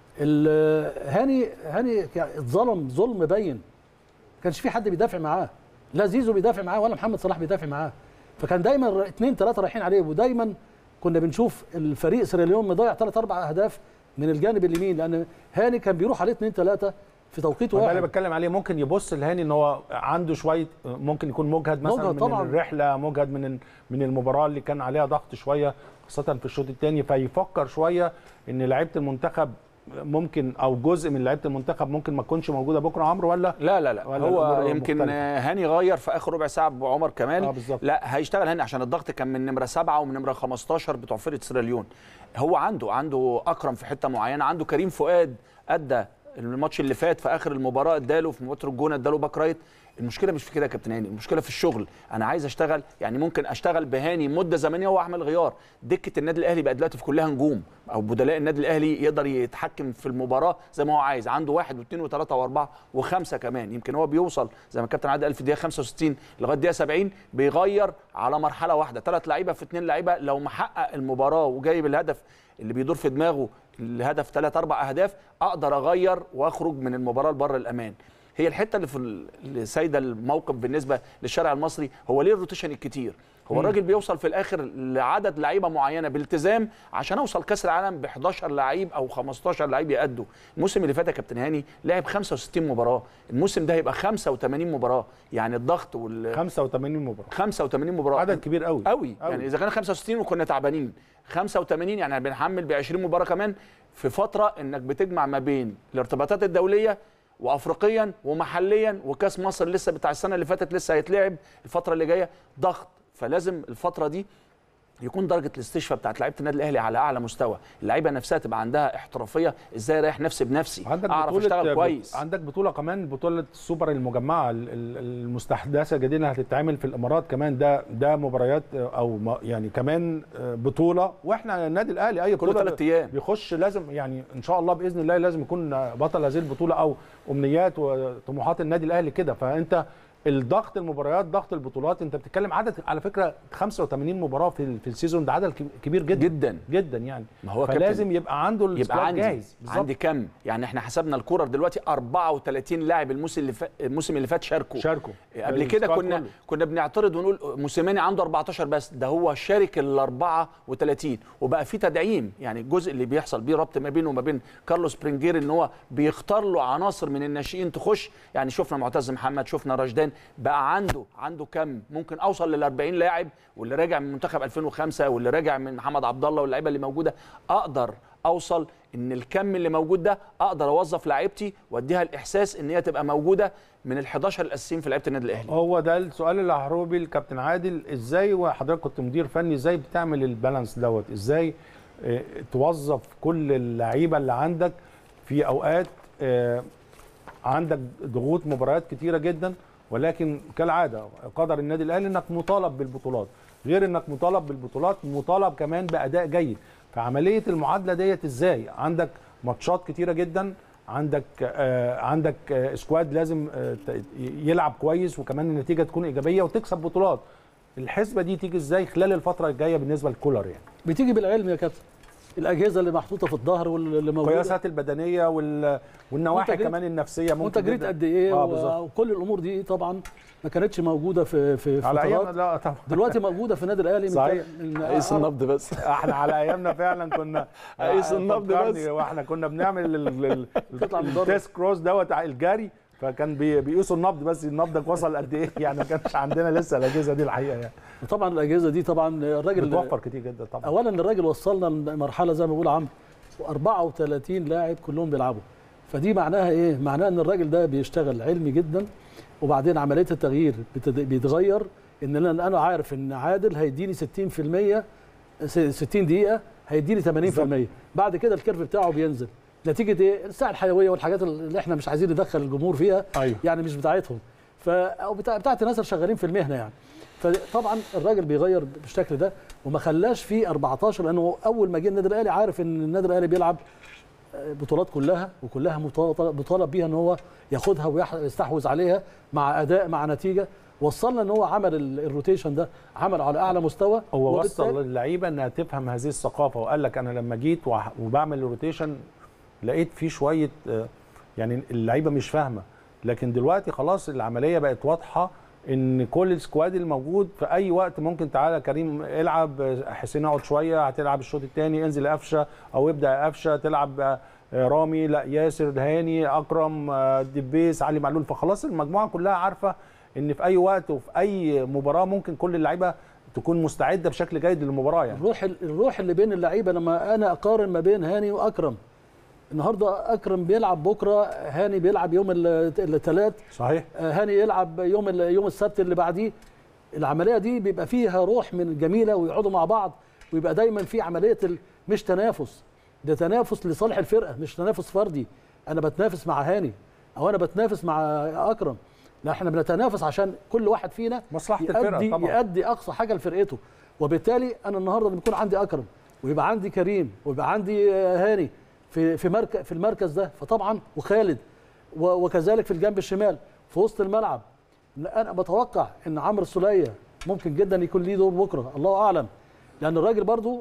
هاني اتظلم ظلم باين، ما كانش في حد بيدافع معاه، لا زيزو بيدافع معاه ولا محمد صلاح بيدافع معاه، فكان دايما 2-3 رايحين عليه، ودايما كنا بنشوف الفريق سيراليون مضيع 3-4 اهداف من الجانب اليمين، لان هاني كان بيروح عليه 2-3 في توقيت واحد. واحد. اللي بتكلم عليه ممكن يبص لهاني ان هو عنده شويه، ممكن يكون مجهد مثلا من طبعاً. الرحله، مجهد من المباراه اللي كان عليها ضغط شويه خاصه في الشوط الثاني، فيفكر شويه ان لعيبه المنتخب ممكن او جزء من لعيبه المنتخب ممكن ما تكونش موجوده بكره. عمرو ولا لا هو يمكن مختلفة. هاني غير في اخر ربع ساعه بعمر كمال. بالظبط. لا هيشتغل هاني عشان الضغط كان من نمره 7 ومن نمره 15 بتوع فرقه سيراليون. هو عنده اكرم في حته معينه، عنده كريم فؤاد ادى الماتش اللي فات في اخر المباراه، اداله في مباراه الجونه اداله باك رايت. المشكله مش في كده يا كابتن هاني، المشكله في الشغل. انا عايز اشتغل، يعني ممكن اشتغل بهاني مده زمنيه واعمل غيار. دكه النادي الاهلي بقى دلوقتي في كلها نجوم، او بدلاء النادي الاهلي يقدر يتحكم في المباراه زي ما هو عايز، عنده 1 و2 و3 و4 و5 كمان. يمكن هو بيوصل زي ما الكابتن عادل قال في الدقيقه 65 لغايه الدقيقه 70 بيغير على مرحله واحده، 3 لعيبه في 2 لعيبه. لو محقق المباراه وجايب الهدف اللي بيدور في دماغه، الهدف 3 4 اهداف، اقدر اغير واخرج من المباراه لبره الامان. هي الحته اللي سايده الموقف بالنسبه للشارع المصري، هو ليه الروتيشن الكتير؟ هو الراجل بيوصل في الاخر لعدد لعيبه معينه بالتزام عشان اوصل كاس العالم ب 11 لعيب او 15 لعيب يأدوا. الموسم اللي فات يا كابتن هاني لعب 65 مباراه، الموسم ده هيبقى 85 مباراه، يعني الضغط 85 مباراه عدد كبير قوي. يعني اذا كان 65 وكنا تعبانين، 85 يعني بنحمل ب 20 مباراه كمان في فتره انك بتجمع ما بين الارتباطات الدوليه وافريقيا ومحليا، وكاس مصر لسه بتاع السنه اللي فاتت لسه هيتلعب الفتره اللي جايه، ضغط. فلازم الفتره دي يكون درجه الاستشفاء بتاعت لعيبه النادي الاهلي على اعلى مستوى، اللعيبه نفسها تبقى عندها احترافيه، ازاي اريح نفسي بنفسي، اعرف اشتغل كويس. عندك بطوله كمان، بطوله السوبر المجمعه المستحدثه جديدا هتتعمل في الامارات كمان، ده مباريات او يعني كمان بطوله. واحنا النادي الاهلي اي كل 3 ايام بيخش لازم، يعني ان شاء الله باذن الله لازم يكون بطل هذه البطوله، او امنيات وطموحات النادي الاهلي كده. فانت الضغط المباريات، ضغط البطولات، انت بتتكلم عدد على فكره 85 مباراه في السيزون، ده عدد كبير جدا يعني. ما هو فلازم يبقى عنده السكواد جاهز. عندي كم؟ يعني احنا حسبنا الكوره دلوقتي 34 لاعب الموسم اللي فات شاركوا. قبل كده كنا بنعترض ونقول موسيماني عنده 14 بس، ده هو شارك ال 34 وبقى في تدعيم. يعني الجزء اللي بيحصل بيه ربط ما بينه وما بين كارلوس برينجير ان هو بيختار له عناصر من الناشئين تخش. يعني شفنا معتز محمد، شفنا رشدان، بقى عنده كم ممكن اوصل لل 40 لاعب، واللي راجع من منتخب 2005 واللي راجع من محمد عبد الله واللعيبه اللي موجوده، اقدر اوصل ان الكم اللي موجود ده اقدر اوظف لعيبتي واديها الاحساس ان هي تبقى موجوده من ال 11 الاساسيين في لعيبه النادي الاهلي. هو ده السؤال اللي هروح بيه الكابتن عادل، ازاي وحضرتك كنت مدير فني ازاي بتعمل البالانس دوت؟ ازاي توظف كل اللعيبه اللي عندك في اوقات عندك ضغوط مباريات كتيره جدا، ولكن كالعاده قدر النادي الاهلي انك مطالب بالبطولات، غير انك مطالب بالبطولات مطالب كمان باداء جيد. فعمليه المعادله ديت ازاي؟ عندك ماتشات كتيره جدا، عندك سكواد لازم يلعب كويس، وكمان النتيجه تكون ايجابيه وتكسب بطولات. الحسبه دي تيجي ازاي خلال الفتره الجايه بالنسبه لكولر؟ يعني بتيجي بالعلم يا كابتن، الاجهزه اللي محطوطه في الظهر واللي موجوده، القياسات البدنيه والنواحي كمان النفسيه، ممكن وانت جريت قد ايه وكل الامور دي طبعا ما كانتش موجوده في على ايامنا. لا طبعا دلوقتي موجوده في النادي الاهلي. صحيح، قيس النبض بس. احنا على ايامنا فعلا كنا قيس النبض بس، واحنا كنا بنعمل التيست كروس دوت الجري، فكان بيقيسوا النبض بس، نبضك وصل قد ايه يعني. ما كانش عندنا لسه الاجهزه دي الحقيقه يعني. طبعا الاجهزه دي طبعا الراجل بتوفر كتير جدا طبعا. اولا الراجل وصلنا لمرحله زي ما بيقول عمرو 34 لاعب كلهم بيلعبوا، فدي معناها ايه؟ معناها ان الراجل ده بيشتغل علمي جدا. وبعدين عمليه التغيير بيتغير، ان انا عارف ان عادل هيديني 60% 60 دقيقه هيديني 80%، بعد كده الكيرف بتاعه بينزل نتيجه ايه؟ الساعه الحيويه والحاجات اللي احنا مش عايزين ندخل الجمهور فيها. أيوه. يعني مش بتاعتهم، او بتاعت الناس اللي شغالين في المهنه يعني. فطبعا الراجل بيغير بالشكل ده، وما خلاش فيه 14، لانه اول ما جه النادي الاهلي عارف ان النادي الاهلي بيلعب بطولات كلها، وكلها مطالب بيها ان هو ياخدها ويستحوذ عليها مع اداء مع نتيجه. وصلنا ان هو عمل الروتيشن ده، عمل على اعلى مستوى. هو وصل اللعيبه انها تفهم هذه الثقافه، وقال لك انا لما جيت وبعمل الروتيشن لقيت فيه شويه يعني اللعيبه مش فاهمه، لكن دلوقتي خلاص العمليه بقت واضحه، ان كل السكواد الموجود في اي وقت ممكن تعالى كريم العب، حسين اقعد شويه، هتلعب الشوط الثاني انزل قفشه او ابدا قفشه، تلعب رامي، لا ياسر، هاني، اكرم، دبيس، علي معلول. فخلاص المجموعه كلها عارفه ان في اي وقت وفي اي مباراه ممكن كل اللعيبه تكون مستعده بشكل جيد للمباراه. يعني الروح اللي بين اللعيبه، لما انا اقارن ما بين هاني واكرم، النهارده اكرم بيلعب بكره، هاني بيلعب يوم الثلاث، صحيح، هاني يلعب يوم السبت اللي بعديه. العمليه دي بيبقى فيها روح من جميله، ويقعدوا مع بعض، ويبقى دايما في عمليه مش تنافس، ده تنافس لصالح الفرقه، مش تنافس فردي. انا بتنافس مع هاني او انا بتنافس مع اكرم، لا احنا بنتنافس عشان كل واحد فينا مصلحه الفرقه طبعا، يؤدي اقصى حاجه لفرقته. وبالتالي انا النهارده لما يكون عندي اكرم ويبقى عندي كريم ويبقى عندي هاني في المركز ده، فطبعا وخالد وكذلك في الجنب الشمال في وسط الملعب، انا بتوقع ان عمرو السوليه ممكن جدا يكون ليه دور بكره، الله اعلم، لان الراجل برضو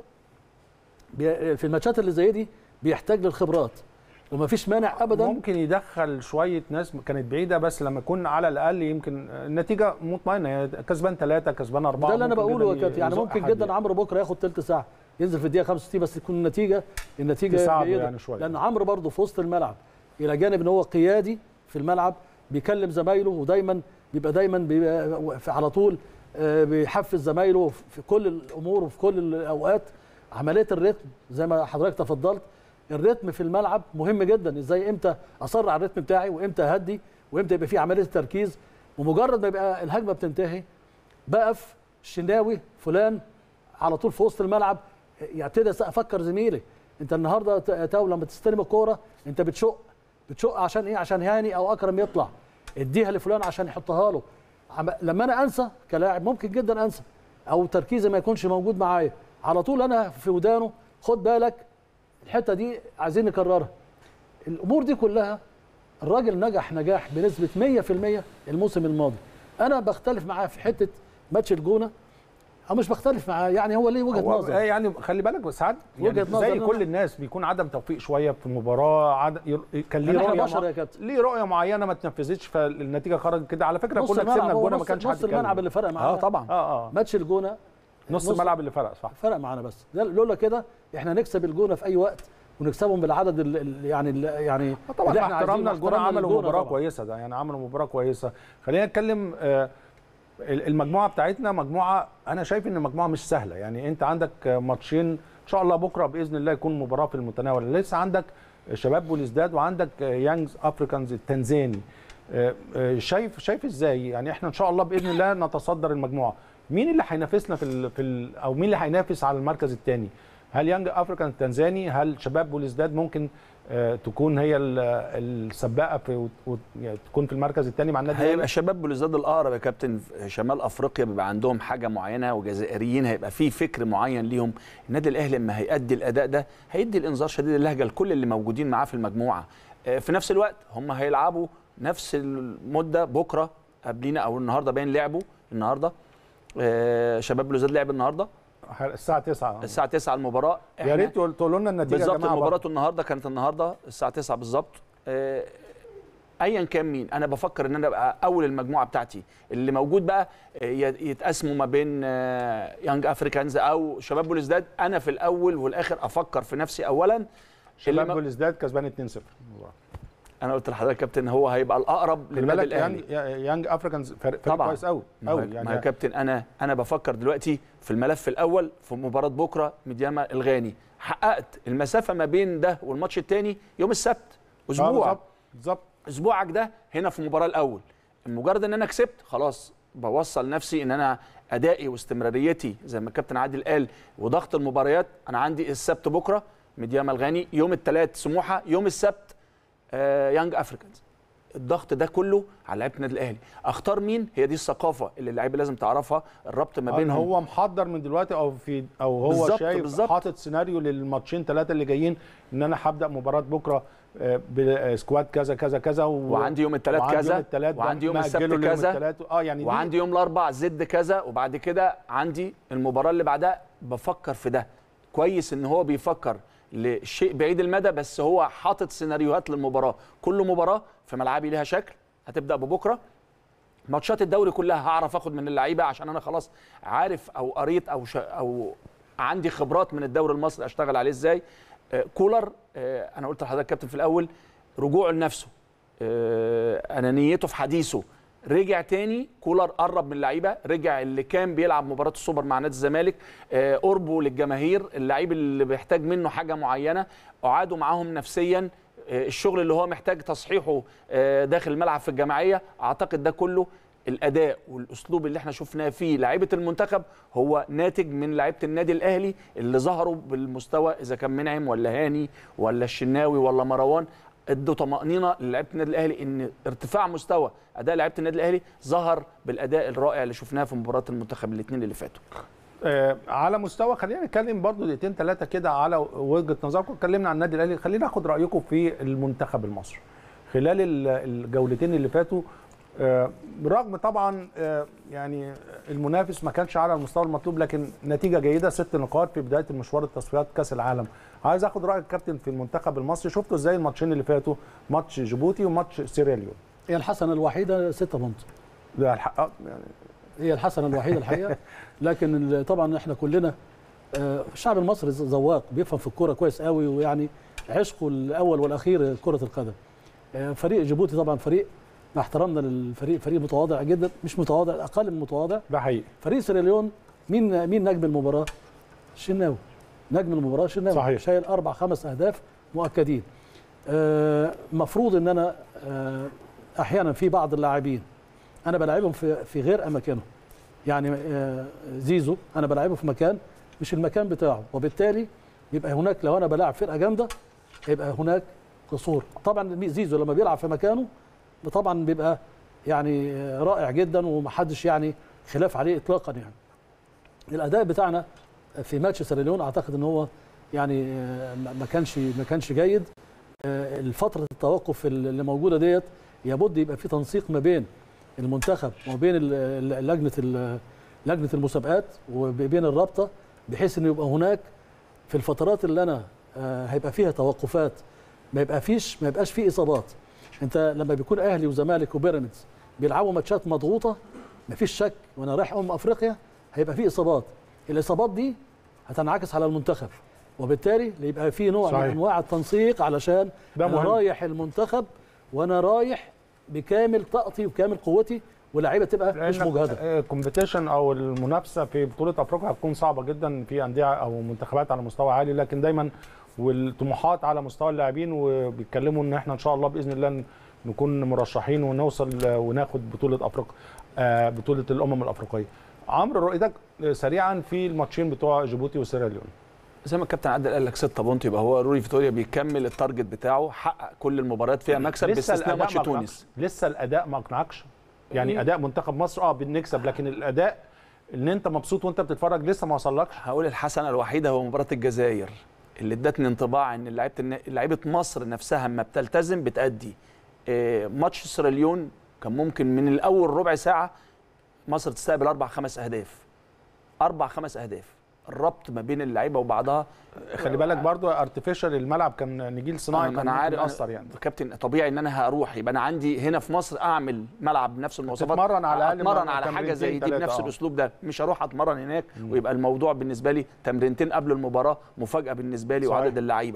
في الماتشات اللي زي دي بيحتاج للخبرات، وما فيش مانع ابدا. ممكن يدخل شويه ناس كانت بعيده، بس لما يكون على الاقل يمكن النتيجه مطمئنه، كسبان 3 كسبان 4. ده اللي انا بقوله يا كابتن، يعني ممكن جدا عمرو بكره ياخد ثلث ساعه، ينزل في الدقيقه 65 بس تكون النتيجه جيده يعني شويه، لان عمرو برضه في وسط الملعب الى جانب ان هو قيادي في الملعب، بيكلم زمايله، ودايما بيبقى على طول بيحفز زمايله في كل الامور وفي كل الاوقات. عمليه الريتم زي ما حضرتك تفضلت، الريتم في الملعب مهم جدا، ازاي امتى اصر على الريتم بتاعي، وامتى اهدي، وامتى يبقى في عمليه تركيز. ومجرد ما يبقى الهجمه بتنتهي بقف الشناوي فلان على طول في وسط الملعب، يبتدي افكر زميلي، انت النهارده تاو لما تستلم الكوره انت بتشق عشان ايه؟ عشان هاني او اكرم يطلع، اديها لفلان عشان يحطها له. لما انا انسى كلاعب ممكن جدا انسى، او تركيزي ما يكونش موجود معايا، على طول انا في ودانه خد بالك الحته دي عايزين نكررها. الامور دي كلها الراجل نجاح بنسبه 100% الموسم الماضي. انا بختلف معاه في حته ماتش الجونه، او مش بختلف معاه، يعني هو ليه وجهه نظر، يعني خلي بالك ساعات يعني زي كل الناس بيكون عدم توفيق شويه في المباراه، كان ليه رؤيه ليه رؤيه معينه ما اتنفذتش، فالنتيجه خرجت كده. على فكره كنا كسبنا الجونه ما كانش حد نص الملعب اللي فرق معانا طبعا ماتش الجونه نص الملعب اللي فرق، صح، فرق معانا، بس لولا كده احنا نكسب الجونه في اي وقت ونكسبهم بالعدد يعني طبعا احنا احترمنا الجونه، عملوا مباراه كويسه، ده يعني عملوا مباراه كويسه. خلينا نتكلم المجموعه بتاعتنا مجموعه، انا شايف ان المجموعه مش سهله. يعني انت عندك ماتشين ان شاء الله بكره باذن الله يكون مباراه في المتناول، لسه عندك شباب بوليسداد وعندك يانجز افريكانز التنزاني. شايف ازاي يعني احنا ان شاء الله باذن الله نتصدر المجموعه؟ مين اللي هينافسنا او مين اللي هينافس على المركز الثاني؟ هل يانج افريكان التنزاني؟ هل شباب بوليسداد ممكن تكون هي السباقه تكون في المركز الثاني مع النادي؟ هيبقى شباب بوليسداد الاقرب يا كابتن. شمال افريقيا بيبقى عندهم حاجه معينه، وجزائريين هيبقى في فكر معين ليهم. النادي الاهلي لما هيأدي الاداء ده هيدي الانذار شديد اللهجه لكل اللي موجودين معاه في المجموعه. في نفس الوقت هم هيلعبوا نفس المده بكره قبلينا، او النهارده باين لعبوا النهارده. شباب بوليسداد لعب النهارده الساعه 9 المباراه. يا ريت تقولوا لنا النتيجه بالظبط. المباراه النهارده كانت النهارده الساعه 9 بالظبط. ايا كان مين، انا بفكر ان انا ابقى اول المجموعه بتاعتي اللي موجود بقى يتقسموا ما بين يانج افريكانز او شباب بوليسداد. انا في الاول والاخر افكر في نفسي اولا. شباب بوليسداد كسبان 2-0. انا قلت لحضرتك يا كابتن هو هيبقى الاقرب للنادي الاهلي. يانج افريكانز فريق كويس قوي يعني ما يا كابتن انا بفكر دلوقتي في الملف الاول في مباراه بكره ميدياما الغاني. حققت المسافه ما بين ده والماتش الثاني يوم السبت، اسبوع بالظبط. اسبوعك ده هنا في المباراه الاول. مجرد ان انا كسبت خلاص بوصل نفسي ان انا ادائي واستمراريتي زي ما الكابتن عادل قال، وضغط المباريات. انا عندي السبت بكره ميدياما الغاني، يوم الثلاث سموحه، يوم السبت يانج افريكانز. الضغط ده كله على لعيبه النادي الاهلي. اختار مين؟ هي دي الثقافه اللي اللعيبه لازم تعرفها، الربط ما بينهم. هو محضر من دلوقتي او هو بالزبط شايف بالزبط. حاطط سيناريو للماتشين 3 اللي جايين، ان انا هبدا مباراه بكره بسكواد كذا كذا كذا وعندي يوم الثلاث كذا، وعندي يوم السبت كذا، يعني وعندي يوم الاربع زد كذا، وبعد كده عندي المباراه اللي بعدها. بفكر في ده كويس، ان هو بيفكر لشيء بعيد المدى، بس هو حاطط سيناريوهات للمباراه. كل مباراه في ملعبي لها شكل، هتبدا ببكره ماتشات الدوري كلها هعرف اخد من اللعيبه عشان انا خلاص عارف او قريت او عندي خبرات من الدوري المصري اشتغل عليه ازاي. كولر انا قلت لحضرتك كابتن في الاول رجوعه لنفسه، انانيته في حديثه، رجع تاني. كولر قرب من اللعيبه، رجع اللي كان بيلعب مباراه السوبر مع نادي الزمالك، قربه للجماهير، اللعيب اللي بيحتاج منه حاجه معينه قعدوا معاهم نفسيا، الشغل اللي هو محتاج تصحيحه داخل الملعب في الجماعيه. اعتقد ده كله الاداء والاسلوب اللي احنا شفناه فيه لعيبه المنتخب هو ناتج من لعيبه النادي الاهلي اللي ظهروا بالمستوى، اذا كان منعم ولا هاني ولا الشناوي ولا مروان، ادوا طمانينه للعيبه النادي الاهلي ان ارتفاع مستوى اداء لعيبه النادي الاهلي ظهر بالاداء الرائع اللي شفناه في مباراه المنتخب الاثنين اللي فاتوا. على مستوى، خلينا نتكلم برضو دقيقتين ثلاثه كده على وجهه نظركم. اتكلمنا عن النادي الاهلي، خلينا ناخد رايكم في المنتخب المصري خلال الجولتين اللي فاتوا. برغم طبعا يعني المنافس ما كانش على المستوى المطلوب، لكن نتيجه جيده، 6 نقاط في بدايه المشوار التصفيات كاس العالم. عايز اخد رايك كابتن في المنتخب المصري، شفتوا ازاي الماتشين اللي فاتوا، ماتش جيبوتي وماتش سيراليون؟ هي الحسنه الوحيده 6 بونت، ده الحق يعني هي الحسنه الوحيده الحقيقه. لكن طبعا احنا كلنا الشعب المصري ذواق، بيفهم في الكوره كويس قوي، ويعني عشقه الاول والاخير كره القدم. فريق جيبوتي طبعا فريق، مع احترامنا للفريق، فريق متواضع جدا، مش متواضع، اقل من متواضع. ده حقيقي. فريق سيراليون مين نجم المباراه؟ الشناوي. نجم المباراه الشناوي، صحيح. شايل 4-5 اهداف مؤكدين. مفروض ان انا احيانا في بعض اللاعبين انا بلاعبهم في غير اماكنهم. يعني زيزو انا بلاعبه في مكان مش المكان بتاعه، وبالتالي يبقى هناك، لو انا بلاعب فرقه جامده يبقى هناك قصور. طبعا زيزو لما بيلعب في مكانه طبعا بيبقى يعني رائع جدا، ومحدش يعني خلاف عليه اطلاقا. يعني الاداء بتاعنا في ماتش سيراليون اعتقد ان هو يعني ما كانش جيد. الفتره التوقف اللي موجوده ديت لابد يبقى في تنسيق ما بين المنتخب وما بين لجنه المسابقات وبين الرابطه، بحيث ان يبقى هناك في الفترات اللي انا هيبقى فيها توقفات ما يبقاش فيه اصابات. انت لما بيكون اهلي وزمالك وبيراميدز بيلعبوا ماتشات مضغوطه، مفيش شك وانا رايح افريقيا هيبقى فيه اصابات. الاصابات دي هتنعكس على المنتخب، وبالتالي يبقى في نوع من انواع التنسيق، علشان انا رايح المنتخب وانا رايح بكامل طاقتي وكامل قوتي، واللعيبه تبقى مش مجهده. الكومبيتيشن او المنافسه في بطوله افريقيا هتكون صعبه جدا في انديه او منتخبات على مستوى عالي، لكن دايما والطموحات على مستوى اللاعبين، وبيتكلموا ان احنا ان شاء الله باذن الله نكون مرشحين ونوصل وناخد بطوله افريقيا، بطوله الامم الافريقيه. عمرو، رؤيتك سريعا في الماتشين بتوع جيبوتي وسيراليون؟ زي ما الكابتن عادل قال لك 6 بونت، يبقى هو روي فيتوريا بيكمل التارجت بتاعه، حقق كل المباريات فيها مكسب باستثناء ماتش تونس. لسه الاداء ما اقنعكش؟ يعني اداء منتخب مصر بنكسب، لكن الاداء ان انت مبسوط وانت بتتفرج لسه ما وصلكش. هقول الحسنه الوحيده هو مباراه الجزائر اللي ادتني انطباع ان لعيبه مصر نفسها اما بتلتزم بتأدي. ماتش سيراليون كان ممكن من الاول ربع ساعه مصر تستقبل 4-5 اهداف. 4-5 اهداف. الربط ما بين اللعيبه وبعضها، خلي بالك برضو ارتفيشال الملعب كان نجيل صناعي، انا عارف اثر. يعني كابتن طبيعي ان انا هروح يبقى انا عندي هنا في مصر اعمل ملعب بنفس المواصفات، اتمرن على حاجه زي دي بنفس الاسلوب ده، مش هروح اتمرن هناك ويبقى الموضوع بالنسبه لي تمرينتين قبل المباراه مفاجاه بالنسبه لي. وعدد اللعيبه،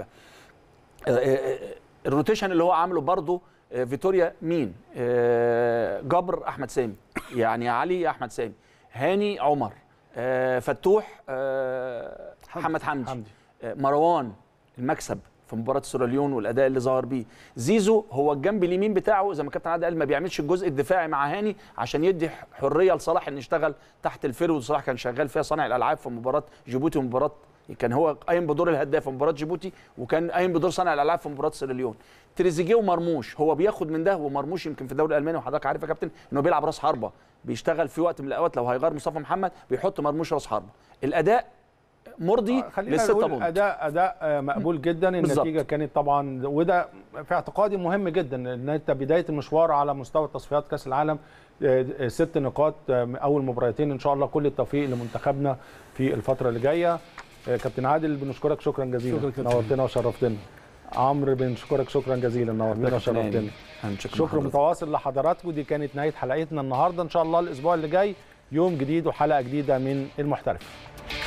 الروتيشن اللي هو عامله برضو فيتوريا، مين؟ جبر احمد سامي، يعني علي احمد سامي، هاني عمر، فتوح محمد حمدي، مروان المكسب في مباراه سيراليون والاداء اللي ظهر بيه. زيزو هو الجنب اليمين بتاعه زي ما كابتن عادل قال، ما بيعملش الجزء الدفاعي مع هاني عشان يدي حريه لصلاح ان يشتغل تحت الفيرود. صلاح كان شغال فيها صانع الالعاب في مباراه جيبوتي ومباراه، كان هو قايم بدور الهداف في مباراه جيبوتي، وكان قايم بدور صانع الالعاب في مباراه سيراليون. تريزيجيه ومرموش هو بياخد من ده، ومرموش يمكن في الدوري الالماني وحضرتك عارف يا كابتن انه بيلعب راس حربه، بيشتغل في وقت من الاوقات لو هيغير مصطفى محمد بيحط مرموش راس حربه. الاداء مرضي للستة بونت. اداء مقبول جدا. النتيجه كانت طبعا، وده في اعتقادي مهم جدا، ان انت بدايه المشوار على مستوى تصفيات كاس العالم 6 نقاط اول مباراتين، ان شاء الله كل التوفيق لمنتخبنا في الفتره اللي جايه. كابتن عادل بنشكرك شكرا جزيلا، نورتنا وشرفتنا. عمرو بنشكرك شكرا جزيلا، نورتنا وشرفتنا. شكر متواصل لحضراتكم. دي كانت نهايه حلقتنا النهارده، ان شاء الله الاسبوع اللي جاي يوم جديد وحلقه جديده من المحترف.